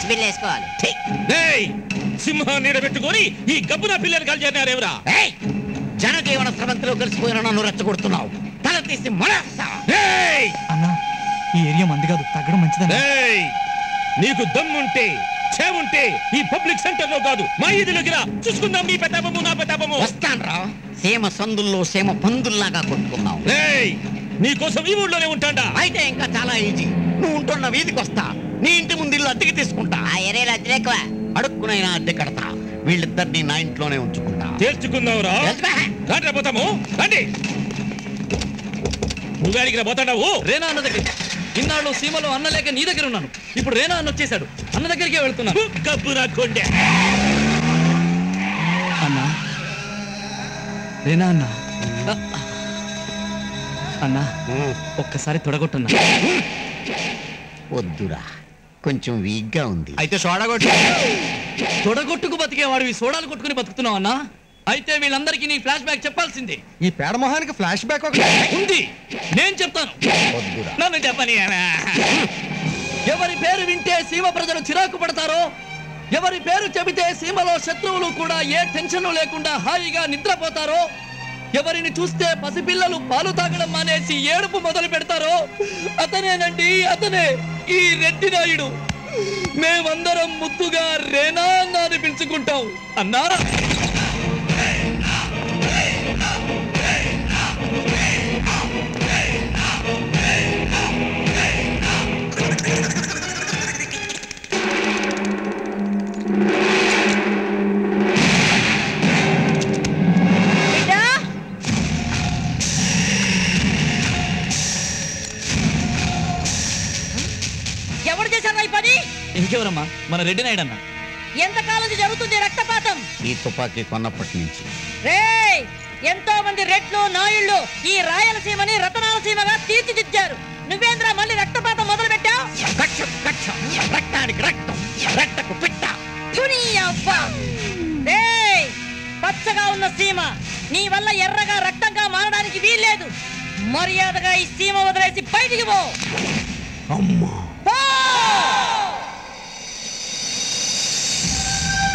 సింహాన్ని నిలబెట్టుకొని ఈ గబ్బున పిల్లలు కలిచారేవరా? జనజీవన స్రవంతిలో కలిసిపోయిన నన్ను రెచ్చగొడుతున్నావు. తల తీసి మనస్తా. అన్నా, ఈ ఏరియా మంది కాదు, తగ్గడం మంచిదన్నా. నీకు దమ్ముంటే చేవుంటే ఈ పబ్లిక్ సెంటర్ లో కాదు, మా ఈదిలోకి రా. చూసుకుందాం నీ పెతాపము నా పెతాపము. వస్తాను రా. సీమ సందుల్లో సీమ పందుల్లాగా కొట్టుకున్నావు. నీ కోసం ఈ ఊళ్ళోనే ఉంటాడా? అయితే ఇంకా చాలా ఈజీ. నువ్వు ఉంటున్న వీధికి వస్తా, నీ ఇంటి ముందు ఇల్లు అద్దెకి తీసుకుంటా. ఆ ఏరియాలో అద్దె ఎక్కువ, అడుక్కునైనా అద్దె కడతా. వీళ్ళిద్దరిని నా ఇంట్లోనే ఉంచుకుంటా. తేల్చుకుందావురా. పోతాము రండి. నువ్వేడికి పోతాడావు? రేనా అన్న దగ్గర. ఇన్నాళ్ళు సీమలో అన్న లేక నీ దగ్గర ఉన్నాను. ఇప్పుడు రేనా అన్న వచ్చేసాడు, అన్న దగ్గరికే వెళ్తున్నాను. అన్నా, రేనా అన్నా, అన్నా ఒక్కసారి తొడగొట్టన్నా. వద్దురా, కొంచెం వీక్ గా ఉంది. అయితే సోడా కొట్టు. తొడగొట్టుకు బతికేవాడివి సోడాలు కొట్టుకుని బతుకుతున్నావు అన్నా. అయితే వీళ్ళందరికీ నీ ఫ్లాష్ బ్యాక్ చెప్పాల్సిందే. ఈ పేడ మొహానికి ఫ్లాష్ బ్యాక్ ఉంది, నేను చెప్తాను. నన్ను చెప్పని. ఎవరి పేరు వింటే సీమ ప్రజలు చిరాకు పడతారో, ఎవరి పేరు చెబితే సీమలో శత్రువులు కూడా ఏ టెన్షన్ లేకుండా హాయిగా నిద్రపోతారో, ఎవరిని చూస్తే పసిపిల్లలు పాలు తాగడం మానేసి ఏడుపు మొదలు పెడతారో అతనేనండి, అతనే ఈ రెడ్డి నాయుడు. మేమందరం ముద్దుగా రేనా అన్నా అని పిలుచుకుంటాం. అన్నా ఎవరు చేశారు ఈ పని? ఇంకెవరమ్మా, మన రెడ్డి నాయుడు అన్న. ఎంతకాలం జరుగుతుంది రక్తపాతం? ఈ తుపాకీ కొన్నప్పటి నుంచి. రేయ్, ఎంతో మంది రెడ్లు నాయుళ్ళు ఈ రాయలసీమని రతనాలసీమగా తీర్చిదిద్దారు. నువ్వేంద్ర మళ్ళీ రక్తపాతం మొదలు పెట్టావు? రక్తానికి రక్తం, రక్తకు పిట్ట. పచ్చగా ఉన్న సీమ నీ వల్ల ఎర్రగా రక్తంగా మారడానికి వీల్లేదు. మర్యాదగా ఈ సీమ వదిలేసి బయటికి పో. అమ్మా,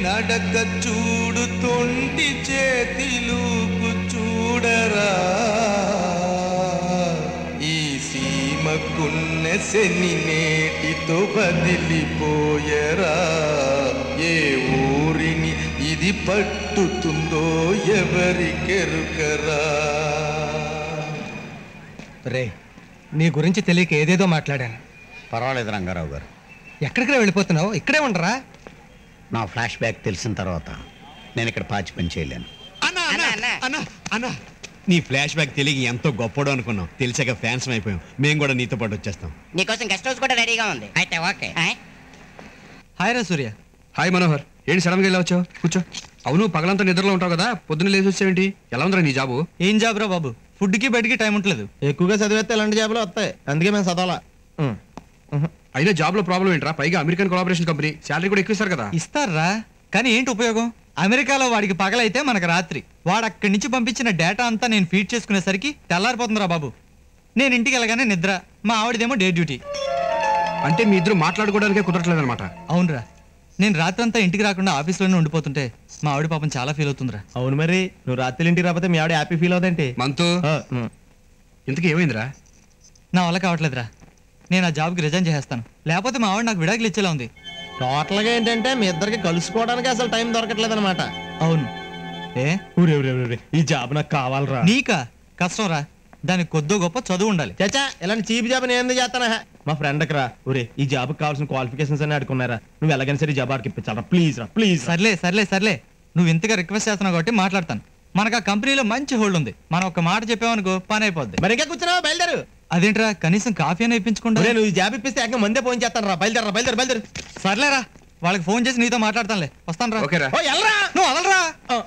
నడక చూడు తొంటి చేతిలూపు చూడరా ఈ సీమకున్న శని నేటితో బదిలిపోయరా ఏ ఊరిని ఇది పట్టుతుందో ఎవరికెరుకరా. రే నీ గురించి తెలియక ఏదేదో మాట్లాడాను. పర్వాలేదు రంగారావు గారు. ఎక్కడికి వెళ్ళిపోతున్నావు? ఇక్కడే ఉండరా. నా ఫ్లాష్ బ్యాక్ తెలిసిన తర్వాత నేను ఇక్కడ పాచి పని చేయలేను. అన్నా అన్నా అన్నా నీ ఫ్లాష్ బ్యాక్ తెలియక ఎంతో గొప్పడు అనుకున్నాం. తెలిసాక ఫ్యాన్స్ అయిపోయాం. మేము కూడా నీతో పాటు వచ్చేస్తాం. నీకోసం గెస్ట్ హౌస్ కూడా రెడీగా ఉంది. అయితే ఓకే. హాయ్ రా సూర్య. హాయ్ మనోహర్. ఏంటి సడన్గా ఇలా వచ్చావు? కూర్చో. అవును పగలంతా నిద్రలో ఉంటావు కదా, పొద్దున్న లేచి వచ్చావేంటి? ఎలా ఉందిరా నీ జాబు? ఏం జాబ్ రా బాబు, ఫుడ్కి బయటికి టైం ఉండలేదు. ఎక్కువగా చదివేస్తే ఇలాంటి జాబులు వస్తాయి, అందుకే మేము చదవాలా. అయినా జాబ్ లో ప్రాబ్లం ఏంట్రా? పైగా అమెరికన్ కొలాబరేషన్ కంపెనీ, శాలరీ కూడా ఎక్కువ ఇస్తారు కదా. ఇస్తారా, కానీ ఏంటి ఉపయోగం? అమెరికాలో వాడికి పగలైతే మనకు రాత్రి. వాడు అక్కడి నుంచి పంపించిన డేటా అంతా నేను ఫీడ్ చేసుకునేసరికి తెల్లారిపోతుందిరా బాబు. నేను ఇంటికి వెళ్ళగానే నిద్ర, మా ఆవిడదేమో డే డ్యూటీ. అంటే మీ ఇద్దరు మాట్లాడుకోవడానికే కుదరట్లేదు అనమాట. అవునరా, నేను రాత్రంతా ఇంటికి రాకుండా ఆఫీస్లోనే ఉండిపోతుంటే మా ఆవిడ పాపం చాలా ఫీల్ అవుతుందిరా. అవును మరి, నువ్వు రాత్రి ఇంటికి రాకపోతే మీ ఆవిడ హ్యాపీ ఫీల్ అవుతాంటి. మంతు ఇంతకీ ఏమైందిరా? నా వల్ల కావట్లేదురా, నేను ఆ జాబ్కి రిజైన్ చేసేస్తాను, లేకపోతే మా ఆవిడ నాకు విడాకులు ఇచ్చేలా ఉంది. టోటల్గా ఏంటంటే మీ ఇద్దరికి కలుసుకోవడానికి అసలు టైం దొరకట్లేదు అనమాట. అవును. ఏ ఊరే ఊరే ఊరే ఈ జాబ్ నాకు కావాలరా. నీకా? కష్టం రా, దానికి కొద్దో గొప్ప చదువు ఉండాలి. చచ్చా, ఇలాంటి చీప్ జాబ్ నేను ఎందుకు చేస్తానా? మా ఫ్రెండ్కి రా. ఊరే ఈ జాబ్కి కావాల్సిన క్వాలిఫికేషన్స్ అని అడుకున్నారా, నువ్వు ఎలాగైనా సరే ఈ జాబ్ ఆడికి ఇప్పించాలరా ప్లీజ్ రా ప్లీజ్. సర్లే సర్లే సర్లే నువ్వు ఇంతగా రిక్వెస్ట్ చేస్తున్నావు కాబట్టి మాట్లాడతాను. మనకు ఆ కంపెనీలో మంచి హోల్డ్ ఉంది, మనం ఒక మాట చెప్పామనుకో పని అయిపోద్ది. మరి ఇంకా కూర్చున్నావా? బయలుదేరు. అదేంట్రా, కనీసం కాఫీ అని ఇప్పించకుండా. నువ్వు ఈ జాబ్ ఇప్పిస్తే ఇంకా మందే ఫోన్ చేస్తాను రా. బయలుదేరా బయలుదేరు బయలుదేరు. సర్లేరా, వాళ్ళకి ఫోన్ చేసి నీతో మాట్లాడతానులే, వస్తాను రా. ఓకేరా. నువ్వు వదలరా.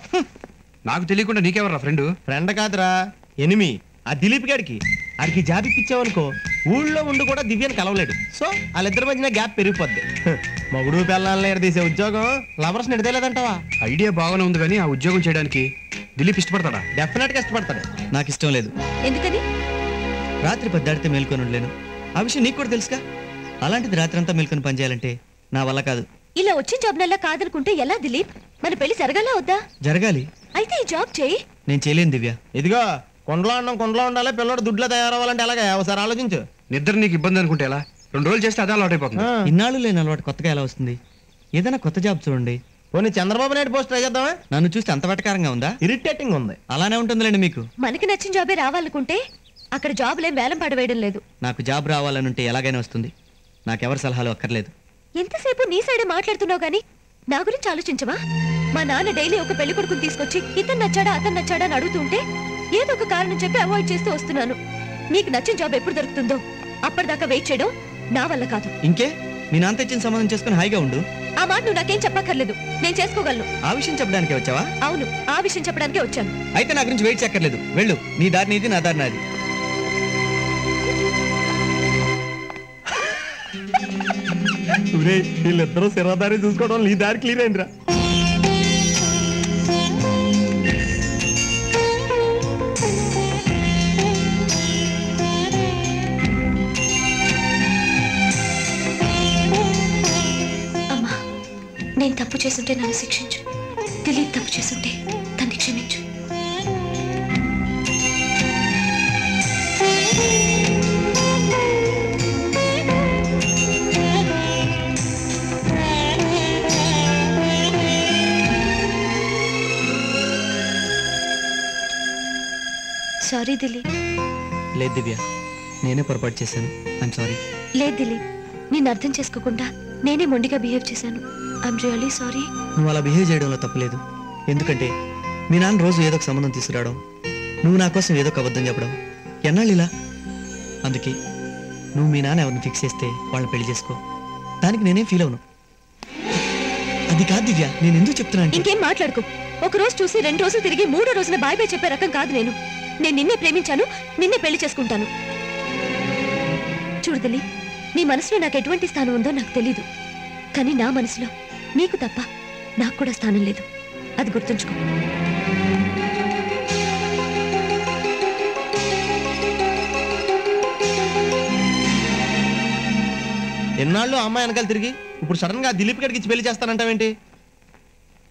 నాకు తెలియకుండా నీకెవరా ఫ్రెండ్? ఫ్రెండ్ కాదురా, ఎనిమి. ఆ దిలీప్ గారికి ఆడికి జాబ్ ఇప్పించావనుకో ఊళ్ళో ఉండి కూడా దివ్యాన్ని కలవలేడు. సో వాళ్ళిద్దరి మధ్యన గ్యాప్ పెరిగిపోద్ది. మగుడు పిల్లల్ని తీసే ఉద్యోగం లవర్స్ నిడతలేదంటావా? ఐడియా బాగానే ఉంది, కానీ ఆ ఉద్యోగం చేయడానికి దిలీప్ ఇష్టపడతాడా? డెఫినెట్ గా ఇష్టపడతాడు. నాకు ఇష్టం లేదు. ఎందుకని? రాత్రి పెద్దాడితే మేల్కొని ఉండలేను, ఆ విషయం నీకు కూడా తెలుసుగా. అలాంటిది రాత్రి అంతా మేల్కొని పనిచేయాలంటే నా వల్ల కాదు. ఇలా వచ్చిన జాబ్ నల్లా కాదనుకుంటే ఎలా దిలీప్? మన పెళ్లి జరగాల వద్దా? జరగాలి. అయితే ఈ జాబ్ చేయి. నేను చేయలేను దివ్య. ఇదిగో కొండలో అన్నం కొండలో ఉండాలి, పిల్లడు దుడ్లో తయారవ్వాలంటే ఎలాగా? ఒకసారి ఆలోచించు. నిద్ర నీకు ఇబ్బంది అనుకుంటే ఎలా? రెండు రోజులు చేస్తే అదే అలవాటు అయిపోతుంది. ఇన్నాళ్ళు లేని అలవాటు కొత్తగా ఎలా వస్తుంది? ఏదైనా కొత్త జాబ్ చూడండి. పోనీ చంద్రబాబు నాయుడు పోస్ట్ ట్రై చేద్దామా? నన్ను చూస్తే అంత వెటకారంగా ఉందా? ఇరిటేటింగ్ ఉంది. అలానే ఉంటుందిలేండి మీకు. మనకి నచ్చిన జాబే రావాలనుకుంటే అక్కడ జాబులేం వేలం పడవేయడం లేదు. నాకు జాబ్ రావాలనుంటే ఎలాగైనా వస్తుంది, నాకెవరి సలహాలు అక్కర్లేదు. ఎంతసేపు నీ సైడే మాట్లాడుతున్నావు గానీ నా గురించి ఆలోచించవా? మా నాన్న డైలీ ఒక పెళ్లి కొడుకుని తీసుకొచ్చి ఇతను నచ్చాడా అతను నచ్చాడా అని అడుగుతుంటే ఏదో ఒక కారణం చెప్పి అవాయిడ్ చేస్తూ వస్తున్నాను. నీకు నచ్చిన జాబ్ ఎప్పుడు దొరుకుతుందో అప్పటిదాకా వెయిట్ చేయడం నా వల్ల కాదు. ఇంకే మీ నాన్న తెచ్చిన సంబంధం చేసుకుని హాయిగా ఉండు. ఆ మాట నువ్వు నాకేం చెప్పక్కర్లేదు, నేను చేసుకోగలను. ఆ విషయం చెప్పడానికే వచ్చావా? అవును, ఆ విషయం చెప్పడానికే వచ్చాను. అయితే నా గురించి వెయిట్ చేయక్కర్లేదు, వెళ్ళు. నీ దారి నీది, నా దారి నాది. వీళ్ళిద్దరూ సిరాదారి చూసుకోవడం నీ దారి క్లియర్ అయిందిరా. అమ్మా, నేను తప్పు చేస్తుంటే నన్ను శిక్షించు. దిలీప్ తప్పు చేస్తుంటే తన్ని క్షమించు. సారీ దిలీప్. లేదు దివ్య, నేనే పొరపాటు చేశాను. I'm sorry. లేదు దిలీప్, నేను అర్థం చేసుకోకుండా నేనే మొండిగా బిహేవ్ చేశాను. I'm really sorry. నువ్వు అలా బిహేవ్ చేయడంలో తప్పులేదు. ఎందుకంటే మీ నాన్న రోజు ఏదో ఒక సంబంధం తీసుకురావడం, నువ్వు నా కోసం ఏదో ఒక అబద్ధం చెప్పడం, ఎన్నాళ్ళు ఇలా. అందుకే నువ్వు మీ నాన్న ఎవరిని ఫిక్స్ చేస్తే వాళ్ళని పెళ్లి చేసుకో. దానికి నేనేం ఫీల్ అవును. అది కాదు దివ్య, నేను ఎందుకు చెప్తున్నాను? ఇంకేం మాట్లాడుకో. ఒక రోజు చూసి రెండు రోజులు తిరిగి మూడో రోజున బాయ్ బాయ్ చెప్పే రకం కాదు నేను. నేను నిన్నే ప్రేమించాను, నిన్నే పెళ్లి చేసుకుంటాను. చూడు దిలీప్, నీ మనసులో నాకు ఎటువంటి స్థానం ఉందో నాకు తెలీదు, కానీ నా మనసులో నీకు తప్ప నాకు కూడా స్థానం లేదు. అది గుర్తుంచుకో. ఎన్నాళ్ళు అమ్మాయి వెనకాల తిరిగి ఇప్పుడు సడన్ గా దిలీప్ గడికి ఇచ్చి పెళ్లి చేస్తానంటావేంటి?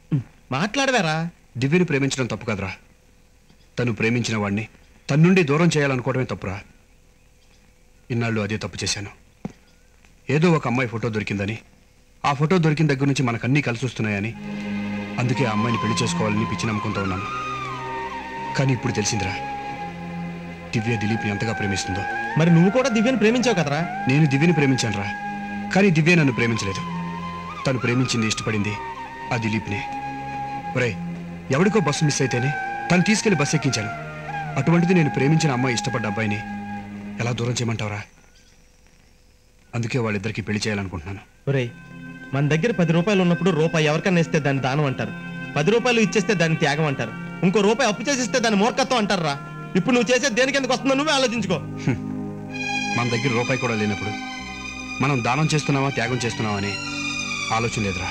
మాట్లాడవేరా. దివ్యని ప్రేమించడం తప్పు కదరా. తను ప్రేమించిన వాడిని తన నుండి దూరం చేయాలనుకోవడమే తప్పురా. ఇన్నాళ్ళు అదే తప్పు చేశాను. ఏదో ఒక అమ్మాయి ఫోటో దొరికిందని, ఆ ఫోటో దొరికిన దగ్గర నుంచి మనకన్నీ కలిసి వస్తున్నాయని, అందుకే ఆ అమ్మాయిని పెళ్లి చేసుకోవాలని పిచ్చి నమ్మకంతో ఉన్నాను. కానీ ఇప్పుడు తెలిసిందిరా, దివ్య దిలీప్ని ఎంతగా ప్రేమిస్తుందో. మరి నువ్వు కూడా దివ్యని ప్రేమించావు కదరా? నేను దివ్యని ప్రేమించానురా, కానీ దివ్య నన్ను ప్రేమించలేదు. తను ప్రేమించింది, ఇష్టపడింది ఆ దిలీప్నే. ఒరేయ్, ఎవడికో బస్సు మిస్ అయితేనే తను తీసుకెళ్లి బస్సు ఎక్కించాను. అటువంటిది నేను ప్రేమించిన అమ్మాయి ఇష్టపడ్డ అబ్బాయిని ఎలా దూరం చేయమంటావురా? అందుకే వాళ్ళిద్దరికి పెళ్లి చేయాలనుకుంటున్నాను. ఒరేయ్, మన దగ్గర పది రూపాయలు ఉన్నప్పుడు రూపాయి ఎవరికన్నా ఇస్తే దాన్ని దానం అంటారు. పది రూపాయలు ఇచ్చేస్తే దాన్ని త్యాగం అంటారు. ఇంకో రూపాయి అప్పు చేసిస్తే దాన్ని మూర్ఖత్వం అంటారు రా. ఇప్పుడు నువ్వు చేసేది దేనికి ఎందుకు వస్తుందో నువ్వే ఆలోచించుకో. మన దగ్గర రూపాయి కూడా లేనప్పుడు మనం దానం చేస్తున్నావా త్యాగం చేస్తున్నావా అని ఆలోచన లేదురా.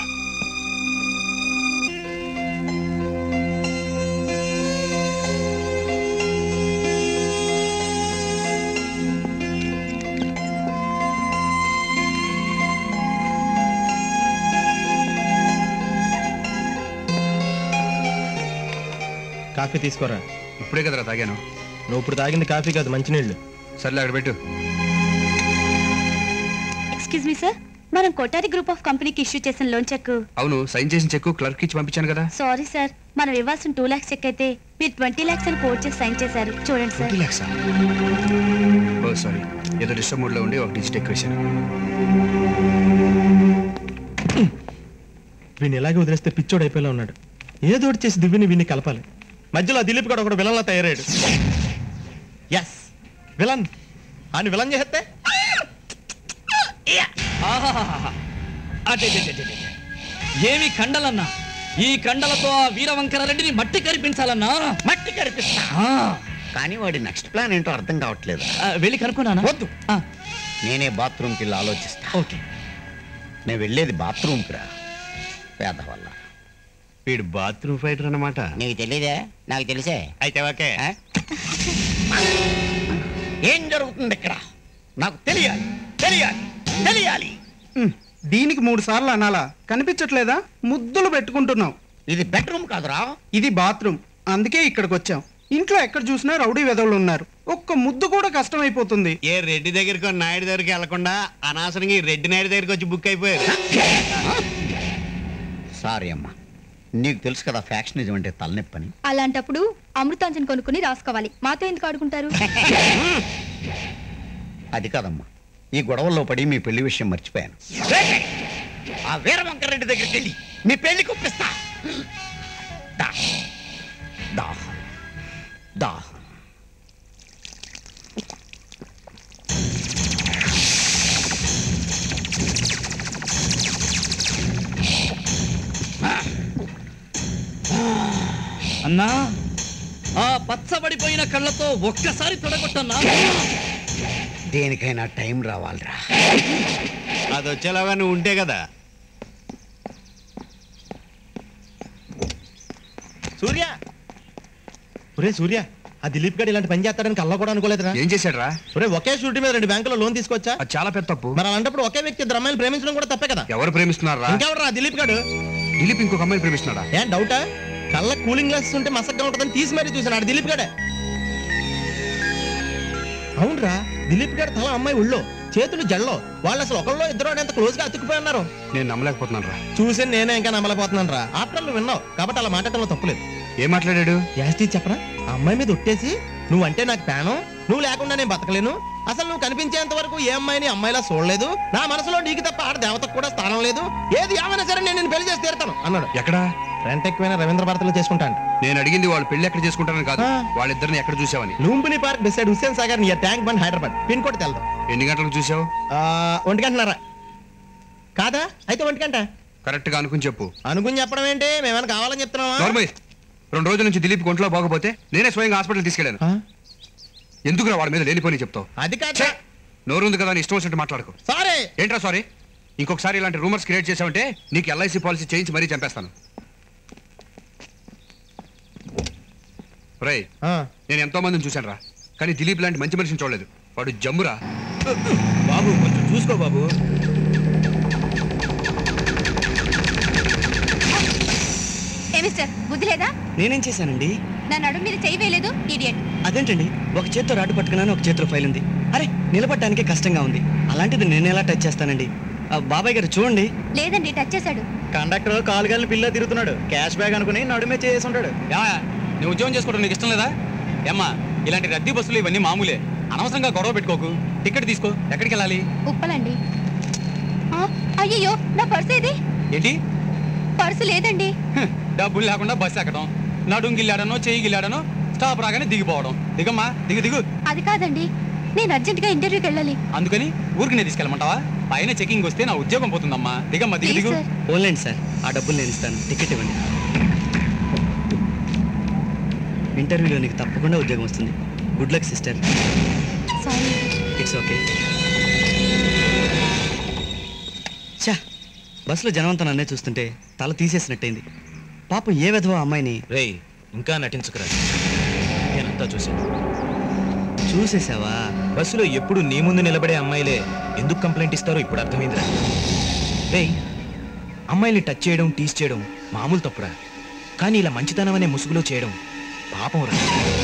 కాఫీ తీసుకోరా. ఇప్పుడే కదరా తాగాను. నువ్వు ఇప్పుడు తాగింది కాఫీ కాదు, మంచినీళ్ళు. సర్లే అక్కడ పెట్టు. ఎక్స్క్యూజ్ మీ సార్, మనం కోటారి గ్రూప్ ఆఫ్ కంపెనీకి ఇష్యూ చేసిన లోన్ చెక్. అవును, సైన్ చేసిన చెక్ క్లర్క్ ఇచ్చి పంపించాను కదా. సారీ సార్, మనం ఇవ్వాల్సిన టూ లాక్స్ చెక్ అయితే మీరు ట్వంటీ లాక్స్ అని కోట్ చేసి సైన్ చేశారు. చూడండి సార్. ట్వంటీ లాక్సా? ఓ సారీ, ఏదో డిస్టర్బ్ మూడ్లో ఉండి ఒక డిజిట్ ఎక్కువ వేశాను. వీడిని ఎలాగే వదిలేస్తే పిచ్చోడు అయిపోయేలా ఉన్నాడు. ఏదో ఒకటి చేసి దివ్యని వీడిని కలపాలి. మధ్యలో దిలీప్ కూడా ఒకడు విలన్లా తయారయ్యాడు. ఎస్, విలన్ అని విలన్ చేస్తే ఏమి కండలన్నా, ఈ కండలతో ఆ వీరవంకర రెడ్డిని మట్టి కరిపించాలన్నా. మట్టి కరిపిస్తా, కానీ వాడి నెక్స్ట్ ప్లాన్ ఏంటో అర్థం కావట్లేదు. వెళ్ళి కనుక్కున్నానా? వద్దు, నేనే బాత్రూమ్కి వెళ్ళి ఆలోచిస్తా. ఓకే, నేను వెళ్ళేది బాత్రూమ్కి రా పేద వల్ల. వీడు బాత్రూమ్ ఫైటర్ అన్నమాట. నీకు తెలియదే? నాకు తెలిసే. అయితే ఓకే. ఏం జరుగుతుంది ఇక్కడ నాకు తెలియాలి, తెలియాలి, తెలియాలి. దీనికి మూడు సార్లు అనాలా? కనిపించట్లేదా? ముద్దులు పెట్టుకుంటున్నావు. ఇది బెడ్రూమ్ కాదురా, ఇది బాత్రూమ్. అందుకే ఇక్కడికి వచ్చాం. ఇంట్లో ఎక్కడ చూసినా రౌడీ వెధవులు ఉన్నారు. ఒక్క ముద్దు కూడా కష్టం అయిపోతుంది. ఏ రెడ్డి దగ్గరికి నాయుడు దగ్గరికి వెళ్లకుండా అనవసరంగా ఈ రెడ్డి నాయుడు దగ్గరికి వచ్చి బుక్ అయిపోయారు. సారీ అమ్మా, నీకు తెలుసు కదా ఫ్యాక్షనిజం అంటే తలనొప్పి అని. అలాంటప్పుడు అమృతాంజన్ కొనుక్కుని రాసుకోవాలి. మాతో ఎందుకు ఆడుకుంటారు? అది కాదమ్మా, ఈ గొడవల్లో పడి మీ పెళ్లి విషయం మర్చిపోయాను. ఆ వీరవంకర రెడ్డి దగ్గరికి వెళ్ళి మీ పెళ్లి కుప్పిస్తా. దా దా దా అన్నా, ఆ పచ్చబడిపోయిన కళ్ళతో ఒక్కసారి తొడగొట్టన్నా. దేనికైనా టైం రావాలిరా. అది వచ్చేలాగా నువ్వు ఉంటే కదా. సూర్య, ఒరే సూర్య, ఆ దిలీప్ గారు ఇలాంటి పని చేస్తాడని కల్లా కూడా అనుకోలేదురా. ఏం చేశాడు రా? ఒరే, ఒకే షూరిటీ మీద రెండు బ్యాంకులో లోన్ తీసుకొచ్చా. అది చాలా పెద్ద తప్పు. మరి అలాంటప్పుడు ఒకే వ్యక్తి ఇద్దరు అమ్మాయిలు ప్రేమించడం కూడా తప్పే కదా. ఎవరు ప్రేమిస్తున్నారా? ఇంకెవరు రా? దిలీప్ గారు. దిలీప్ ఇంకొక అమ్మాయిని ప్రేమిస్తున్నాడా? ఏం డౌటా? కళ్ళ కూలింగ్ గ్లాసెస్ ఉంటే మసగ్గా ఉంటుందని తీసి మరీ చూసాను. ఆడు దిలీప్ గాడే. అవునరా, దిలీప్ గారు తల అమ్మాయి ఉళ్ళో, చేతులు జల్లో. వాళ్ళు అసలు ఒకళ్ళో ఇద్దరు ఎంత క్లోజ్ గా అతుక్కుపోయి ఉన్నారు. నేను నమ్మలేకపోతున్నాను రా. చూసి నేనే ఇంకా నమ్మలేకపోతున్నాను రా. ఆఫ్టర్ నువ్వు విన్నావు కాబట్టి అలా మాట్లాడటంలో తప్పులేదు. ఏం మాట్లాడాడు? యాస్టీ చెప్పరా? ఆ అమ్మాయి మీద ఒట్టేసి నువ్వంటే నాకు ప్రాణం, నువ్వు లేకుండా నేను బతకలేను, అసలు నువ్వు కనిపించేంత వరకు ఏ అమ్మాయిని అమ్మాయిలా చూడలేదు, నా మనసులో నీకు తప్ప ఆడ దేవతకు కూడా స్థానం లేదు, ఏది ఏమైనా సరే నేను నిన్ను పెళ్లి చేసి తీరుతాను అన్నాడు. ఎక్కడా? రెంట్ ఎక్కువైనా రవీంద్ర భారతిలో చేసుకుంటాను. నేను అడిగింది వాళ్ళు పెళ్లి ఎక్కడ చేసుకుంటానని కాదు, వాళ్ళిద్దరిని ఎక్కడ చూసావని. Lumbini park decide Hussain Sagar near Tank Bund Hyderabad. Pin code తెల్దాం. ఎన్ని గంటలకు చూసావు? ఒంటి గంటన్నారా? కాదా? అయితే ఒంటి గంట కరెక్ట్ గా అనుకుని చెప్పు. అనుకుని చెప్పడం ఏంటి? మేమైనా కావాలని చెప్తున్నావా? రెండు రోజుల నుంచి దిలీప్ ఒంట్లో బాగపోతే నేనే స్వయంగా హాస్పిటల్ తీసుకెళ్ళాను. ఎందుకురా వాడి మీద లేనిపోని చెప్తావు? అది కాదు, నోరుంది కదా అని ఇష్టం వచ్చినట్టు మాట్లాడుకో. సారీ. ఏంట్రా సారీ? ఇంకొకసారి ఇలాంటి రూమర్స్ క్రియేట్ చేసావంటే నీకు ఎల్ఐసి పాలసీ చేయించి మరీ చంపేస్తాను. రేయ్, నేను ఎంతో మందిని చూశాను రా, కానీ దిలీప్ లాంటి మంచి మనిషిని చూడలేదు. వాడు జమ్మురా. బాబు కొంచెం చూసుకో బాబు. ఏ మిస్టర్ మిస్టర్ బుద్ధి లేదా? నేనేం చేశానండి? నా నడుము మీద చెయ్యి వేయలేదు ఇడియట్. అదేంటండి, ఒక చేత్తో రాడు పట్టుకున్నాను, ఒక చేతిలో ఫైల్ ఉంది. అరే నిలబడటానికే కష్టంగా ఉంది, అలాంటిది నేను ఎలా టచ్ చేస్తానండి? ఆ, బాబాయ్ గారు చూడండి. లేదండి టచ్ చేశాడు. కండక్టర్ కాలుగాలిని పిల్ల తిరుగుతున్నాడు, క్యాష్ బ్యాగ్ అనుకుని నడుమే చేసి ఉంటాడు. నువ్వు ఉద్యోగం చేసుకోవడం నీకు ఇష్టం లేదా? ఏమ్మా, ఇలాంటి రద్దీ బస్సులు ఇవన్నీ మామూలే, అనవసరంగా గొడవ పెట్టుకోకు. టికెట్ తీసుకో. ఎక్కడికి వెళ్ళాలి? ఉప్పలండి. అయ్యో నా పర్స్ ఏది? ఏంటి? పర్సు లేదండి. డబ్బులు లేకుండా బస్సు ఎక్కడం, నడుం గిల్లాడనో చెయ్యి గిల్లాడనో స్టాప్ రాగానే దిగిపోవడం. దిగమ్మా, దిగు దిగు. అది కాదండి, నేను అర్జెంట్ గా ఇంటర్వ్యూకి వెళ్ళాలి. అందుకని ఊరికి నేను తీసుకెళ్ళమంటావా? పైన చెకింగ్ వస్తే నా ఉద్యోగం పోతుందమ్మా. దిగమ్మా, దిగు దిగు. ఓన్లైన్ సార్, ఆ డబ్బులు నేను ఇస్తాను, టికెట్ ఇవ్వండి. ఇంటర్వ్యూలో నీకు తప్పకుండా ఉద్యోగం వస్తుంది. Good luck sister. It's okay. చా, బస్సులో జనవంతం నన్నే చూస్తుంటే తల తీసేసినట్టయింది. పాపం ఏ విధవో అమ్మాయిని. రేయ్, ఇంకా నటించుకురా, నేనంతా చూశాను. చూసేసావా? బస్సులో ఎప్పుడు నీ ముందు నిలబడే అమ్మాయిలే ఎందుకు కంప్లైంట్ ఇస్తారో ఇప్పుడు అర్థమైందిరా. రేయ్, అమ్మాయిని టచ్ చేయడం, టీస్ చేయడం మామూలు తప్పురా, కానీ ఇలా మంచితనం అనే ముసుగులో చేయడం పాపం రా.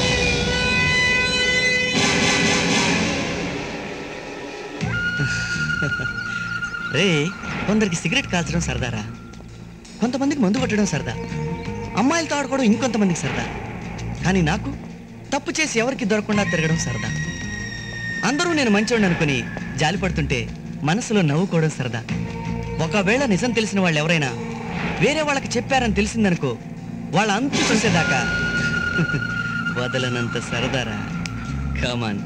రే, కొందరికి సిగరెట్ కాల్చడం సరదారా, కొంతమందికి మందు కొట్టడం సరదా, అమ్మాయిలతో ఆడుకోవడం ఇంకొంతమందికి సరదా. కానీ నాకు తప్పు చేసి ఎవరికి దొరకకుండా తిరగడం సరదా. అందరూ నేను మంచోడిని అనుకుని జాలి పడుతుంటే మనసులో నవ్వుకోవడం సరదా. ఒకవేళ నిజం తెలిసిన వాళ్ళు ఎవరైనా వేరే వాళ్ళకి చెప్పారని తెలిసిందనుకో, వాళ్ళ అంతు చూసేదాకా వదలనంత సరదారా. కమాన్.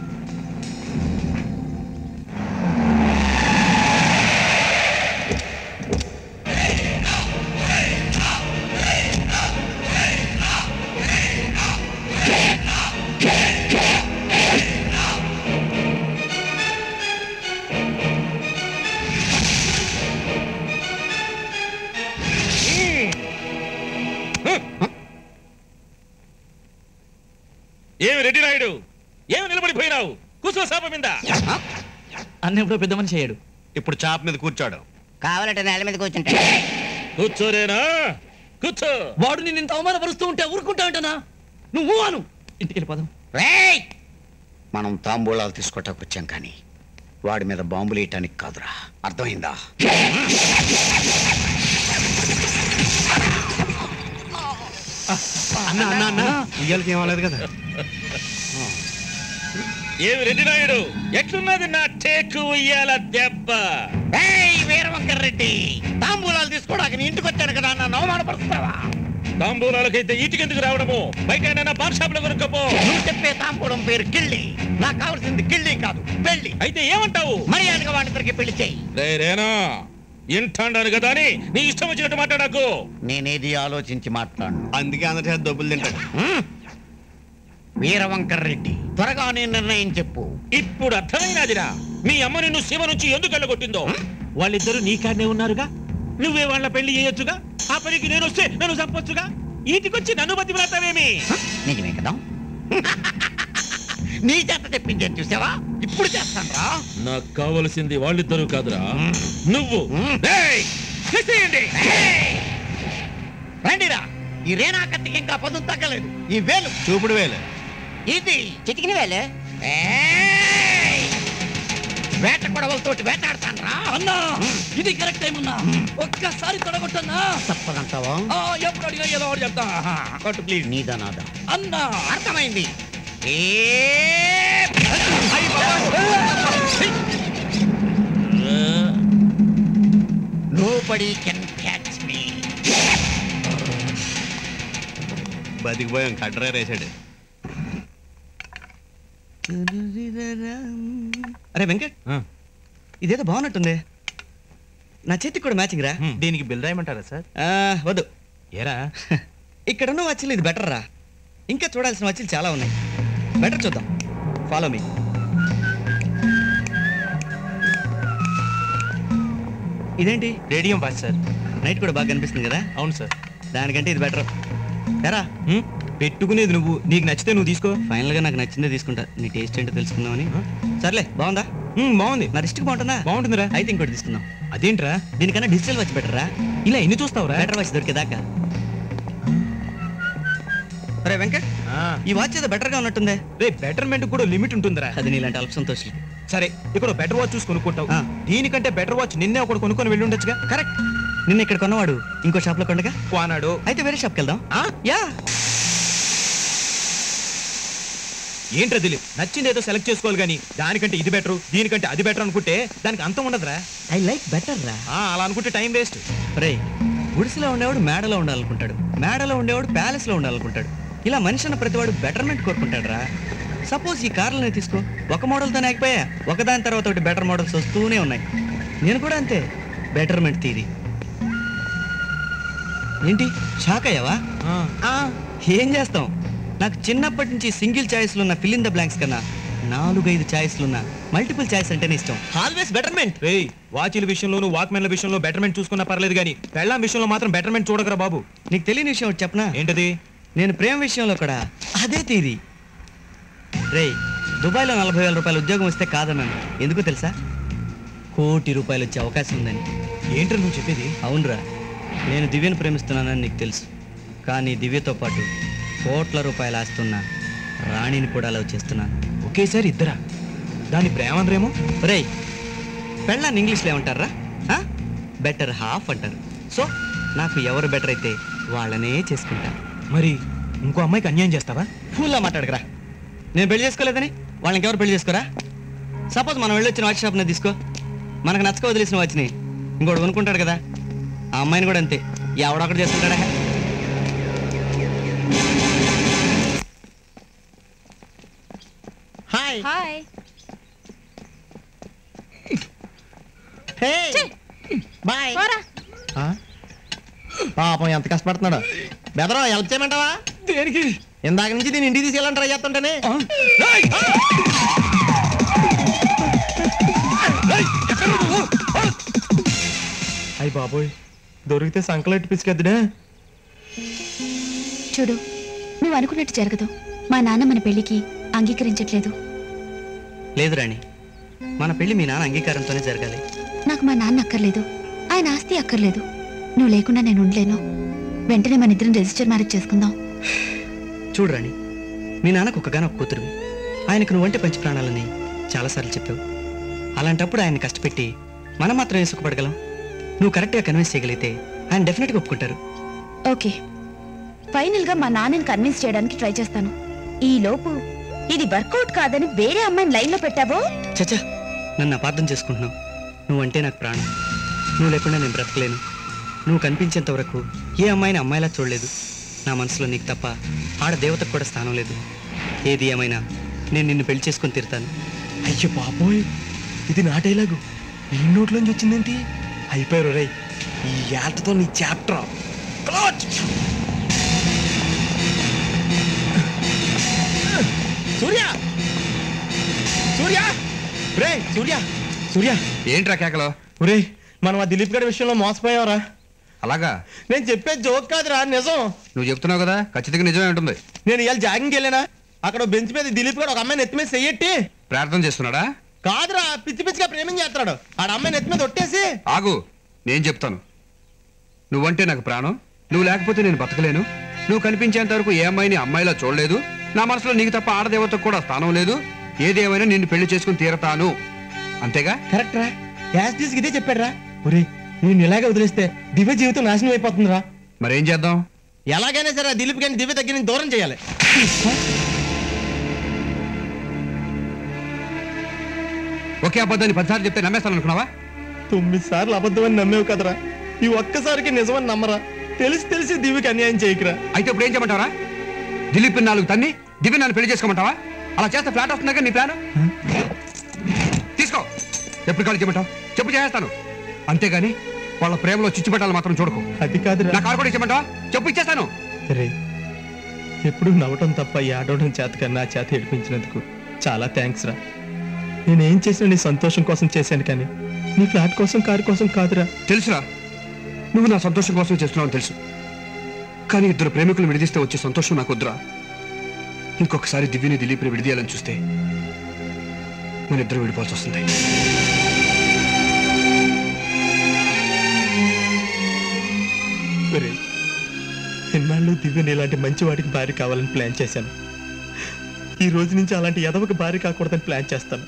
ఏమి రెడ్డి నాయుడు, ఏమి నిలబడిపోయినావు? కూర్చో చాప మీద. అన్న ఎప్పుడో పెద్ద మనిషి అయ్యాడు, ఇప్పుడు చాప మీద కూర్చోడు. కావాలంటే నేల మీద కూర్చుంటా. కూర్చోరేనా? కూర్చో. వాడు నిన్ను ఇంత అవమానపరుస్తూ ఉంటే ఊరుకుంటా అంటనా? నువ్వు అను. ఇంటికి వెళ్ళిపోదాం. మనం తాంబూలాలు తీసుకోవటానికి వచ్చాం, కానీ వాడి మీద బాంబులు వేయటానికి కాదురా. అర్థమైందా? అన్న అన్న అన్న ఉయ్యాలకి ఏమలేదు కదా. ఏమి రెడ్డి నాయుడు, ఎట్లున్నది నా టేకు ఉయ్యాల దెబ్బ? వీరవంకర్ రెడ్డి, తాంబూలాలు తీసుకోవడానికి నీ ఇంటికి వచ్చాను కదా, నన్ను అవమానపరుస్తావా? తాంబూలాలకైతే ఇంటికెందుకు రావడము? బయట పాన్ షాప్ లో కొనుక్కపో. నువ్వు చెప్పే తాంబూలం పేరు కిళ్ళి, నాకు కావాల్సింది కిళ్ళి కాదు పెళ్లి. అయితే ఏమంటావు? మర్యాదగా వాడిద్దరికి పెళ్లి చేయి. రే రేనా, ఇంటాను కదా అని నీ ఇష్టం వచ్చినట్టు మాట్లాడకు. నేనేది ఆలోచించి మాట్లాడు, అందుకే అందరి డబ్బులు తింటాడు. వీరవంకర్ రెడ్డి, త్వరగా నేను నిర్ణయం చెప్పు. ఇప్పుడు అర్థమైనదిరా, మీ అమ్మ నిన్ను సీమ నుంచి ఎందుకు వెళ్ళగొట్టిందో. వాళ్ళిద్దరూ నీ కాడనే ఉన్నారుగా, నువ్వే వాళ్ళ పెళ్లి చేయొచ్చుగా. ఆ పనికి నేను వస్తే నన్ను చంపొచ్చుగా. ఈటికొచ్చి నన్ను బతిమలాతావేమి? నిజమే కదా, నీ చేత తెప్పించాను చూసావా? ఇప్పుడు చేస్తాను రా. నాకు కావలసింది వాళ్ళిద్దరూ కాదురా, నువ్వు. రండిరా, ఈ రేనా కత్తికి ఇంకా పదును తగ్గలేదు. ఈ వేలు చూపుడు వేలు, ఇది చిటికిన వేలే. వేట కొడవలతోటి వేటాడతాను రా. అన్నా, ఇది కరెక్ట్ టైం అన్నా. ఒక్కసారి తొడగొట్టన్నా. తప్పదంటావా? ఎప్పుడు అడిగా ఏదో ఒకటి చెప్తా. కొట్టు ప్లీజ్. నీదా నాదా? అన్నా, అర్థమైంది. Nobody can catch me. బతికిపోయాం, కట్టరా వేసాడు. అరే వెంకట్, ఇదేదో బాగున్నట్టుంది. నా చేతికి కూడా మ్యాచింగ్ రా. దీనికి బిల్ రాయమంటారా సార్? వద్దు. ఏరా, ఇక్కడున్న వచ్చలు ఇది బెటర్ రా. ఇంకా చూడాల్సిన వచ్చలు చాలా ఉన్నాయి. బెటర్ చూద్దాం. Follow me. ఇదేంటి? Radium watch sir. నైట్ కూడా బాగా కనిపిస్తుంది కదా? అవును సార్. దానికంటే ఇది బెటర్. ఎరా, పెట్టుకునేది నువ్వు, నీకు నచ్చితే నువ్వు తీసుకో. ఫైనల్ గా నాకు నచ్చిందే తీసుకుంటా. నీ టేస్ట్ ఏంటో తెలుసుకుందామని. సర్లే, బాగుందా? బాగుంది. నా రిస్ట్కి బాగుంటుందా? బాగుంటుందిరా. అయితే ఇంకోటి తీసుకుందాం. అదేంట్రా? దీనికన్నా డిజిటల్ వాచ్ బెటర్ రా. ఇలా ఎన్ని చూస్తావురా? బెటర్ వాచ్ దొరికేదాకా. రే వెంకట్ ఈ వాచ్ ఏదో బెటర్ గా ఉన్నట్టుందే. రే బెటర్మెంట్ కూడా లిమిట్ ఉంటుందిరా. అది నీలాంటి అల్ప సంతోషులు. సరే ఇక్కడ బెటర్ వాచ్ చూసి కొనుక్కుంటావు, దీనికంటే బెటర్ వాచ్ నిన్నే ఒకటి కొనుక్కొని వెళ్ళి ఉండొచ్చుగా. కరెక్ట్. నిన్న ఇక్కడ కొన్నవాడు ఇంకో షాప్ లో కొండగా కొన్నాడు. అయితే వేరే షాప్కి వెళ్దాం. యా ఏంట్రా దిలీప్, నచ్చింది ఏదో సెలెక్ట్ చేసుకోవాలి కానీ దానికంటే ఇది బెటర్ దీనికంటే అది బెటర్ అనుకుంటే దానికి అంతం ఉండదురా. ఐ లైక్ బెటర్ రా. అలా అనుకుంటే టైం వేస్ట్. రే గుడిసెలో ఉండేవాడు మేడలో ఉండాలనుకుంటాడు, మేడలో ఉండేవాడు ప్యాలెస్ లో ఉండాలనుకుంటాడు. ఇలా మనిషి అన్న ప్రతివాడు బెటర్మెంట్ కోరుకుంటాడు రా. సపోజ్ ఈ కార్లనే తీసుకో, ఒక మోడల్తో ఆగిపోయా, ఒకదాని తర్వాత ఒకటి బెటర్ మోడల్స్ వస్తూనే ఉన్నాయి. నేను కూడా అంతే, బెటర్మెంట్ తీరి. ఏంటి షాక్ అయ్యావా? ఏం చేస్తాం, నాకు చిన్నప్పటి నుంచి సింగిల్ ఛాయిస్లు ఉన్న ఫిల్ ఇన్ ద బ్లాంక్స్ కన్నా నాలుగైదు ఛాయిస్లు ఉన్న మల్టిపుల్ ఛాయిస్ అంటేనే ఇష్టం. Always betterment. రే వాచీల విషయంలోను వాక్మెన్ల విషయంలో బెటర్మెంట్ చూసుకున్నా పర్లేదు కానీ పెళ్ళాం విషయంలో మాత్రం బెటర్మెంట్ చూడకరా బాబు. నీకు తెలియని విషయం ఒకటి చెప్పనా? ఏంటది? నేను ప్రేమ విషయంలో కూడా అదే తీరి. రే దుబాయ్లో నలభై వేల రూపాయల ఉద్యోగం వస్తే కాదన్నాను. ఎందుకు తెలుసా? కోటి రూపాయలు వచ్చే అవకాశం ఉందని. ఏంట్రా నువ్వు చెప్పేది? అవునరా, నేను దివ్యను ప్రేమిస్తున్నానని నీకు తెలుసు, కానీ దివ్యతో పాటు కోట్ల రూపాయలు ఆస్తున్న రాణిని కూడా లవ్ చేస్తున్నాను. ఒకేసారి ఇద్దరా? దాని ప్రేమరేమో. రే పెళ్ళాన్ని ఇంగ్లీష్లో ఏమంటారా? బెటర్ హాఫ్ అంటారు. సో నాకు ఎవరు బెటర్ అయితే వాళ్ళనే చేసుకుంటా. మరి ఇంకో అమ్మాయికి అన్యాయం చేస్తావా? ఫుల్లా మాట్లాడకరా. నేను పెళ్లి చేసుకోలేదని వాళ్ళకి ఎవరు పెళ్లి చేసుకోరా? సపోజ్ మనం వెళ్ళొచ్చిన వాచ్ షాప్ని తీసుకో, మనకు నచ్చక వదిలేసిన వాచ్ని ఇంకోటి కొనుక్కుంటాడు కదా, ఆ అమ్మాయిని కూడా అంతే ఎవడొక్కడ చేసుకుంటాడా. Hi hi. Hey bye. పాపం ఎంత కష్టపడుతున్నాడు. బెదరా హెల్ప్ చేయమంటావా? దేనికి? ఇందాక నుంచి దీన్ని ఇంటికి తీసుకెళ్ళాలని ట్రై చేస్తుంటేనే. అయ్యి బాబోయ్, దొరికితే సంకలెట్టి పిసికెద్దుడే. చూడు, నువ్వు అనుకున్నట్టు జరగదు. మా నాన్న మన పెళ్లికి అంగీకరించట్లేదు. లేదు రాణి, మన పెళ్లి మీ నాన్న అంగీకారంతోనే జరగాలి. నాకు మా నాన్న అక్కర్లేదు, ఆయన ఆస్తి అక్కర్లేదు. నువ్వు లేకుండా నేను ఉండలేను. వెంటనే మన ఇద్దరం రిజిస్టర్ మ్యారేజ్ చేసుకుందాం. చూడు రాణి, మీ నాన్నకు ఒకగానొక కూతురువి, ఆయనకు నువ్వంటే పంచి ప్రాణాలని చాలాసార్లు చెప్పావు. అలాంటప్పుడు ఆయన్ని కష్టపెట్టి మనం మాత్రమే సుఖపడగలం. నువ్వు కరెక్ట్గా కన్విన్స్ చేయగలిగితే ఆయన డెఫినెట్గా ఒప్పుకుంటారు. ఓకే, ఫైనల్ గా మా నాన్నని కన్విన్స్ చేయడానికి ట్రై చేస్తాను. ఈ లోపు ఇది వర్కౌట్ కాదని వేరే అమ్మాయిని లైన్ లో పెట్టావో. చచ్చా, నన్ను అపార్థం చేసుకుంటున్నావు. నువ్వంటే నాకు ప్రాణం. నువ్వు లేకుండా నేను బ్రతకలేను. నువ్వు కనిపించేంత వరకు ఏ అమ్మాయిని అమ్మాయిలా చూడలేదు. నా మనసులో నీకు తప్ప ఆడ దేవతకు కూడా స్థానం లేదు. ఏది ఏమైనా నేను నిన్ను పెళ్లి చేసుకొని తీరుతాను. అయ్యో బాబోయ్, ఇది నా డైలాగు ఈ నోట్లోంచి వచ్చిందేంటి? అయిపోయారు రే, ఈ ఏటతో నీ చాప్టర్. సూర్య సూర్య రే సూర్య సూర్య ఏంట్రా కేకలో? ఒరే, మనం ఆ దిలీప్ గారి విషయంలో మోసపోయావరా. అలాగా? నేను చెప్పే జోక్ కాదురా, నిజం. నువ్వు చెప్తున్నావు కదా, ఖచ్చితంగా నిజమే ఉంటుంది. నేను ఇవాళ జాగింగ్కి వెళ్ళానా, అక్కడ బెంచ్ మీద దిలీప్ గారు ఒక అమ్మాయిని ఎత్తి మీద చెయ్యట్టి ప్రార్థన చేస్తున్నాడా? కాదురా, పిచ్చి పిచ్చిగా ప్రేమించేస్తాడు. ఆడ అమ్మాయిని ఎత్తి మీద ఒట్టేసి. ఆగు, నేను చెప్తాను. నువ్వంటే నాకు ప్రాణం. నువ్వు లేకపోతే నేను బతకలేను. నువ్వు కనిపించేంత వరకు ఏ అమ్మాయిని అమ్మాయిలా చూడలేదు. నా మనసులో నీకు తప్ప ఆడదేవతకు కూడా స్థానం లేదు. ఏదేమైనా నిన్ను పెళ్లి చేసుకుని తీరతాను. అంతేగా? కరెక్ట్ రా, యాస్టీస్ ఇదే చెప్పాడు రా. ఒరే, నేను ఇలాగే వదిలేస్తే దివ్య జీవితం నాశనం అయిపోతుందిరా. మరేం చేద్దాం? ఎలాగైనా సరే దిలీప్ గారిని దివ్య దగ్గర నుంచి దూరం చేయాలి. ఒకే అబద్ధాన్ని పదిసార్లు చెప్తే నమ్మేస్తాను అనుకున్నావా? తొమ్మిది సార్లు అబద్ధమని నమ్మేవు కదరా, ఈ ఒక్కసారికి నిజమని నమ్మరా. తెలిసి తెలిసి దివ్యకి అన్యాయం చేయకురా. అయితే ఇప్పుడు ఏం చేయమంటావరా? దిలీప్ నాలుగు తన్ని దివ్య నన్ను పెళ్లి చేసుకోమంటావా? అలా చేస్తే ఫ్లాట్ వస్తుందా నీ ప్లాన్? తీసుకో, ఎప్పుడు కాలు చేయమంటావు చెప్పు, చేస్తాను. అంతేగాని వాళ్ళ ప్రేమలో చిచ్చుపెట్టాలి మాత్రం చూడకు. అది కాదురా. నా కారు కూడా ఇచ్చేమంటావా? చెప్పు, ఇచ్చేస్తాను. సరే, ఎప్పుడు నవ్వటం తప్ప ఏడవడం చేత కన్నా చేత ఏడిపించినందుకు చాలా థ్యాంక్స్ రా. నేనేం చేసినా నీ సంతోషం కోసం చేశాను, కానీ నీ ఫ్లాట్ కోసం కారు కోసం కాదురా. తెలుసురా, నువ్వు నా సంతోషం కోసం చేస్తున్నావు తెలుసు. కానీ ఇద్దరు ప్రేమికులు విడిదిస్తే వచ్చే సంతోషం నాకు వద్దురా. ఇంకొకసారి దివ్యని దిలీప్ని విడిదీయాలని చూస్తే మన ఇద్దరు విడిపోవాల్సి వస్తుంది. ఎన్నాళ్ళు దివ్యని ఇలాంటి మంచి వాడికి భార్య కావాలని ప్లాన్ చేశాను. ఈ రోజు నుంచి అలాంటి ఎదవకి భార్య కాకూడదని ప్లాన్ చేస్తాను.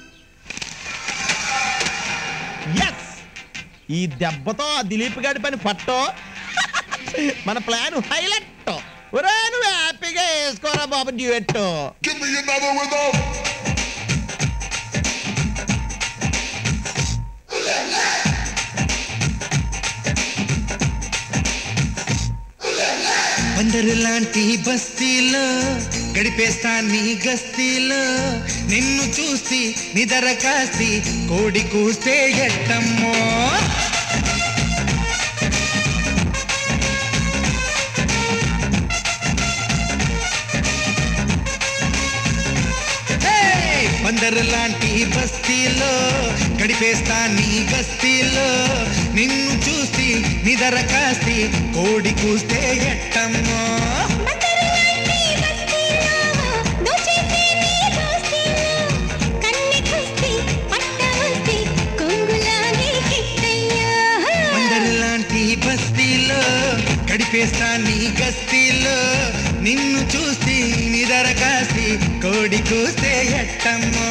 ఈ దెబ్బతో ఆ దిలీప్ గారి పని పట్టో మన ప్లాన్ హైలైట్. ఒరే నువ్వు హ్యాపీగా వేసుకోరా బాబు డ్యూయెట్. బందరు లాంటి బస్తీలో గడిపేస్తా నీ గస్తీలో, నిన్ను చూసి నిదర కాస్తి కోడి కూస్తే ఎట్టమ్మో. బందరు లాంటి బస్తీలో గడిపేస్తా నీ గస్తీలో, నిన్ను చూసి నిదర కాస్తి కోడి కూస్తే ఎట్టమ్మో. బందరు లాంటి బస్తీలో గడిపేస్తా నీ గస్తీలో, నిన్ను చూసి నిదర కాస్తి కోడి కూస్తే ఎట్టమ్మో.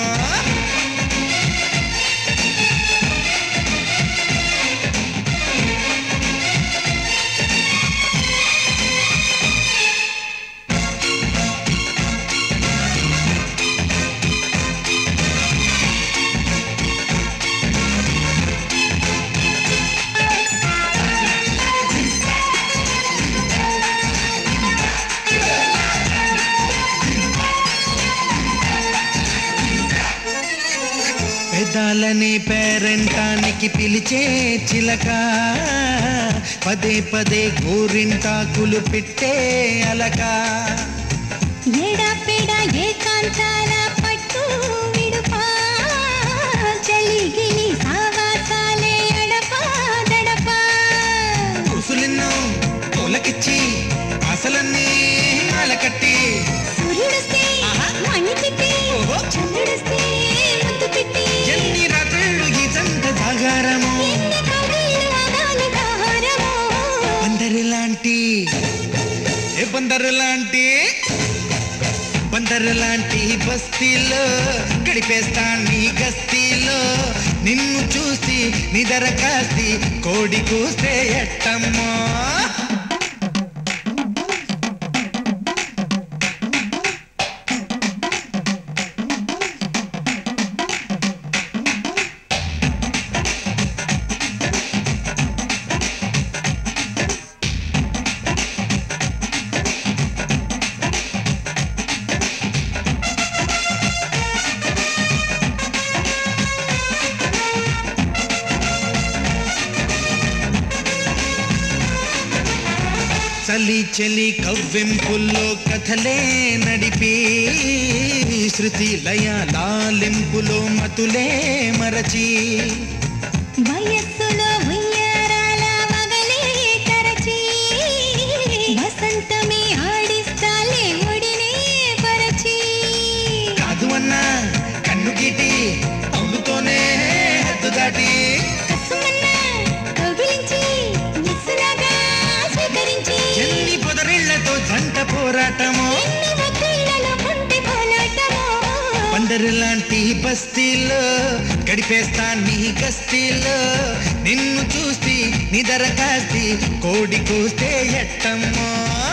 పెదాలని పేరెంటానికి పిలిచే చిలక, పదే పదే గోరింటాకులు పెట్టే అలక. ఎడపెడ ఏకాంతాల పట్టు విడుపా, చలిగిలి సావాసాలే అడపా దడపా. కుసులిన్నో పూలకిచ్చి అసలన్నీ అలకట్టి, సూర్యుడొస్తే మణి పెట్టి, చంద్రుడొస్తే ముద్దు పెట్టి, ఎన్ని రాత్రులు ఈ జంట జాగారమో. బందరు లాంటి ఏ బందరు లాంటి బందరు లాంటి బస్తీలో గడిపేస్తా నీ గస్తీలో, నిన్ను చూసి నిదర కాస్తి కోడి కూస్తే ఎట్టమ్మో. చలి చలి కవ్వెంపుల్లో కథలే నడిపి, శృతి లయ లాలింపులో మతులే మరచి, వయస్సులో ఉయ్యారాల వగలే తరచి, వసంతమే ఆడిస్తాలే ఒడినే పరచి. కాదు అన్నా కన్ను గీటి అవులుతోనే హద్దు దాటి, ఎన్ని పొదరిళ్లతో జంట పోరాటమో. బందరు లాంటి బస్తీలో గడిపేస్తా నీ గస్తీలో, నిన్ను చూసి నిదర కాస్తి కోడి కూస్తే ఎట్టమ్మో.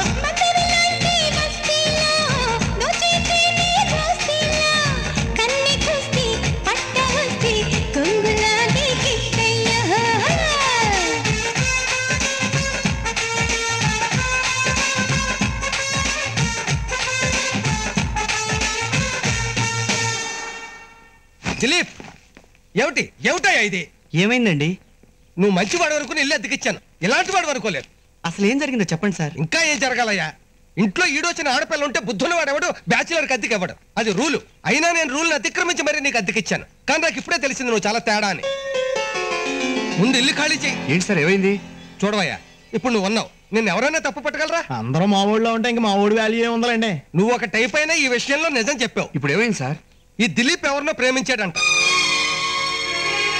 దిలీప్, ఏమిటి ఏమిటయ్యా ఇది? ఏమైందండి? నువ్వు మంచివాడు వరకు ఇల్లు అద్దెకిచ్చాను, ఇలాంటి వాడు వరకోలేదు. అసలు ఏం జరిగిందో చెప్పండి సార్. ఇంకా ఏం జరగాలయ్యా? ఇంట్లో ఈడొచ్చిన ఆడపిల్ల ఉంటే బుద్ధున్నవాడు ఎవడు బ్యాచులర్కి అద్దెకి ఇవ్వడు, అది రూలు. అయినా నేను రూల్ని అతిక్రమించి మరీ నీకు అద్దెకిచ్చాను. కానీ నాకు ఇప్పుడే తెలిసింది నువ్వు చాలా తేడా అని. ముందు ఇల్లు ఖాళీ చెయ్యి. ఏంటి సార్ ఏమైంది? చూడవయ్యా, ఇప్పుడు నువ్వు ఉన్నావు, నిన్ను ఎవరైనా తప్పు పట్టగలరా? అందరూ మా ఊళ్ళో ఉంటే ఇంక మా ఊడి వాల్యూ ఏముందండి. నువ్వు ఒక టైప్ అయినా ఈ విషయంలో నిజం చెప్పావు. ఇప్పుడు ఏమైంది సార్? ఈ దిలీప్ ఎవరినో ప్రేమించాడంట.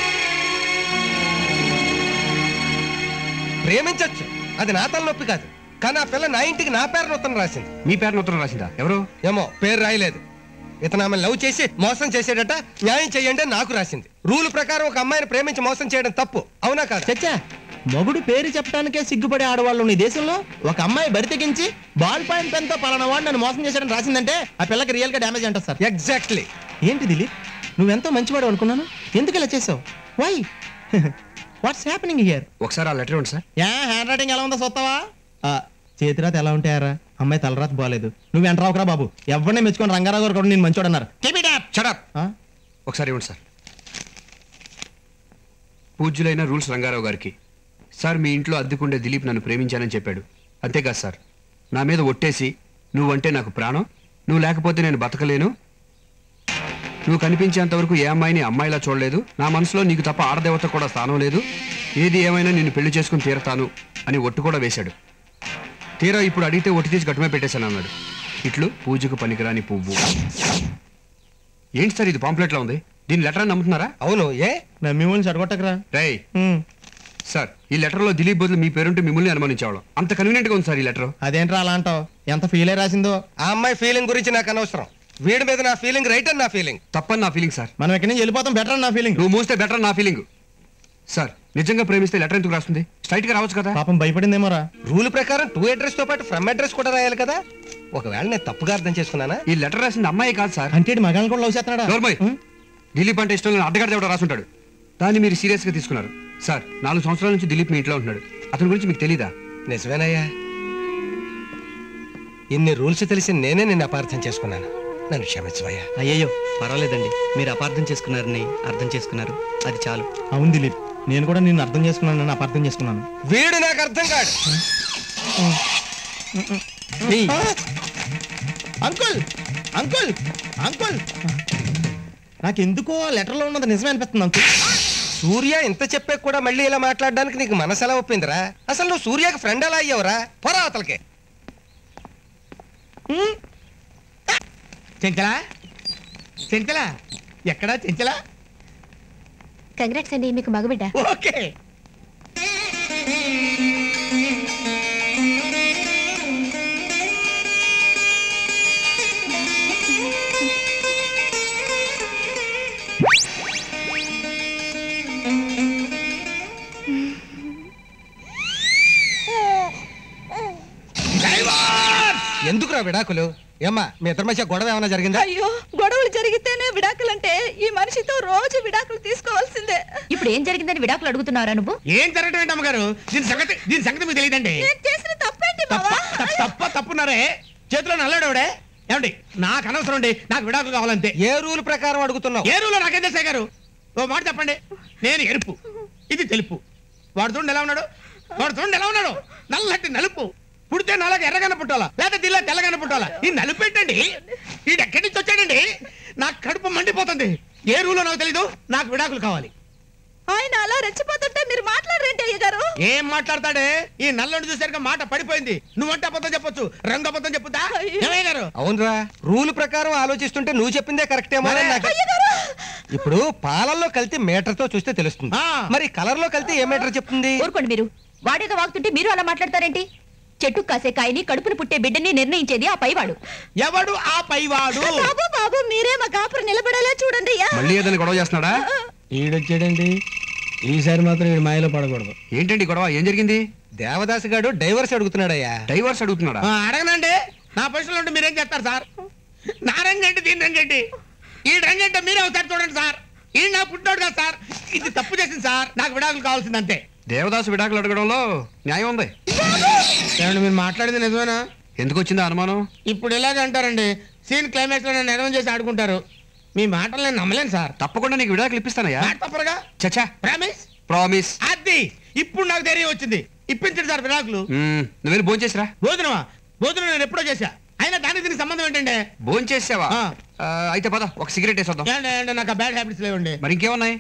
ప్రేమించచ్చు, అది నా తలనొప్పి కాదు. కానీ ఆ పిల్ల నా ఇంటికి నా పేరున ఉత్తరం రాసింది. మీ పేరున ఉత్తరం రాసిందా? ఎవరు? ఏమో పేరు రాయలేదు. ఇతను ఆమె లవ్ చేసి మోసం చేసేటట. న్యాయం చేయండి అని నాకు రాసింది. రూల్ ప్రకారం ఒక అమ్మాయిని ప్రేమించి మోసం చేయడం తప్పు, అవునా కాదు? చచ్చా, మొగుడు పేరు చెప్పడానికే సిగ్గుపడే ఆడవాళ్ళు ఉన్న ఈ దేశంలో ఒక అమ్మాయి బరి తెగించి బాల్ పాయింట్ పెన్ తో పలానా వాడు నన్ను మోసం చేశాడని రాసిందంటే ఆ పిల్లకి రియల్ గా డ్యామేజ్ అంటారు సార్. ఎగ్జాక్ట్లీ. ఏంటి దిలీప్, నువ్వెంతో మంచివాడు అనుకున్నాను, ఎందుకు ఇలా చేసావు? Why what's happening here? ఒకసారి ఆ లెటర్ ఇవ్వండి సార్. యా, హ్యాండ్ రైటింగ్ ఎలా ఉందో చూస్తావా? చేతిరాత ఎలా ఉంటాయారా? అమ్మాయి తలరాత బాగాలేదు. నువ్వు ఎంటరావుకరా బాబు, ఎవరిని మెచ్చుకొని రంగారావు గారు కూడా నేను మంచోడు అన్నారు. ఒకసారి ఇవ్వండి సార్. పూజ్యులైన రూల్స్ రంగారావు గారికి. సార్, మీ ఇంట్లో అద్దెకుండే దిలీప్ నన్ను ప్రేమించానని చెప్పాడు. అంతేకాదు సార్, నా మీద ఒట్టేసి నువ్వంటే నాకు ప్రాణం, నువ్వు లేకపోతే నేను బతకలేను, నువ్వు కనిపించేంతవరకు ఏ అమ్మాయిని అమ్మాయిలా చూడలేదు, నా మనసులో నీకు తప్ప ఆడదేవత కూడా స్థానం లేదు, ఏది ఏమైనా నిన్ను పెళ్లి చేసుకుని తీరతాను అని ఒట్టు కూడా వేశాడు. తీరా ఇప్పుడు అడిగితే ఒట్టి తీసి గట్టుమే పెట్టేశాను అన్నాడు. ఇట్లు పూజకు పనికిరాని పువ్వు. ఏంటి సార్ ఇది పాంప్లెట్లో ఉంది? దీని లెటర్ అని నమ్ముతున్నారా? అవును. ఏ మిమ్మల్ని చెడగొట్టకరా. రై సార్, ఈ లెటర్లో దిలీప్ బదులు మీ పేరుంటే మిమ్మల్ని అనుమానించేవాళ్ళం. అంత కన్వీనియంట్ గా ఉంది సార్ ఈ లెటర్. అదేంట్రా అలా అంటావు? ఎంత ఫీల్ అయి రాసిందో. ఆ అమ్మాయి ఫీలింగ్ గురించి నాకు అనవసరం. వీడి మీద నా ఫీలింగ్ రైట్ అని నా ఫీలింగ్. తప్పని నా ఫీలింగ్ సార్. మనం ఎక్కడి నుంచి వెళ్ళిపోతాం బెటర్ అని నా ఫీలింగ్. నువ్వు మూస్తే బెటర్ నా ఫీలింగ్. సార్, నిజంగా ప్రేమిస్తే లెటర్ ఎందుకు రాస్తుంది? స్ట్రైట్ గా రావచ్చు కదా. పాపం భయపడిందేమోరా. రూల్ ప్రకారం టూ అడ్రస్ తో పాటు ఫ్రమ్ అడ్రస్ కూడా రాయాలి కదా. ఒకవేళ నేను తప్పుగా అర్థం చేసుకున్నానా? ఈ లెటర్ రాసింది అమ్మాయి కాదు సార్. అంటే మగాళ్ళని కూడా లవ్ చేస్తున్నాడా? దిలీప్ అంటే ఇష్టం లేని అడ్డగాడు ఎవడో రాసుంటాడు. దాన్ని మీరు సీరియస్ గా తీసుకున్నారు. సార్, నాలుగు సంవత్సరాల నుంచి దిలీప్ మీ ఇంట్లో ఉంటున్నాడు. అతని గురించి మీకు తెలీదా? నిజమేనయ్యా, ఇన్ని రూల్స్ తెలిసి నేనే నిన్ను అపార్థం చేసుకున్నాను. నన్ను క్షమించవయ్యా. అయ్యయ్యో పర్వాలేదండి, మీరు అపార్థం చేసుకున్నారని అర్థం చేసుకున్నారు, అది చాలు. అవును దిలీప్, నేను కూడా నిన్ను అర్థం చేసుకున్నాను, అపార్థం చేసుకున్నాను. వీడు నాకు అర్థం కాడు. అంకుల్ అంకుల్ అంకుల్ నాకెందుకో లెటర్లో ఉన్నది నిజమే అనిపిస్తుంది అంకుల్. సూర్య ఇంత చెప్పే కూడా మళ్ళీ ఇలా మాట్లాడడానికి నీకు మనసు ఎలా ఒప్పిందిరా? అసలు నువ్వు సూర్యకి ఫ్రెండ్ ఎలా అయ్యావురా? పోరా అవతలకి. చెంచలా చెంచలా ఎక్కడా చెంచలా? కంగ్రాట్స్ అండి, మీకు మగబిడ్డ. ఓకే. ఎందుకురా విడాకులు? ఏమ్మా, మీ ఇద్దరి మధ్య గొడవ ఏమైనా జరిగిందా? అయ్యో, గొడవలు జరిగితేనే విడాకులంటే ఈ మనిషితో రోజు విడాకులు తీసుకోవాల్సిందే. ఇప్పుడు ఏం జరిగిందని విడాకులు అడుగుతున్నారా నువ్వు? ఏం జరగటం ఏంటి అమ్మగారు? దీని సంగతి దీని సంగతి మీకు తెలియదండి. నేను చేసిన తప్పేంటి బావా? తప్ప తప్పున్నారే. చేతిలో నల్లాడేవాడే. ఏమండి, నాకు అనవసరం అండి, నాకు విడాకులు కావాలంతే. ఏ రూల్ ప్రకారం అడుగుతున్నావు? ఏ రూల్ నాకేం తెలుసా గారు? ఓ మాట చెప్పండి. నేను ఎరుపు, ఇది తెలుపు. వాడు చూడండి ఎలా ఉన్నాడు, వాడు చూడండి ఎలా ఉన్నాడు. నల్లటి నలుపు. పుడితే నాలుగు ఎర్రగానే పుట్టాలా, లేదా దిల్ల తెల్లగానే పుట్టాలా? ఈ నలుపు ఏంటండి? ఈడు ఎక్కడి నుంచి వచ్చాడండి? నాకు కడుపు మండిపోతుంది. ఏ రూలో నాకు తెలీదు, నాకు విడాకులు కావాలి. ఆయన అలా రెచ్చిపోతుంటే మీరు మాట్లాడరేంటి అయ్య గారు? ఏం మాట్లాడతాడే? ఈ నల్లని చూసారుగా మాట పడిపోయింది. నువ్వంటే అబద్ధం చెప్పొచ్చు, రంగు అబద్ధం చెప్పుతా. ఏమయ్య గారు? అవునరా, రూల్ ప్రకారం ఆలోచిస్తుంటే నువ్వు చెప్పిందే కరెక్టేమో. ఇప్పుడు పాలల్లో కలిసి మీటర్ తో చూస్తే తెలుస్తుంది, మరి కలర్ లో కలిసి ఏ మీటర్ చెప్తుంది? ఊరుకోండి మీరు. వాడేదో వాగుతుంటే మీరు అలా మాట్లాడతారేంటి? చెట్టు కాసే కాయని కడుపును పుట్టే బిడ్డని నిర్ణయించేది ఆ పైవాడు. ఎవడు ఆ పైవాడు? బాబు బాబు, మీరే మా కాపురం నిలబడేలా చూడండి. మళ్ళీ ఏదైనా గొడవ చేస్తున్నాడా? ఈడొచ్చాడండి. ఈసారి మాత్రం ఈ మాయలో పడకూడదు. ఏంటండి గొడవ? ఏం జరిగింది? దేవదాస్ గారు డైవర్స్ అడుగుతున్నాడయ్యా. డైవర్స్ అడుగుతున్నాడా? అడగనండి. నా పొజిషన్లో ఉంటే మీరేం చేస్తారు సార్? నా రంగంటే దీని రంగంటే ఈ రంగంటే మీరే ఒకసారి చూడండి సార్. ఈ నా పుట్టినోడు కదా సార్, ఇది తప్పు చేసింది సార్. నాకు విడాకులు కావాల్సింది అంతే. దేవదాసు విడాకులు అడగడంలో న్యాయం ఉంది. ఏమండి, మీరు మాట్లాడేది నిజమేనా? ఎందుకు వచ్చిందా అనుమానం? ఇప్పుడు ఇలాగే అంటారండి, సీన్ క్లైమాక్స్ లో నన్ను ఎడవం చేసి ఆడుకుంటారు. మీ మాటలు నేను నమ్మలేను సార్. తప్పకుండా నీకు విడాకులు ఇప్పిస్తానయ్యా. తప్పరుగా. చచ్చా, ప్రామిస్ ప్రామిస్. అది ఇప్పుడు నాకు ధైర్యం వచ్చింది. ఇప్పించండి సార్ విడాకులు. నువ్వు వెళ్ళి భోజనం చేసిరా. భోజనమా? భోజనం నేను ఎప్పుడో చేశా. అయినా దానికి దీనికి సంబంధం ఏంటండి? భోజనం చేసావా? అయితే పద, ఒక సిగరెట్ వేసొద్దాం. నాకు బ్యాడ్ హ్యాబిట్స్ లేవండి. మరి ఇంకేమున్నాయి?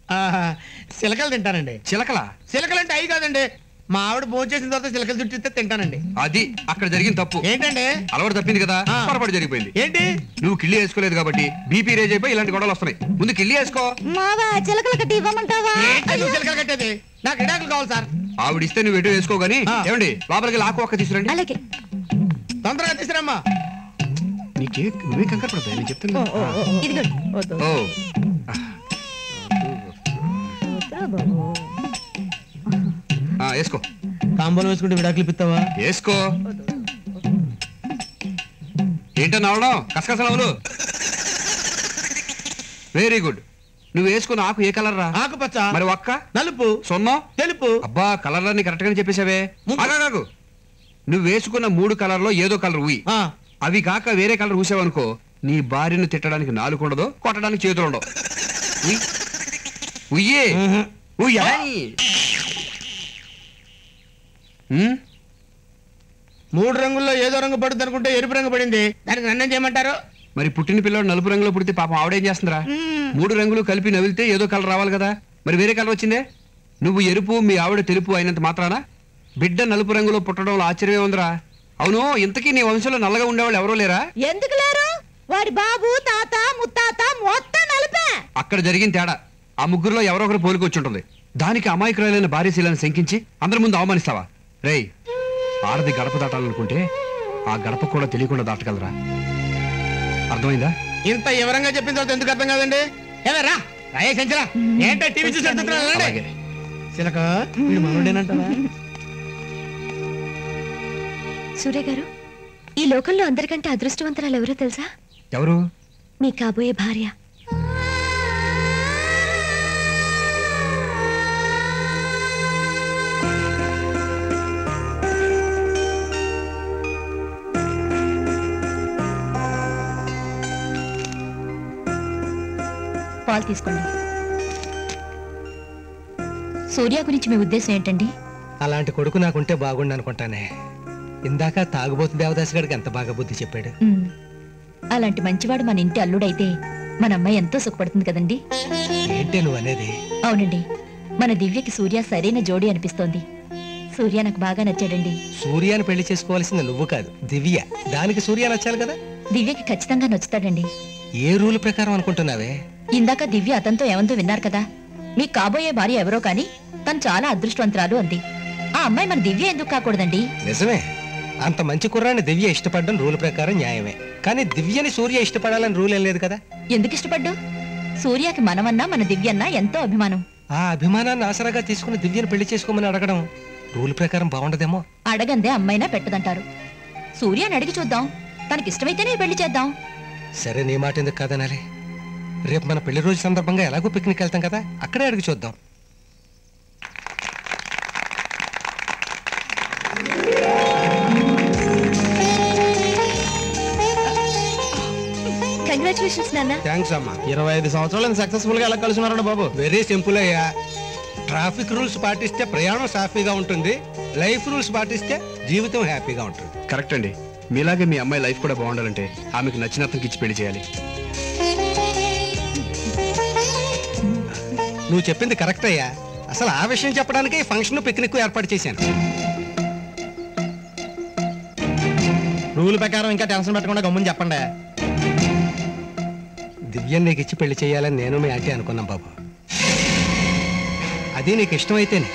చిలకలు తింటానండి. చిలకలా? చిలకలు అంటే అవి కాదండి, మా ఆవిడ భోజనం చేసిన తర్వాత చిలకలు చుట్టిస్తే తింటానండి. అది అక్కడ జరిగిన తప్పు. ఏంటండి? అలవాటు తప్పింది కదా, పొరపాటు జరిగిపోయింది. ఏంటి? నువ్వు కిళ్ళి వేసుకోలేదు కాబట్టి బీపీ రేజ్ అయిపోయి ఇలాంటి గొడవలు వస్తున్నాయి. ముందు కిళ్ళి వేసుకో. మావా, చిలకలు కట్టి ఇవ్వమంటావా? చిలకలు కట్టేది నాకు విడాకులు కావాలి సార్. ఆవిడిస్తే నువ్వు ఎటు వేసుకో గానీ ఏమండి లోపలికి లాకు ఒక్క తీసుకురండి. అలాగే తొందరగా తీసుకురమ్మా. నీకే నువ్వే కంగారు పడతాయి నేను చెప్తాను. ఓ ఆ, వేసుకో. కాంబోలు వేసుకుంటే విడాకులు ఇప్పిస్తావా? వేసుకో. ఏంటో నవ్వడం కసకసలవులు. Very good. నువ్వు వేసుకున్న ఆకు ఏ కలర్ రా? ఆకుపచ్చ. మరి ఒక్క నలుపు. సొన్నం తెలుపు. అబ్బా కలర్ ని కరెక్ట్ గానే చెప్పేశావే. ఆగాగు. నువ్వు వేసుకున్న మూడు కలర్ లో ఏదో కలర్ ఊయి. అవి కాక వేరే కలర్ ఊసావనుకో నీ భార్యను తిట్టడానికి నాలుగు ఉండదు, కొట్టడానికి చేతులు ఉండవు. ఉయ్యే ఉయ్యా. మూడు రంగుల్లో ఏదో రంగు పడుతుంది అనుకుంటే ఎరుపు రంగు పడింది. దానికి నన్నేం చేయమంటారు? మరి పుట్టిన పిల్లడు నలుపు రంగులో పుడితే పాపం ఆవిడేం చేస్తుందిరా? మూడు రంగులు కలిపి నవిలితే ఏదో కలర్ రావాలి కదా. మరి వేరే కలర్ వచ్చిందే. నువ్వు ఎరుపు మీ ఆవిడ తెలుపు అయినంత మాత్రాన బిడ్డ నలుపు రంగులో పుట్టడంలో ఆశ్చర్యమే ఉందిరా. అవును, ఇంతకీ నీ వంశంలో నల్లగా ఉండేవాళ్ళు ఎవరూ లేరా? ఎందుకు లేరు? వాడి బాబు తాత ముత్తాత మొత్తం నలిపే. అక్కడ జరిగిన తేడా ఆ ముగ్గురులో ఎవరో ఒకరు పోలికొచ్చుంటుంది. దానికి అమాయకురాలైన భార్యశీలను శంకించి అందరి ముందు అవమానిస్తావా? రేయ్, ఆడది గడప దాటాలనుకుంటే ఆ గడప కూడా తెలియకుండా దాటగలరా? అర్థమైందా? ఇంత వివరంగా చెప్పిన తర్వాత ఎందుకు అర్థం కాదండి? ఏమరా రాయే సంచరా ఏంటో టీవీ చూసి చిలక వీడు మనోడేనంటావా? సూర్య గారు, ఈ లోకంలో అందరికంటే అదృష్టవంతరాలు ఎవరో తెలుసా? ఎవరు? మీ కాబోయే భార్య. పాలు తీసుకోండి. సూర్య గురించి మీ ఉద్దేశం ఏంటండి? అలాంటి కొడుకు నాకుంటే బాగుండు అనుకుంటానే. ఇందాక తాగుబోతు దేవదాస్ గారికి ఎంత బాగా బుద్ధి చెప్పాడు. ఉమ్, అలాంటి మంచివాడు మన ఇంటి అల్లుడైతే మన అమ్మాయి ఎంతో సుఖపడుతుంది కదండి. ఏంటే నువ్వు అనేది? అవునండి, మన దివ్యకి సూర్య సరైన జోడి అనిపిస్తోంది. సూర్య నాకు బాగా నచ్చాడండి. సూర్యాని పెళ్లి చేసుకోవాల్సింది నువ్వు కాదు, దివ్య. దానికి సూర్య నచ్చాలి కదా. దివ్యకి ఖచ్చితంగా నచ్చుతాడండి. ఏ రూల్ ప్రకారం అనుకుంటున్నావే? ఇందాక దివ్య అతనితో ఏమంతో విన్నారు కదా. మీ కాబోయే భార్య ఎవరో కానీ తను చాలా అదృష్టవంతురాలు అంది. ఆ అమ్మాయి మన దివ్య ఎందుకు కాకూడదండి? నిజమే, అంత మంచి కుర్రాన్ని దివ్య ఇష్టపడడం రూల్ ప్రకారం న్యాయమే. కానీ దివ్యని సూర్య ఇష్టపడాలని రూల్ ఏం లేదు కదా. ఎందుకు ఇష్టపడ్డు? సూర్యకి మనమన్నా మన దివ్యన్నా ఎంతో అభిమానం. ఆ అభిమానాన్ని ఆసరాగా తీసుకుని దివ్యని పెళ్లి చేసుకోమని అడగడం రూల్ ప్రకారం బాగుండదేమో. అడగందే అమ్మైనా పెట్టదంటారు. సూర్యని అడిగి చూద్దాం, తనకిష్టమైతేనే పెళ్లి చేద్దాం. సరే, నీ మాట ఎందుకు కాదనాలి? రేపు మన పెళ్లి రోజు సందర్భంగా ఎలాగో పిక్నిక్ వెళ్తాం కదా, అక్కడే అడిగి చూద్దాం. కంగ్రాచులేషన్స్ నాన్న. థ్యాంక్స్ అమ్మా. ఇరవై ఐదు సంవత్సరాలు సక్సెస్ఫుల్ గా ఎలా కలుసుకున్నారండి బాబు? వెరీ సింపుల్ అయ్యా. ట్రాఫిక్ రూల్స్ పాటిస్తే ప్రయాణం సాఫీగా ఉంటుంది, లైఫ్ రూల్స్ పాటిస్తే జీవితం హ్యాపీగా ఉంటుంది. కరెక్ట్ అండి. మీలాగే మీ అమ్మాయి లైఫ్ కూడా బాగుండాలంటే ఆమెకు నచ్చిన అతనికి ఇచ్చి పెళ్లి చేయాలి. నువ్వు చెప్పింది కరెక్ట్ అయ్యా. అసలు ఆ విషయం చెప్పడానికి ఫంక్షన్ పిక్నిక్ ఏర్పాటు చేశాను. రూల్ ప్రకారం ఇంకా టెన్షన్ పెట్టకుండా గమ్ముని చెప్పండి. దివ్యం నీకు ఇచ్చి పెళ్లి చేయాలని నేను మీ ఆంటీ అనుకున్నాం బాబు. అది నీకు ఇష్టమైతేనే.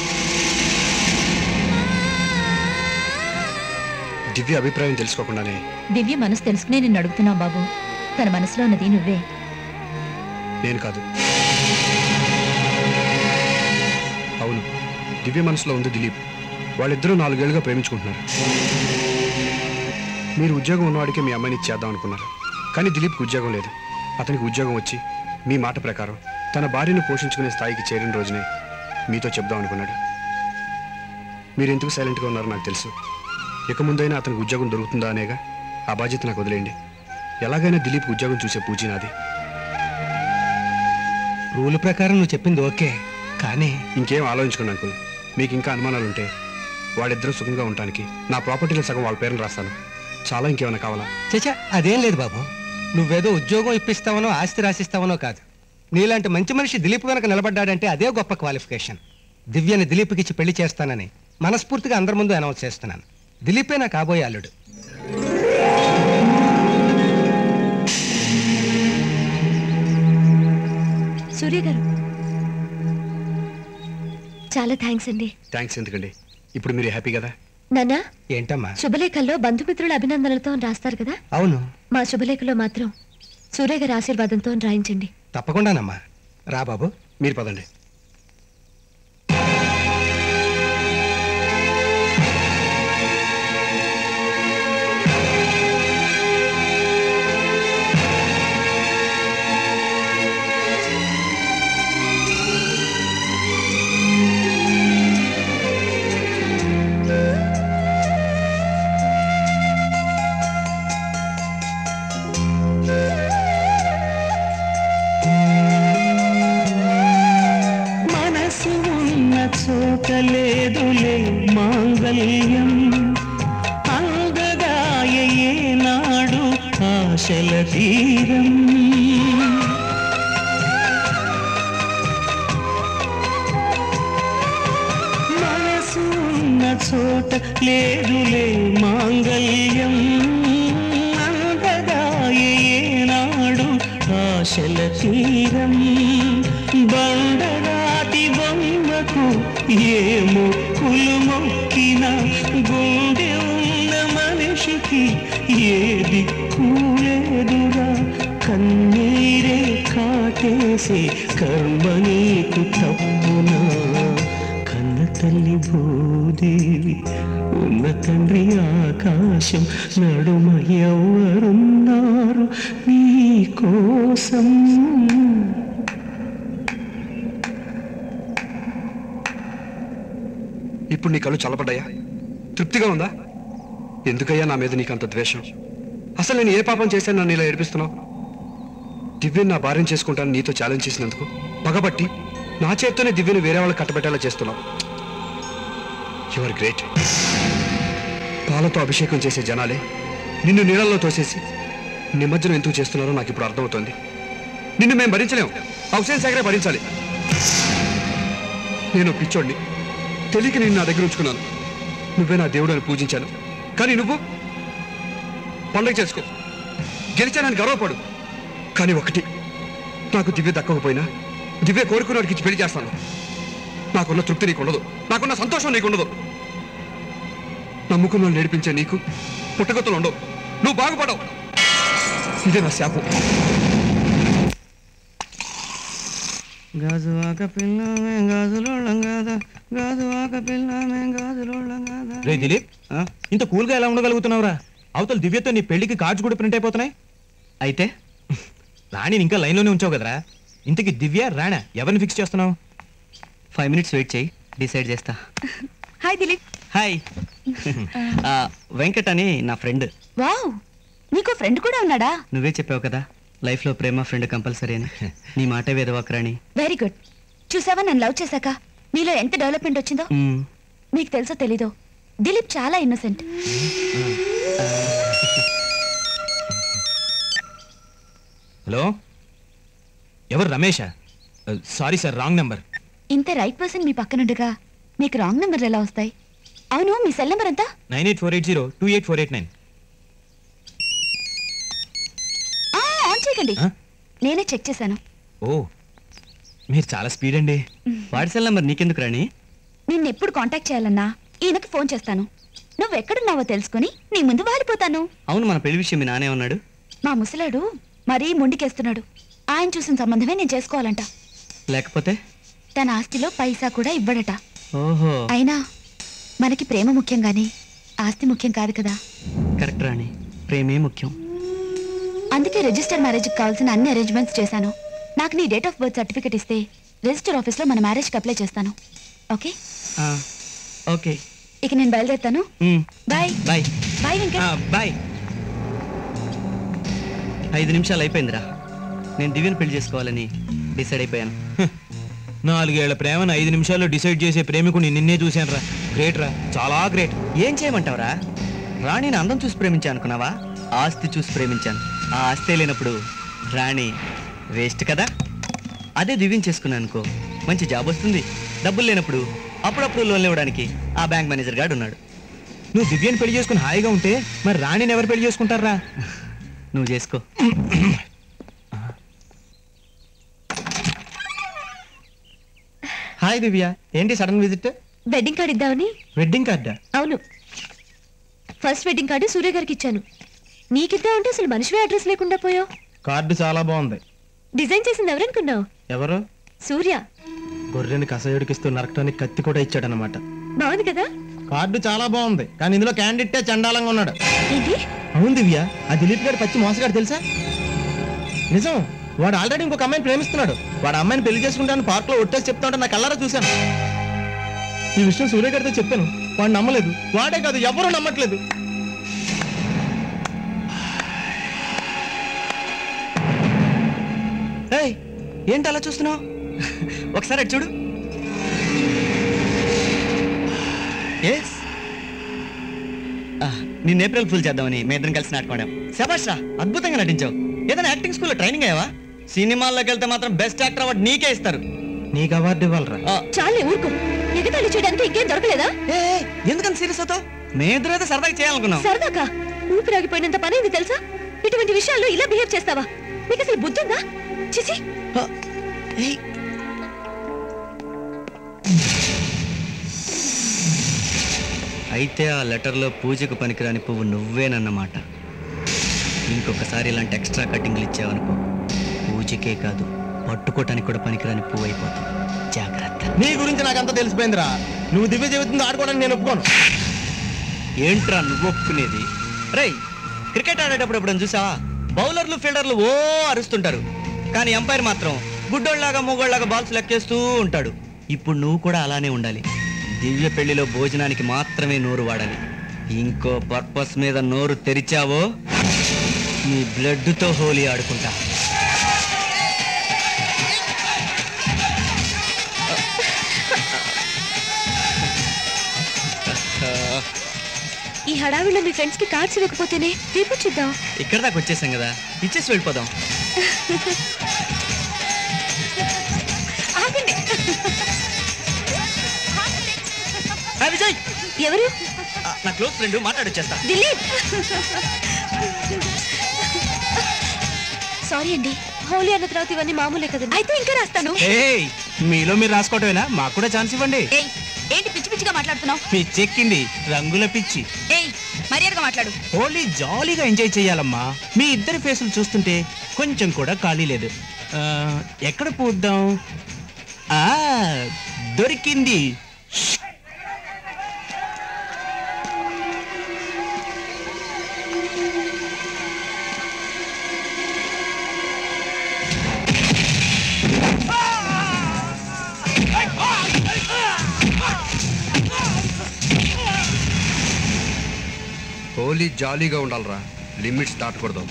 దివ్య అభిప్రాయం తెలుసుకోకుండానే దివ్య మనసు తెలుసుకునే నిన్ను అడుగుతున్నాం బాబు. తన మనసులో ఉన్నది నువ్వే. నేను కాదు. అవును, దివ్య మనసులో ఉంది దిలీప్. వాళ్ళిద్దరూ నాలుగేళ్లుగా ప్రేమించుకుంటున్నారు. మీరు ఉద్యోగం ఉన్నవాడికి మీ అమ్మాయిని ఇచ్చేద్దాం అనుకున్నారు. కానీ దిలీప్కి ఉద్యోగం లేదు. అతనికి ఉద్యోగం వచ్చి మీ మాట ప్రకారం తన భార్యను పోషించుకునే స్థాయికి చేరిన రోజునే మీతో చెప్దాం అనుకున్నాడు. మీరు ఎందుకు సైలెంట్గా ఉన్నారో నాకు తెలుసు. ఇక ముందైనా అతనికి ఉద్యోగం దొరుకుతుందా అనేగా ఆ బాధ్యత నాకు వదిలేయండి. ఎలాగైనా దిలీప్ ఉద్యోగం చూసే పూజీ నాది. రూల్ ప్రకారం నువ్వు చెప్పింది ఓకే, కానీ ఇంకేం ఆలోచించుకోండి అంకుల్. మీకు ఇంకా అనుమానాలుంటే వాళ్ళిద్దరూ సుఖంగా ఉండటానికి నా ప్రాపర్టీలో సగం వాళ్ళ పేరును రాస్తాను. చాలా ఇంకేమైనా కావాలా? చచ్చా, అదేం లేదు బాబు. నువ్వేదో ఉద్యోగం ఇప్పిస్తావనో ఆస్తి రాసిస్తావనో కాదు. నీలాంటి మంచి మనిషి దిలీప్ వెనక నిలబడ్డాడంటే అదే గొప్ప క్వాలిఫికేషన్. దివ్యని దిలీప్కి ఇచ్చి పెళ్లి చేస్తానని మనస్ఫూర్తిగా అందరి ముందు అనౌన్స్ చేస్తున్నాను. దిలీపే నా కాబోయే అల్లుడు. సూర్య గారు, చాలా చాలా థ్యాంక్స్ అండి. థ్యాంక్స్ ఎందుకండి, ఇప్పుడు మీరు హ్యాపీ కదా? నాన్న, ఏంటమ్మా? శుభలేఖల్లో బంధుమిత్రుల అభినందనలతో రాస్తారు కదా, అవును. మా శుభలేఖలో మాత్రం సూర్య గారి ఆశీర్వాదంతో రాయించండి. తప్పకుండానమ్మా. రా బాబు, మీరు పదండి. లేదులే మాంగళ్యం అందగాయే నాడు ఆశల తీరం మనసు ఉన్న చోట లేదులే మాంగళ్యం అందగాయే నాడు ఆశల తీరం బండరాతి బొమ్మకు ఏ మొక్కులు మొక్కిన గుండె ఉన్న మనిషికి ఏ దిక్కు లేదురా కన్నీరే కాటేసే కర్మ నీకు తప్పునా కన్న తల్లి భూదేవి ఉన్న తండ్రి ఆకాశం నడుమ ఎవరున్నారు నీ కోసం ఇప్పుడు నీ కళ్ళు చల్లబడ్డాయా? తృప్తిగా ఉందా? ఎందుకయ్యా నా మీద నీకు అంత ద్వేషం? అసలు నేను ఏ పాపం చేశాను నన్ను ఇలా ఏడిపిస్తున్నావు? దివ్యను నా భార్యం చేసుకుంటాను నీతో ఛాలెంజ్ చేసినందుకు పగబట్టి నా చేత్తోనే దివ్యను వేరే వాళ్ళకి కట్టబెట్టేలా చేస్తున్నావు. You are great. పాలతో అభిషేకం చేసే జనాలే నిన్ను నీళ్ళల్లో తోసేసి నిమజ్జనం ఎందుకు చేస్తున్నారో నాకు ఇప్పుడు అర్థమవుతోంది. నిన్ను మేము భరించలేము, హుస్సేన్ సాగరే భరించాలి. నేను పిచ్చోడిని, తెలియక నేను నా దగ్గర ఉంచుకున్నాను. నువ్వే నా దేవుడు అని పూజించాను. కానీ నువ్వు పండుగ చేసుకో, గెలిచానని గర్వపడు. కానీ ఒకటి, నాకు దివ్య దక్కకపోయినా దివ్య కోరుకున్నాడికి ఇచ్చి పెళ్లి చేస్తాను. నాకున్న తృప్తి నీకు ఉండదు, నాకున్న సంతోషం నీకు ఉండదు. నమ్ముకున్న నేర్పించే నీకు పుట్టగొత్తులు ఉండవు, నువ్వు బాగుపడవు. ఇదే నా శాపం. గాజువాక పిల్లమే గాజులోళ్ళం కాదా, గాజువాక పిల్లమే గాజులోళ్ళం కాదా. రే దిలీప్, ఇంత కూల్ గా ఎలా ఉండగలుగుతున్నావురా? అవతల దివ్యతో నీ పెళ్లికి కార్డ్స్ కూడా ప్రింట్ అయిపోతున్నాయి. అయితే రాణిని ఇంకా లైన్లోనే ఉంచావు కదరా. ఇంతకి దివ్య రాణా ఎవరిని ఫిక్స్ చేస్తున్నావు? ఫైవ్ మినిట్స్ వెయిట్ చేయి, డిసైడ్ చేస్తా. హాయ్ దిలీప్. హాయ్. వెంకట్ అని నా ఫ్రెండ్. వావ్, నీకు ఫ్రెండ్ కూడా ఉన్నాడా? నువ్వే చెప్పావు కదా లైఫ్ లో ప్రేమ ఫ్రెండ్ కంపల్సరీ అని. నీ మాటే వేదవాకరాణి. Very good. చూసావా నన్ను లవ్ చేశాక నీలో ఎంత డెవలప్మెంట్ వచ్చిందో. మీకు తెలుసో తెలీదో, దిలీప్ చాలా ఇన్నోసెంట్. హలో, ఎవరు? రమేషా? Sorry sir, wrong number. ఇంత రైట్ పర్సన్ మీ పక్కనుండగా మీకు రాంగ్ నెంబర్లు ఎలా వస్తాయి? అవును, మీ సెల్ నెంబర్ ఎంత? Nine eight four eight zero two eight four eight nine. On చేయకండి, నేనే చెక్ చేశాను. ఓ, మీరు చాలా స్పీడ్ అండి. వాడి సెల్ నెంబర్ నీకెందుకు రాణి? నిన్ను ఎప్పుడు కాంటాక్ట్ చేయాలన్నా ఈయనకి ఫోన్ చేస్తాను. నువ్వు ఎక్కడున్నావో తెలుసుకుని నీ ముందు వాలిపోతాను. అవును, మన పెళ్లి విషయం మీ నానే ఉన్నాడు. మా ముసలాడు మరీ మొండికేస్తున్నాడు. ఆయన చూసిన సంబంధమే నేను చేసుకోవాలంట. లేకపోతే తన ఆస్తిలో పైసా కూడా ఇవ్వడట. ఓహో, అయినా మనకి ప్రేమ ముఖ్యం గాని ఆస్తి ముఖ్యం కాదు కదా. కరెక్ట్ రాణి, ప్రేమే ముఖ్యం. అందుకే రిజిస్టర్ మ్యారేజ్ కావాల్సిన అన్ని అరేంజ్మెంట్స్ చేశాను. నాకు నీ డేట్ ఆఫ్ బర్త్ సర్టిఫికెట్ ఇస్తే రిజిస్టర్ ఆఫీస్లో మన మ్యారేజ్కి అప్లై చేస్తాను. ఓకే? ఓకే. ఇక నేను బయలుదేరుతాను. Bye bye. Bye Venkat. Bye. ఐదు నిమిషాలు అయిపోయిందిరా. నేను దివ్యను పెళ్లి చేసుకోవాలని డిసైడ్ అయిపోయాను. నాలుగేళ్ల ప్రేమను ఐదు నిమిషాల్లో డిసైడ్ చేసే ప్రేమికుని నిన్నే చూశాను రా. గ్రేట్ రా, చాలా గ్రేట్. ఏం చేయమంటావురా? రాణిని అందం చూసి ప్రేమించాను అనుకున్నావా? ఆస్తి చూసి ప్రేమించాను. ఆ ఆస్తి లేనప్పుడు రాణి వేస్ట్ కదా. అదే దివ్యం చేసుకున్నాను అనుకో, మంచి జాబ్ వస్తుంది. డబ్బులు లేనప్పుడు అప్పుడప్పుడు లోన్లు ఇవ్వడానికి ఆ బ్యాంక్ మేనేజర్ గాడు ఉన్నాడు. నువ్వు దివ్యని పెళ్లి చేసుకుని హాయిగా ఉంటే మరి రాణిని ఎవరు పెళ్లి చేసుకుంటారా? నువ్వు చేసుకో. హాయ్ దివ్య, ఏంటి సడన్ విజిట్? వెడ్డింగ్ కార్డ్ ఇద్దామని. వెడ్డింగ్ కార్డా? అవును, ఫస్ట్ వెడ్డింగ్ కార్డు సూర్య గారికి ఇచ్చాను. నీకిద్దామంటే అసలు మనిషివే అడ్రస్ లేకుండా పోయావు. కార్డు చాలా బాగుంది. డిజైన్ చేసింది ఎవరనుకున్నావు? ఎవరు? సూర్య. గొర్రెని కసయుడికిస్తూ నరకటానికి కత్తి కూడా ఇచ్చాడనమాట. బాగుంది కదా? కార్డు చాలా బాగుంది, కానీ ఇందులో క్యాండిడేటే చండాలంగా ఉన్నాడు. ఏంటి? అవును దివ్య, ఆ దిలీప్ గారు పచ్చి మోసగాడు తెలుసా? నిజం, వాడు ఆల్రెడీ ఇంకొక అమ్మాయిని ప్రేమిస్తున్నాడు. వాడు అమ్మాయిని పెళ్లి చేసుకుంటాను పార్క్ లో ఒట్టేసి చెప్తా ఉంటే నాకు కళ్ళారా చూశాను. ఈ విషయం సూర్య గారితో చెప్పాను, వాడు నమ్మలేదు. వాడే కాదు, ఎవరూ నమ్మట్లేదు. ఏయ్, ఏంటి అలా చూస్తున్నావు? ఒకసారి అటు చూడు. ఎస్, నిన్న ఏప్రిల్ ఫుల్ చేద్దామని మీ ఇద్దరం కలిసి నాటుకోవడం. శభాష్ రా, అద్భుతంగా నటించావు. ఏదైనా యాక్టింగ్ స్కూల్లో ట్రైనింగ్ అయ్యావా? సినిమాల్లోకి వెళ్తే మాత్రం బెస్ట్ యాక్టర్ అవార్డు నీకే ఇస్తారు. నీకు అవార్డు ఇవ్వాలరా? చాలే ఊరుకో, ఎగతాళి చేయడానికి ఇంకేం దొరకలేదా? ఎందుకని సీరియస్ అవుతావు? మేమిద్దరం అయితే సరదాగా చేయాలనుకున్నాం. సరదాకా? ఊపిరాగిపోయినంత పనేది తెలుసా? ఇటువంటి విషయాల్లో ఇలా బిహేవ్ చేస్తావా? నీకు అసలు బుద్ధుందా? చిచి. అయితే ఆ లెటర్లో పూజకు పనికిరాని పువ్వు నువ్వేనన్నమాట. ఇంకొకసారి ఇలాంటి ఎక్స్ట్రా కటింగ్లు ఇచ్చావనుకో, పూజకే కాదు పట్టుకోవటానికి కూడా పనికిరాని పువ్వు అయిపోతావు. జాగ్రత్త. నీ గురించి నాకంతా తెలిసిపోయిందిరా. నువ్వు దివ్య జీవితంతో ఆడుకోవడానికి నేను ఒప్పుకోను. ఏంట్రా నువ్వు ఒప్పుకునేది? రేయ్, క్రికెట్ ఆడేటప్పుడు ఎప్పుడైనా చూసావా? బౌలర్లు ఫీల్డర్లు ఓ అరుస్తుంటారు, కానీ ఎంపైర్ మాత్రం గుడ్డోళ్ళలాగా మూగోళ్ళలాగా బాల్స్ లెక్కేస్తూ ఉంటాడు. ఇప్పుడు నువ్వు కూడా అలానే ఉండాలి. దివ్య పెళ్లిలో భోజనానికి మాత్రమే నోరు వాడాలి. ఇంకో పర్పస్ మీద నోరు తెరిచావో నీ బ్లడ్తో హోలీ ఆడుకుంటా. ఈ హడావిడిలో మీ ఫ్రెండ్స్ కి కార్డ్స్ ఇవ్వకపోతేనే రేపు చూద్దాం. ఇక్కడ దాకా వచ్చేసాం కదా, ఇచ్చేసి వెళ్ళిపోదాం. ఆగండి. విజయ్ ఎవరు? నా క్లోజ్ ఫ్రెండ్, మాట్లాడొచ్చేస్తా. దిలీప్. సారీ అండి, హోలీ అన్న తర్వాత ఇవన్నీ మామూలే కదండి. అయితే ఇంకా రాస్తాను. ఏయ్, మీలో మీరు రాసుకోవటమేనా? మాకు కూడా ఛాన్స్ ఇవ్వండి. ఏయ్, ఏంటి పిచ్చి పిచ్చిగా మాట్లాడుతున్నావు? పిచ్చెక్కింది, రంగుల పిచ్చి. ఏయ్, మర్యాదగా మాట్లాడు. హోలీ జాలీగా ఎంజాయ్ చేయాలమ్మా. మీ ఇద్దరి ఫేసులు చూస్తుంటే కొంచెం కూడా ఖాళీ లేదు. ఆ, ఎక్కడ పూద్దాం? ఆ, దొరికింది. హోలీ జాలీగా ఉండాలరా, లిమిట్స్ దాటకూడదు.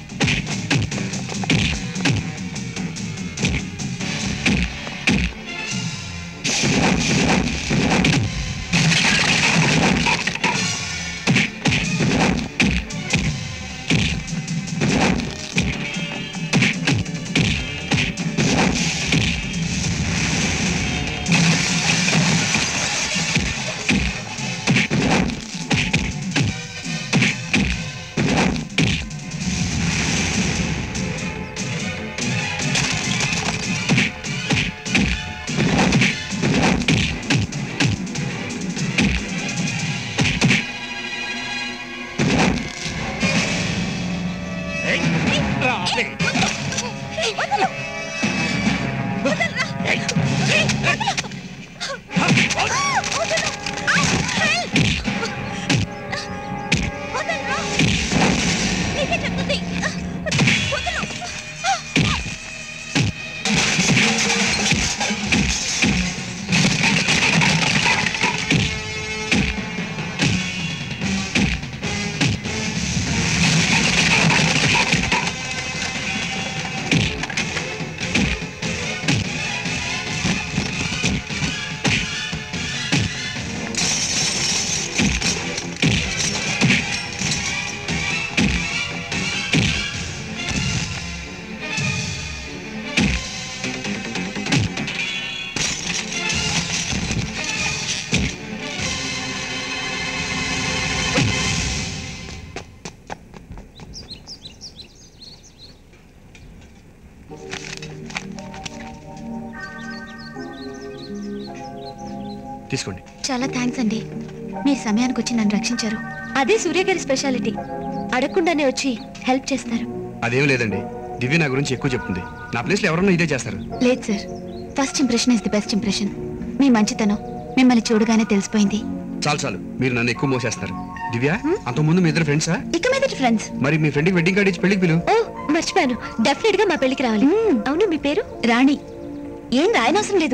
తీసుకోండి. చాలా థ్యాంక్స్ అండి, మీరు సమయానికి వచ్చి నన్ను రక్షించారు. అదే సూర్య గారి స్పెషాలిటీ, అడగకుండానే వచ్చి హెల్ప్ చేస్తారు. అదేం లేదండి, దివ్య నా గురించి ఎక్కువ చెప్తుంది. నా ప్లేస్లో ఎవరన్నా ఇదే చేస్తారు. లేదు sir, first impression is the best impression. మీ మంచితనం మిమ్మల్ని చూడగానే తెలిసిపోయింది. చాలు చాలు, మీరు నన్ను ఎక్కువ మోసేస్తారు. దివ్య, అంతకుముందు మీ ఇద్దరు ఫ్రెండ్సా? ఇక మీద ఫ్రెండ్స్. మరి మీ ఫ్రెండ్కి వెడ్డింగ్ కార్డ్ ఇచ్చి పెళ్లికి పిలు. ఓ మర్చిపోయాను, డెఫినెట్ గా మా పెళ్లికి రావాలి. అవును, మీ పేరు? రాణి. ఏం రాయనవసరం లేదు.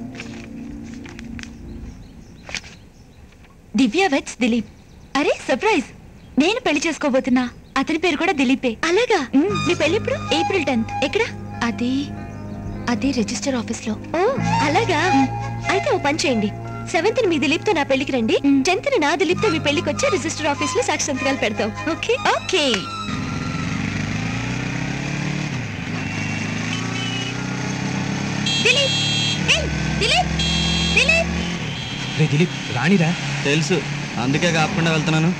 దివ్య వెట్స్ దిలీప్. అరే సర్ప్రైజ్, నేను పెళ్లి చేసుకోబోతున్నా. అతని పేరు కూడా దిలీపే. అలాగా? మీ పెళ్లి ఇప్పుడు? April tenth. ఎక్కడ? అది అది రిజిస్టర్ ఆఫీస్ లో. ఓ అలాగా? అయితే ఓ పని చేయండి, సెవెంత్ మీ దిలీప్ తో నా పెళ్లికి రండి, టెన్త్ నా దిలీప్ తో మీ పెళ్లికి వచ్చి రిజిస్టర్ ఆఫీస్ లో సాక్షి సంతకాలు పెడతాం. Okay okay. దిలీప్, ఏయ్, దిలీప్, దిలీప్. రే దిలీప్, రాణిరా. తెలుసు, అందుకే కాకుండా వెళ్తున్నాను.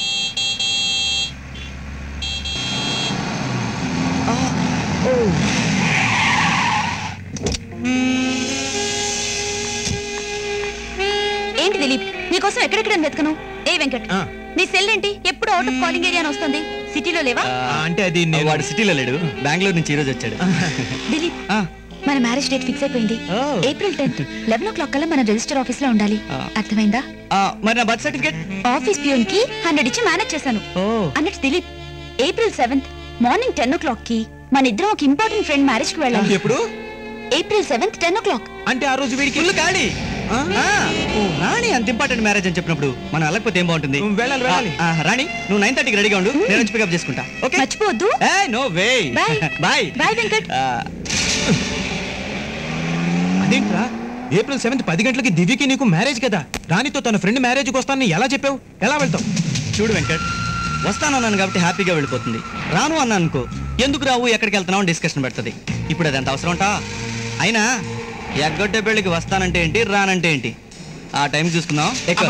ఏంటి దిలీప్, నీకోసం ఎక్కడెక్కడ వెతకను? ఏ వెంకట్, నీ సెల్ ఏంటి ఎప్పుడు అవుట్ ఆఫ్ కాలింగ్ ఏరియా అని వస్తుంది? సిటీలో లేవా? అంటే అది వాడు సిటీలో లేడు, బెంగళూరు నుంచి ఈ రోజు వచ్చాడు. దిలీప్, మన మ్యారేజ్ డేట్ ఫిక్స్ అయిపోయింది. April tenth eleven o'clock కల్లా మన రిజిస్టర్ ఆఫీస్ లో ఉండాలి. అర్థమైందా? మరి నా బర్త్ సర్టిఫికేట్ ఆఫీస్ ప్యూన్ కి హండ్రెడ్ ఇచ్చి మేనేజ్ చేశాను. అన్నట్టు Dilip, April seventh morning ten o'clock కి మన ఇద్దరం ఒక ఇంపార్టెంట్ ఫ్రెండ్ మ్యారేజ్ కి వెళ్ళాలి. ఎప్పుడు? April seventh ten o'clock. అంటే ఆ రోజు వీడికి ఫుల్ ఖాళీ. రాణి అంత ఇంపార్టెంట్ మ్యారేజ్ అని చెప్పినప్పుడు మనం వెళ్ళకపోతే ఏం బాగుంటుంది? వెళ్ళాలి వెళ్ళాలి. రాణి, నువ్వు నైన్ థర్టీకి రెడీగా ఉండు, నేను వచ్చి పికప్ చేసుకుంటా. ఓకే, మర్చిపోవద్దు. No way. Bye bye bye Venkat. అదేంట్రా, ఏప్రిల్ సెవెంత్ పది గంటలకి దివ్యకి నీకు మ్యారేజ్ కదా, రాణితో తన ఫ్రెండ్ మ్యారేజ్కి వస్తానని ఎలా చెప్పావు? ఎలా వెళ్తావు? చూడు వెంకట్, వస్తానన్నాను కాబట్టి హ్యాపీగా వెళ్ళిపోతుంది. రాను అన్నా అనుకో, ఎందుకు రావు, ఎక్కడికి వెళ్తున్నావు అని డిస్కషన్ పెడుతుంది. ఇప్పుడు అది ఎంత అవసరం ఉంటా? అయినా ఎగ్గొట్టే పెళ్ళికి వస్తానంటే ఏంటి, రానంటే ఏంటి, ఆ టైం చూసుకుందాం. ఎక్కువ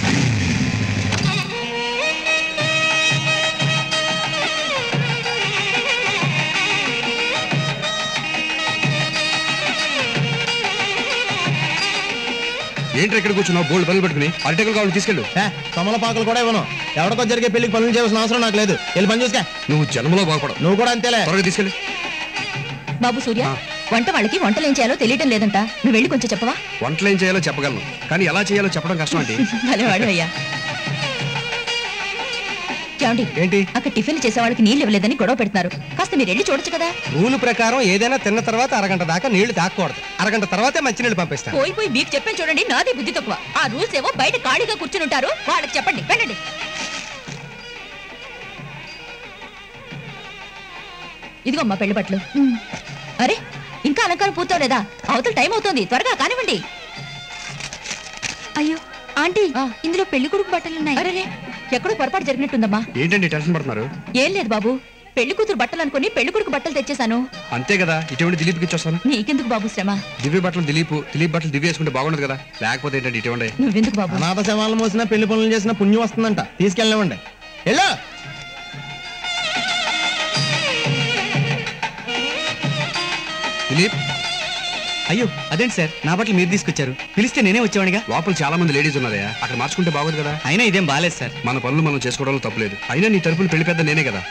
ఏంటి ఎక్కడ కూర్చున్నావు? బోల్డ్ పనులు పెట్టుకుని అరటెకలు కావాలి తీసుకెళ్ళు. తమలపాకులు కూడా ఇవ్వను. ఎవరికో జరిగే పెళ్లికి పనులు చేయాల్సిన అవసరం నాకు లేదు. వెళ్ళి పని చూసుకా. నువ్వు జన్మలో బాగుపడవు. నువ్వు కూడా అంతేలే. త్వరగా తీసుకెళ్ళి. బాబు సూర్య, వంట వాళ్ళకి వంటలు ఏం చేయాలో తెలియటం లేదంట, నువ్వు వెళ్ళి కొంచెం చెప్పవా? వంటలు ఏం చేయాలో చెప్పగలను, కానీ ఎలా చేయాలో చెప్పడం కష్టం. అంటే భలేవాడు అయ్యా. ఏమండి, ఏంటి అక్కడ టిఫిన్ చేసే వాళ్ళకి నీళ్ళు ఇవ్వలేదని గొడవ పెడుతున్నారు, కాస్త మీరు వెళ్ళి చూడొచ్చు కదా. రూల్ ప్రకారం ఏదైనా తిన్న తర్వాత అరగంట దాకా నీళ్లు తాకూడదు. అరగంట తర్వాతే మంచినీళ్ళు పంపిస్తాను. పోయి పోయి మీకు చెప్పాను చూడండి, నాది బుద్ధి తక్కువ. ఆ రూల్స్ ఏమో బయట ఖాళీగా కూర్చుని ఉంటారు, వాళ్ళకి చెప్పండి. వెళ్ళండి. ఇదిగో అమ్మా పెళ్లి బట్టలు. అరే ఇంకా అలంకారం పూర్తవలేదా? అవతల టైం అవుతుంది, త్వరగా కానివ్వండి. అయ్యో ఆంటీ, ఇందులో పెళ్లి కొడుకు బట్టలున్నాయి. అరే ఎక్కడో పొరపాటు జరిగినట్టుందమ్మా. ఏంటండి టెన్షన్ పడుతున్నారు? ఏం లేదు బాబు, పెళ్లి కూతురు బట్టలు అనుకుని పెళ్లి కొడుకు బట్టలు తెచ్చేశాను. అంతే కదా, ఇటువంటి దిలీప్కి ఇచ్చొస్తాను. నీకెందుకు బాబు శ్రమ? దివ్య బట్టలు దిలీప్, దిలీప్ బట్టలు దివ్య వేసుకుంటే బాగుండదు కదా, లేకపోతే ఏంటంటే ఇటువంటి. నువ్వెందుకు బాబు? అనాథ శవాలను మోసిన పెళ్లి పనులు చేసిన పుణ్యం వస్తుందంట, తీసుకెళ్ళనివ్వండి. వెళ్ళు. దిలీప్, అయ్యో అదేంటి సార్, నా బట్టలు మీరు తీసుకొచ్చారు, పిలిస్తే నేనే వచ్చేవాడిగా. లోపల చాలా మంది లేడీస్ ఉన్నారా, అక్కడ మార్చుకుంటే బాగోదు కదా. అయినా ఇదేం బాలేదు సార్. మన పనులు మనం చేసుకోవడంలో తప్పలేదు. అయినా నీ తరపున పెళ్లి పెద్ద నేనే కదా.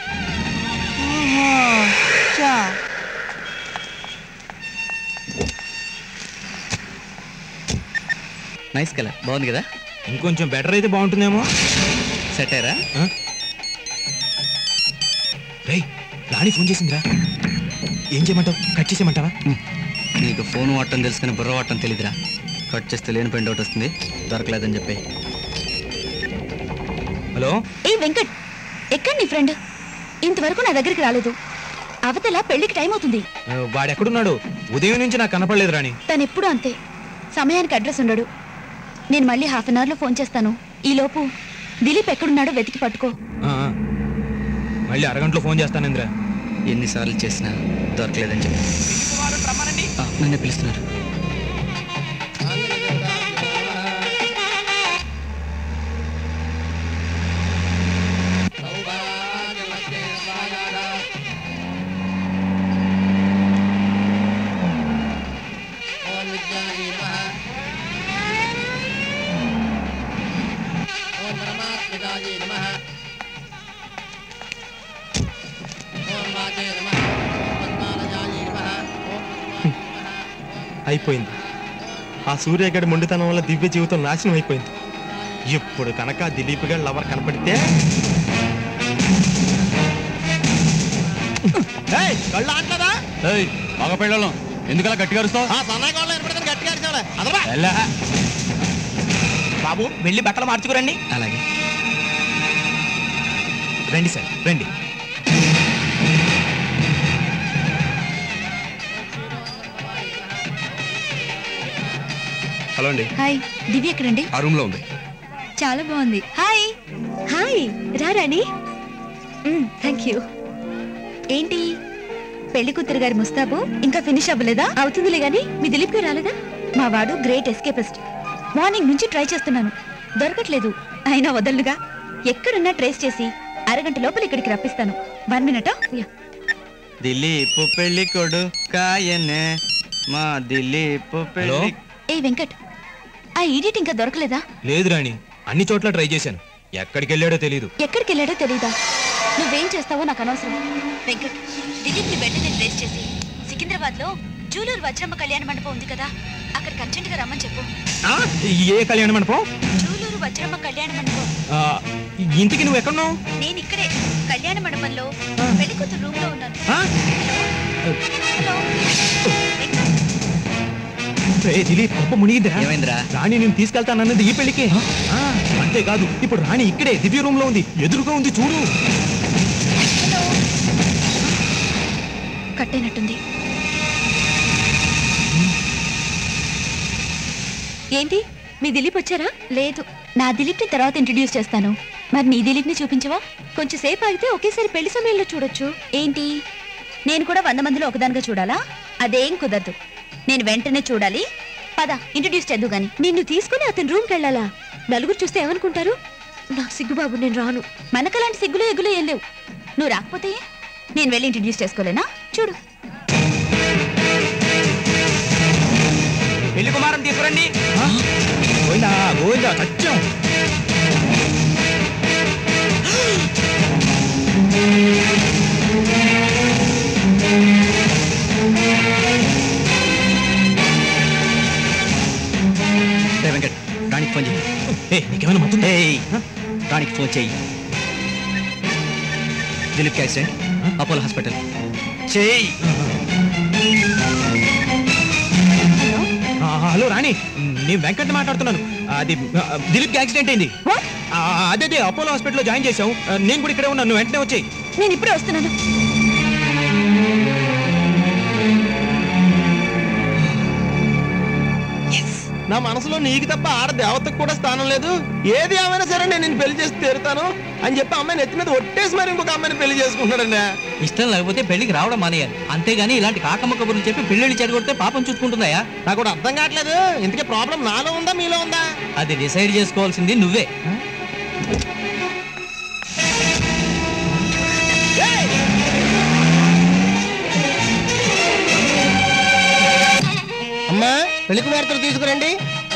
నైస్ కలర్, బాగుంది కదా. ఇంకొంచెం బెటర్ అయితే బాగుంటుందేమో. సెట్ అయ్యారా? రేయ్, రాణి ఫోన్ చేసిందిరా. ఏం చేయమంటావు? కట్ చేసేయమంటావా? నీకు ఫోన్ వాడటం తెలుసు కానీ బుర్ర వాడటం తెలీదురా. కట్ చేస్తే లేని పెయింట్ అవుట్ వస్తుంది, దొరకలేదని చెప్పి. హలో ఏ వెంకట్, ఎక్కడ నీ ఫ్రెండ్? ఇంతవరకు నా దగ్గరికి రాలేదు. అవతల పెళ్లికి టైం అవుతుంది. వాడెక్కడున్నాడు? ఉదయం నుంచి నాకు కనపడలేదు రాణి. తను ఎప్పుడు అంతే, సమయానికి అడ్రస్ ఉండడు. నేను మళ్ళీ హాఫ్ అన్ అవర్ లో ఫోన్ చేస్తాను. ఈ లోపు దిలీప్ ఎక్కడున్నాడో వెతికి పట్టుకో. మళ్ళీ అరగంటలో ఫోన్ చేస్తాను. ఇంద్ర ఎన్నిసార్లు చేసినా దొరకలేదని చెప్పి నన్ను పిలుస్తున్నారు. అయిపోయింది. ఆ సూర్యగడి మొండితనం వల్ల దివ్య జీవితం నాశనం అయిపోయింది. ఇప్పుడు కనుక దిలీప్ గారి లవర్ కనపడితే కళ్ళు ఆటలేదా? మగ పిల్లలు ఎందుకలా గట్టిగా అరుస్తావు? గట్టిగా బాబు వెళ్ళి బట్టలు మార్చుకురండి. అలాగే రండి సార్ రండి. హలో అండి. హాయ్, దివ్య ఎక్కడండి? ఆ రూమ్ లో ఉంది. చాలా బాగుంది. హాయ్ హాయ్ రా రాణి. Thank you. ఏంటి పెళ్లి కూతురు గారి ముస్తాబు ఇంకా ఫినిష్ అవ్వలేదా? అవుతుందిలే గాని మీ దిలీప్ గారు రాలేదా? మా వాడు గ్రేట్ ఎస్కేపిస్ట్. మార్నింగ్ నుంచి ట్రై చేస్తున్నాను, దొరకట్లేదు. అయినా వదలుగా ఎక్కడున్నా ట్రేస్ చేసి అరగంట లోపల ఇక్కడికి రప్పిస్తాను. One minute. దిలీప్ పెళ్లి కొడుకాయనే మా దిలీప్ పెళ్లి. ఏ వెంకట్, ఆ ఈడియట్ ఇంకా దొరకలేదా? లేదు రాణి, అన్ని చోట్ల ట్రై చేశాను. ఎక్కడికి వెళ్ళాడో తెలియదు. ఎక్కడికి వెళ్ళాడో తెలీదా? నువ్వేం చేస్తావో నాకు అనవసరం. వెంకట్, దిలీప్ ని వెంటనే ట్రేస్ చేసి సికింద్రాబాద్ లో జూలూరు వజ్రమ్మ కళ్యాణ మండపం ఉంది కదా, అక్కడికి అర్జెంట్ గా రమ్మని చెప్పు. ఏ కళ్యాణ మండపం? జూలూరు వజ్రమ్మ కళ్యాణ మండపం. ఇంటికి నువ్వు ఎక్కడున్నావు? నేను ఇక్కడే కళ్యాణ మండపంలో పెళ్లి కూతురు రూమ్ లో ఉన్నాను. దిలీప్ గొప్ప మునిగిందిరా. ఏమైందిరా? రాణి నేను తీసుకెళ్తానన్నది ఈ పెళ్లికి. అంతేకాదు ఇప్పుడు రాణి ఇక్కడే దివ్య రూమ్ లో ఉంది, ఎదురుగా ఉంది చూడు. కట్టేనట్టుంది. ఏంటి మీ దిలీప్ వచ్చారా? లేదు, నా దిలీప్ ని తర్వాత ఇంట్రడ్యూస్ చేస్తాను. మరి నీ దిలీప్ ని చూపించవా? కొంచెం సేపు ఆగితే ఒకేసారి పెళ్లి సమయంలో చూడొచ్చు. ఏంటి నేను కూడా వంద మందిలో ఒకదానిగా చూడాలా? అదేం కుదరదు, నేను వెంటనే చూడాలి. పద ఇంట్రడ్యూస్ చేద్దు గాని. నిన్ను తీసుకుని అతని రూమ్కి వెళ్ళాలా? నలుగురు చూస్తే ఏమనుకుంటారు? నాకు సిగ్గుబాబు, నేను రాను. మనకలాంటి సిగ్గులో ఎగ్గులో ఏం లేవు. నువ్వు రాకపోతే నేను వెళ్ళి ఇంట్రడ్యూస్ చేసుకోలేనా? చూడు. పెళ్లి కుమారం తీసుకురండి. గోవిందా గోవిందా సత్యం. వెంకట్, రాణికి ఫోన్ చేయి. నీకేమైనా మొత్తం రాణికి ఫోన్ చేయి. Dilip accident, Apollo hospital. చేయి. హలో రాణి, నేను వెంకట్ మాట్లాడుతున్నాను. అది దిలీప్ యాక్సిడెంట్ అయింది. అదే అపోలో హాస్పిటల్లో జాయిన్ చేసావు. నేను కూడా ఇక్కడే ఉన్నాను, వెంటనే వచ్చేయి. నేను ఇప్పుడే వస్తున్నాను. నా మనసులో నీకు తప్ప ఆడ దేవతకు కూడా స్థానం లేదు. ఏది ఏమైనా సరే నేను నిన్ను పెళ్లి చేసి తీరుతాను అని చెప్పి అమ్మాయిని ఎత్తి మీద ఒట్టేసి మరి ఇంకొక అమ్మాయిని పెళ్లి చేసుకుంటాడండి. ఇష్టం లేకపోతే పెళ్లికి రావడం మానేయాలి, అంతేగాని ఇలాంటి కాకమ్మ కబుర్లు చెప్పి పెళ్లిళ్ళు చెడగొడితే పాపం చూసుకుంటుందాయా? నాకు కూడా అర్థం కావట్లేదు. ఇంతకీ ప్రాబ్లం నాలో ఉందా మీలో ఉందా? అది డిసైడ్ చేసుకోవాల్సింది నువ్వే. అమ్మా పెళ్లి కుమార్తెలు తీసుకురండి.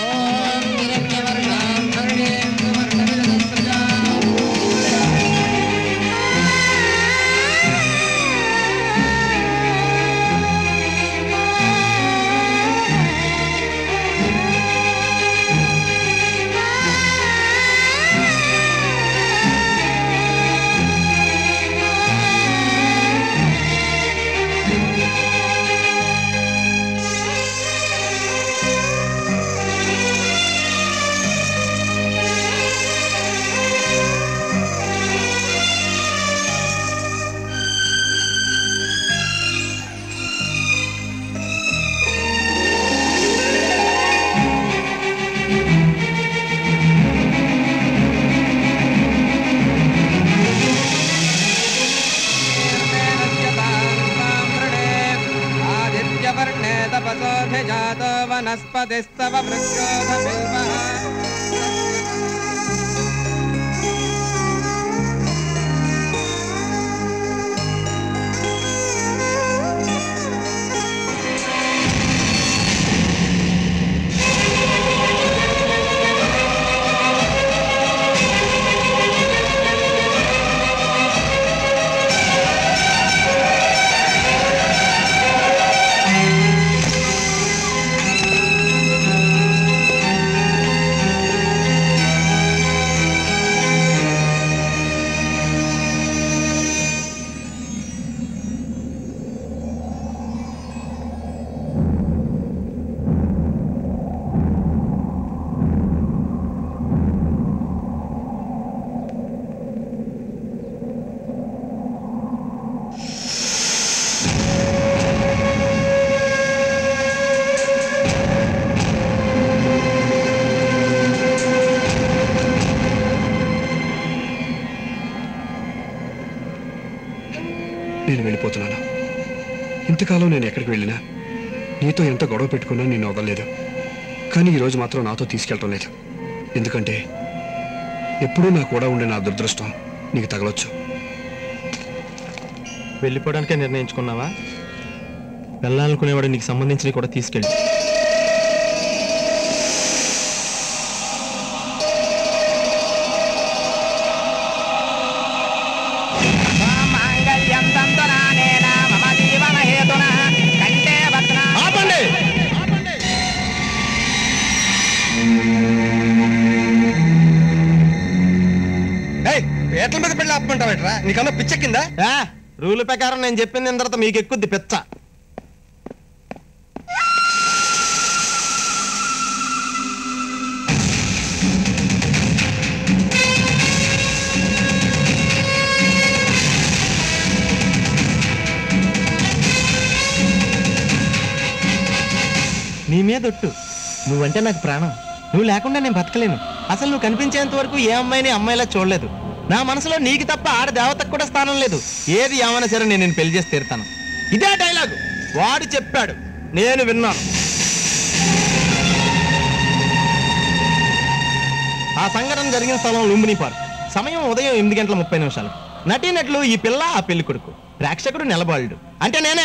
వనస్పతిస్తవ వృక్షోధ బిల్వః. నేను వెళ్ళిపోతున్నాను. ఇంతకాలం నేను ఎక్కడికి వెళ్ళినా నీతో ఎంత గొడవ పెట్టుకున్నా నేను వదలలేదు. కానీ ఈరోజు మాత్రం నాతో తీసుకెళ్ళటం లేదు. ఎందుకంటే ఎప్పుడూ నా కూడా ఉండే నా దురదృష్టం నీకు తగలొచ్చు. వెళ్ళిపోవడానికే నిర్ణయించుకున్నావా? వెళ్ళాలనుకునేవాడు నీకు సంబంధించినవి కూడా తీసుకెళ్ళి. పేట్ల మీద పెళ్ళి ఆపమంటావేట్రా? నీకన్నా పిచ్చెక్కిందా? రూల్ ప్రకారం నేను చెప్పింది తర్వాత మీకు ఎక్కుద్ది పిచ్చ. నీ మీద ఒట్టు, నువ్వంటే నాకు ప్రాణం. నువ్వు లేకుండా నేను బతకలేను. అసలు నువ్వు కనిపించేంత వరకు ఏ అమ్మాయిని అమ్మాయిలా చూడలేదు. నా మనసులో నీకు తప్ప ఆడ దేవతకు కూడా స్థానం లేదు. ఏది ఏమైనా సరే నేను నేను పెళ్లి చేసి తీరుతాను. ఇదే డైలాగు వాడు చెప్పాడు, నేను విన్నాను. ఆ సంఘటన జరిగిన స్థలం లుంబిని పార్క్. సమయం ఉదయం ఎనిమిది గంటల ముప్పై నిమిషాలు. నటీనటులు ఈ పిల్ల, ఆ పెళ్లి కొడుకు. ప్రేక్షకుడు నిలబాళ్ళు అంటే నేనే.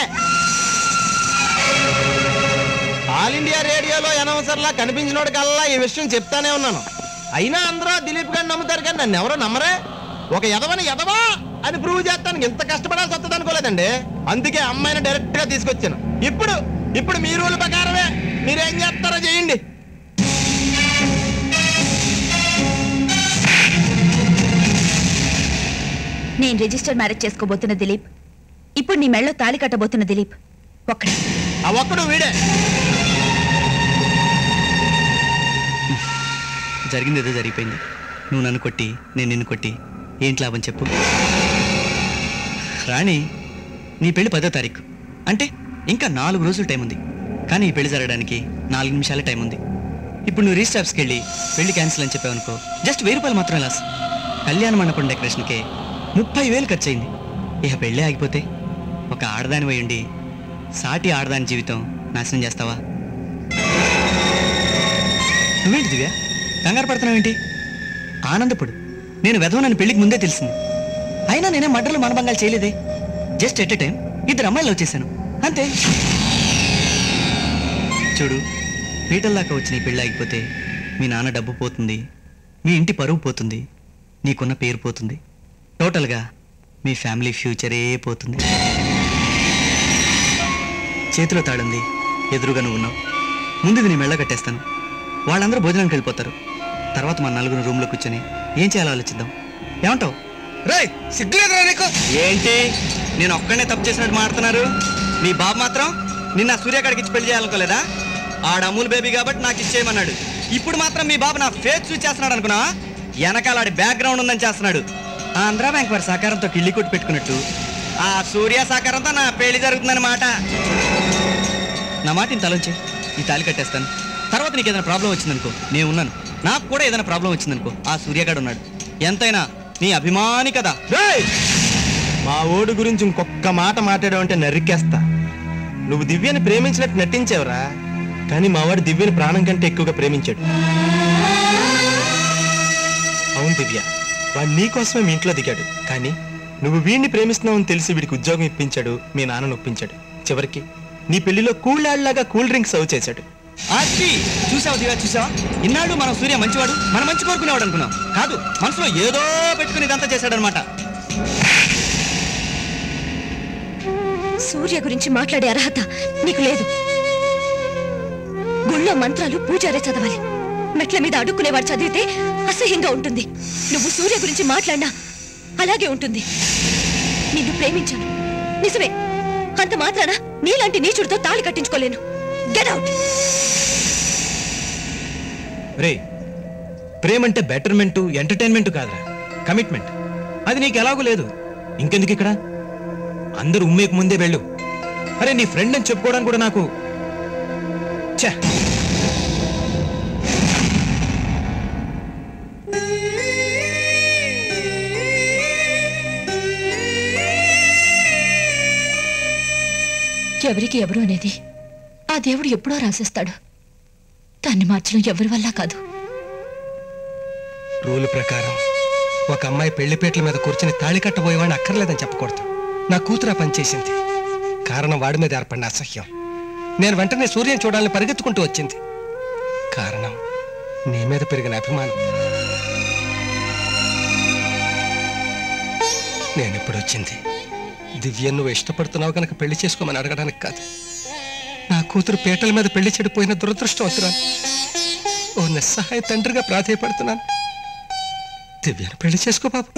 ఆల్ ఇండియా రేడియోలో అనౌన్సర్లా కనిపించినోడు కల్లా ఈ విషయం చెప్తానే ఉన్నాను. అయినా అందరూ దిలీప్ గారిని నమ్ముతారు కానీ నన్ను ఎవరో నమ్మరే. ఒక ఎదవని ఎదవా అని ప్రూవ్ చేస్తానికి ఇంత కష్టపడాల్సి వస్తుంది అనుకోలేదండి. అందుకే అమ్మాయిని డైరెక్ట్ గా తీసుకొచ్చాను. ఇప్పుడు ఇప్పుడు మీ రూల్ ప్రకారమే మీరేం చేస్తారో చేయండి. నేను రిజిస్టర్ మ్యారేజ్ చేసుకోబోతున్న దిలీప్, ఇప్పుడు నీ మెళ్ళో తాళి కట్టబోతున్న దిలీప్ ఒక్కడే. ఆ ఒక్కడు వీడే. జరిగింది ఏదో జరిగిపోయింది. నువ్వు నన్ను కొట్టి నేను నిన్ను కొట్టి ఏంటి లాభం చెప్పు? రాణి, నీ పెళ్లి పదో తారీఖు అంటే ఇంకా నాలుగు రోజులు టైం ఉంది. కానీ ఈ పెళ్లి జరగడానికి నాలుగు నిమిషాల టైం ఉంది. ఇప్పుడు నువ్వు రిజిస్టర్ ఆఫీస్కి వెళ్ళి పెళ్లి క్యాన్సిల్ అని చెప్పావనుకో, జస్ట్ వెయ్యి రూపాయలు మాత్రమే లాస్. కళ్యాణ మండపం డెకరేషన్కే ముప్పై వేలు ఖర్చు అయింది. ఇక పెళ్ళే ఆగిపోతే ఒక ఆడదాని పోయి ఉండి సాటి ఆడదాని జీవితం నాశనం చేస్తావా? నువ్వేంటి దివ్య కంగారు పడుతున్నావేంటి? ఆనందపడు. నేను వెధవనని పెళ్లికి ముందే తెలిసింది. అయినా నేనే మడ్రలు మనభంగాలు చేయలేదే. జస్ట్ ఎట్ ఎ టైం ఇద్దరు అమ్మాయిలు వచ్చేసాను అంతే. చూడు, పీటల్లాగా వచ్చి నీ పెళ్ళి ఆగిపోతే మీ నాన్న డబ్బు పోతుంది, మీ ఇంటి పరువు పోతుంది, నీకున్న పేరు పోతుంది. టోటల్గా మీ ఫ్యామిలీ ఫ్యూచరే పోతుంది. చేతిలో తాళంది, ఎదురుగా నువ్వు ఉన్నావు. ముందుది నీ మెళ్ళ కట్టేస్తాను. వాళ్ళందరూ భోజనానికి వెళ్ళిపోతారు. తర్వాత మన నలుగురు రూమ్లో కూర్చొని ఏం చేయాలో ఆలోచిద్దాం. ఏమంటావు? రేయ్, సిగ్గులేదురా నీకు? ఏంటి నేను ఒక్కనే తప్పు చేసినట్టు మాడుతున్నారు? నీ బాబు మాత్రం నిన్న సూర్యకాడికి ఇచ్చి పెళ్లి చేయాలనుకోలేదా? ఆడ అమూల్ బేబీ కాబట్టి నాకు ఇచ్చేయమన్నాడు. ఇప్పుడు మాత్రం మీ బాబు నా ఫేస్ చూసి చేస్తున్నాడు అనుకున్నా? వెనకాల ఆడి బ్యాక్గ్రౌండ్ ఉందని చేస్తున్నాడు. ఆ ఆంధ్రా బ్యాంక్ వారి సహకారంతో కిళ్ళి కొట్టి పెట్టుకున్నట్టు ఆ సూర్య సహకారంతో నా పెళ్లి జరుగుతుందన్నమాట. నా మాట ఇంత తలంచే, ఈ తాళి కట్టేస్తాను. తర్వాత నీకు ఏదైనా ప్రాబ్లం వచ్చిందనుకో, నేను ఉన్నాను. నాకు కూడా ఏదైనా ప్రాబ్లం వచ్చిందనుకో, ఆ సూర్యగాడు ఉన్నాడు. ఎంతైనా నీ అభిమాని కదా. మా ఓడి గురించి ఇంకొక్క మాట మాట్లాడావంటే నరికేస్తా. నువ్వు దివ్యని ప్రేమించినట్టు నటించావురా, కానీ మా వాడు దివ్యని ప్రాణం కంటే ఎక్కువగా ప్రేమించాడు. అవును దివ్య, వాడు నీకోసమే మీ ఇంట్లో దిగాడు. కానీ నువ్వు వీడిని ప్రేమిస్తున్నావని తెలిసి వీడికి ఉద్యోగం ఇప్పించాడు, మీ నాన్న నొప్పించాడు. చివరికి నీ పెళ్లిలో కూల్లాళ్లాగా కూల్ డ్రింక్స్ సర్వ్ చేశాడు. అది చూసావు దివ్య, చూసావా? ఇన్నాళ్ళు మనం సూర్య మంచివాడు, మన మంచి కోరుకునేవాడు అనుకున్నాం. కాదు, మనసులో ఏదో పెట్టుకుని ఇదంతా చేశాడనమాట. సూర్య గురించి మాట్లాడే అర్హత నీకు లేదు. గుళ్ళో మంత్రాలు పూజారే చదవాలి. మెట్ల మీద అడుక్కునేవాడు చదివితే అసహ్యంగా ఉంటుంది. నువ్వు సూర్య గురించి మాట్లాడినా అలాగే ఉంటుంది. నిన్ను ప్రేమించాను నిజమే, అంత మాత్రాన నీలాంటి నీచుడితో తాళి కట్టించుకోలేను. Get out. రే, ప్రేమంటే బెటర్మెంట్ ఎంటర్టైన్మెంట్ కాదురా, కమిట్మెంట్. అది నీకు ఎలాగూ లేదు. ఇంకెందుకు ఇక్కడ? అందరూ ఉమ్మేకు ముందే వెళ్ళు. అరే, నీ ఫ్రెండ్ అని చెప్పుకోవడానికి కూడా నాకు ఛే. ఎవరికి ఎవరు అనేది ఆ దేవుడు ఎప్పుడో రాసేస్తాడు. దాన్ని మార్చడం ఎవరి వల్ల కాదు. రూల్ ప్రకారం ఒక అమ్మాయి పెళ్లిపేటల మీద కూర్చుని తాళి కట్టబోయేవాడిని అక్కర్లేదని చెప్పకూడదు. నా కూతురు ఆ పని చేసింది. కారణం వాడి మీద ఏర్పడిన అసహ్యం. నేను వెంటనే సూర్యం చూడాలని పరిగెత్తుకుంటూ వచ్చింది. కారణం నీ మీద పెరిగిన అభిమానం. నేను ఇప్పుడు వచ్చింది దివ్య నువ్వు ఇష్టపడుతున్నావు కనుక పెళ్లి చేసుకోమని అడగడానికి కాదు. నా కూతురు పీటల మీద పెళ్లి చెడిపోయిన దురదృష్టవంతురాలు. ఓ నిస్సహాయ తండ్రిగా ప్రాధేయపడుతున్నాను. దివ్యను పెళ్లి చేసుకో బాబు.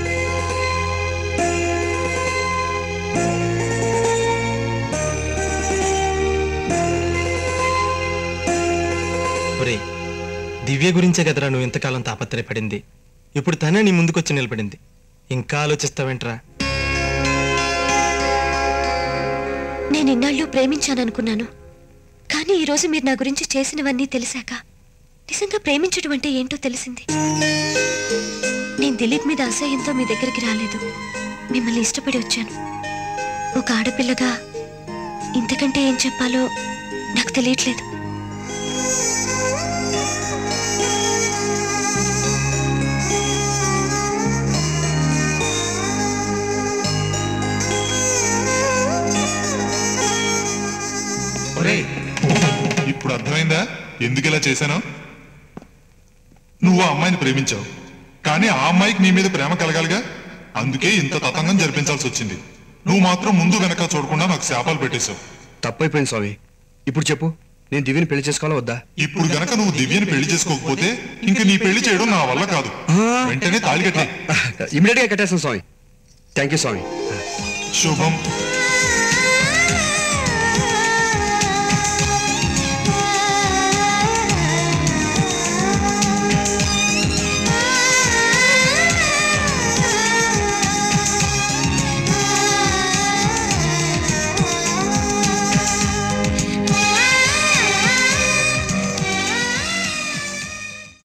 ఒరే, దివ్య గురించే కదరా నువ్వు ఇంతకాలం తాపత్రయపడింది. ఇప్పుడు తనే నీ ముందుకొచ్చి నిలబడింది. ఇంకా ఆలోచిస్తావేంట్రా? నేను ఇన్నాళ్ళు ప్రేమించాననుకున్నాను. కానీ ఈరోజు మీరు నా గురించి చేసినవన్నీ తెలిసాక నిజంగా ప్రేమించడం అంటే ఏంటో తెలిసింది. నేను దిలీప్ మీద అసహ్యంతో మీ దగ్గరికి రాలేదు. మిమ్మల్ని ఇష్టపడి వచ్చాను. ఒక ఆడపిల్లగా ఇంతకంటే ఏం చెప్పాలో నాకు తెలియట్లేదు. ఇప్పుడు అర్థమైందా ఎందుకు ఇలా చేశాను? నువ్వు ఆ అమ్మాయిని ప్రేమించావు, కానీ ఆ అమ్మాయికి నీ మీద ప్రేమ కలగాలిగా. అందుకే ఇంత తతంగం జరిపించాల్సి వచ్చింది. నువ్వు మాత్రం ముందు వెనక చూడకుండా నాకు శాపాలు పెట్టేశావు. తప్పైపోయింది స్వామి. ఇప్పుడు చెప్పు, నేను దివ్యని పెళ్లి చేసుకోవాలా వద్దా? ఇప్పుడు గనక నువ్వు దివ్యని పెళ్లి చేసుకోకపోతే ఇంక నీ పెళ్లి చేయడం నా వల్ల కాదు. వెంటనే తాళి కట్టే. ఇమీడియట్ గా కట్టేస్తాను స్వామి. థ్యాంక్ యూ స్వామి. శుభం.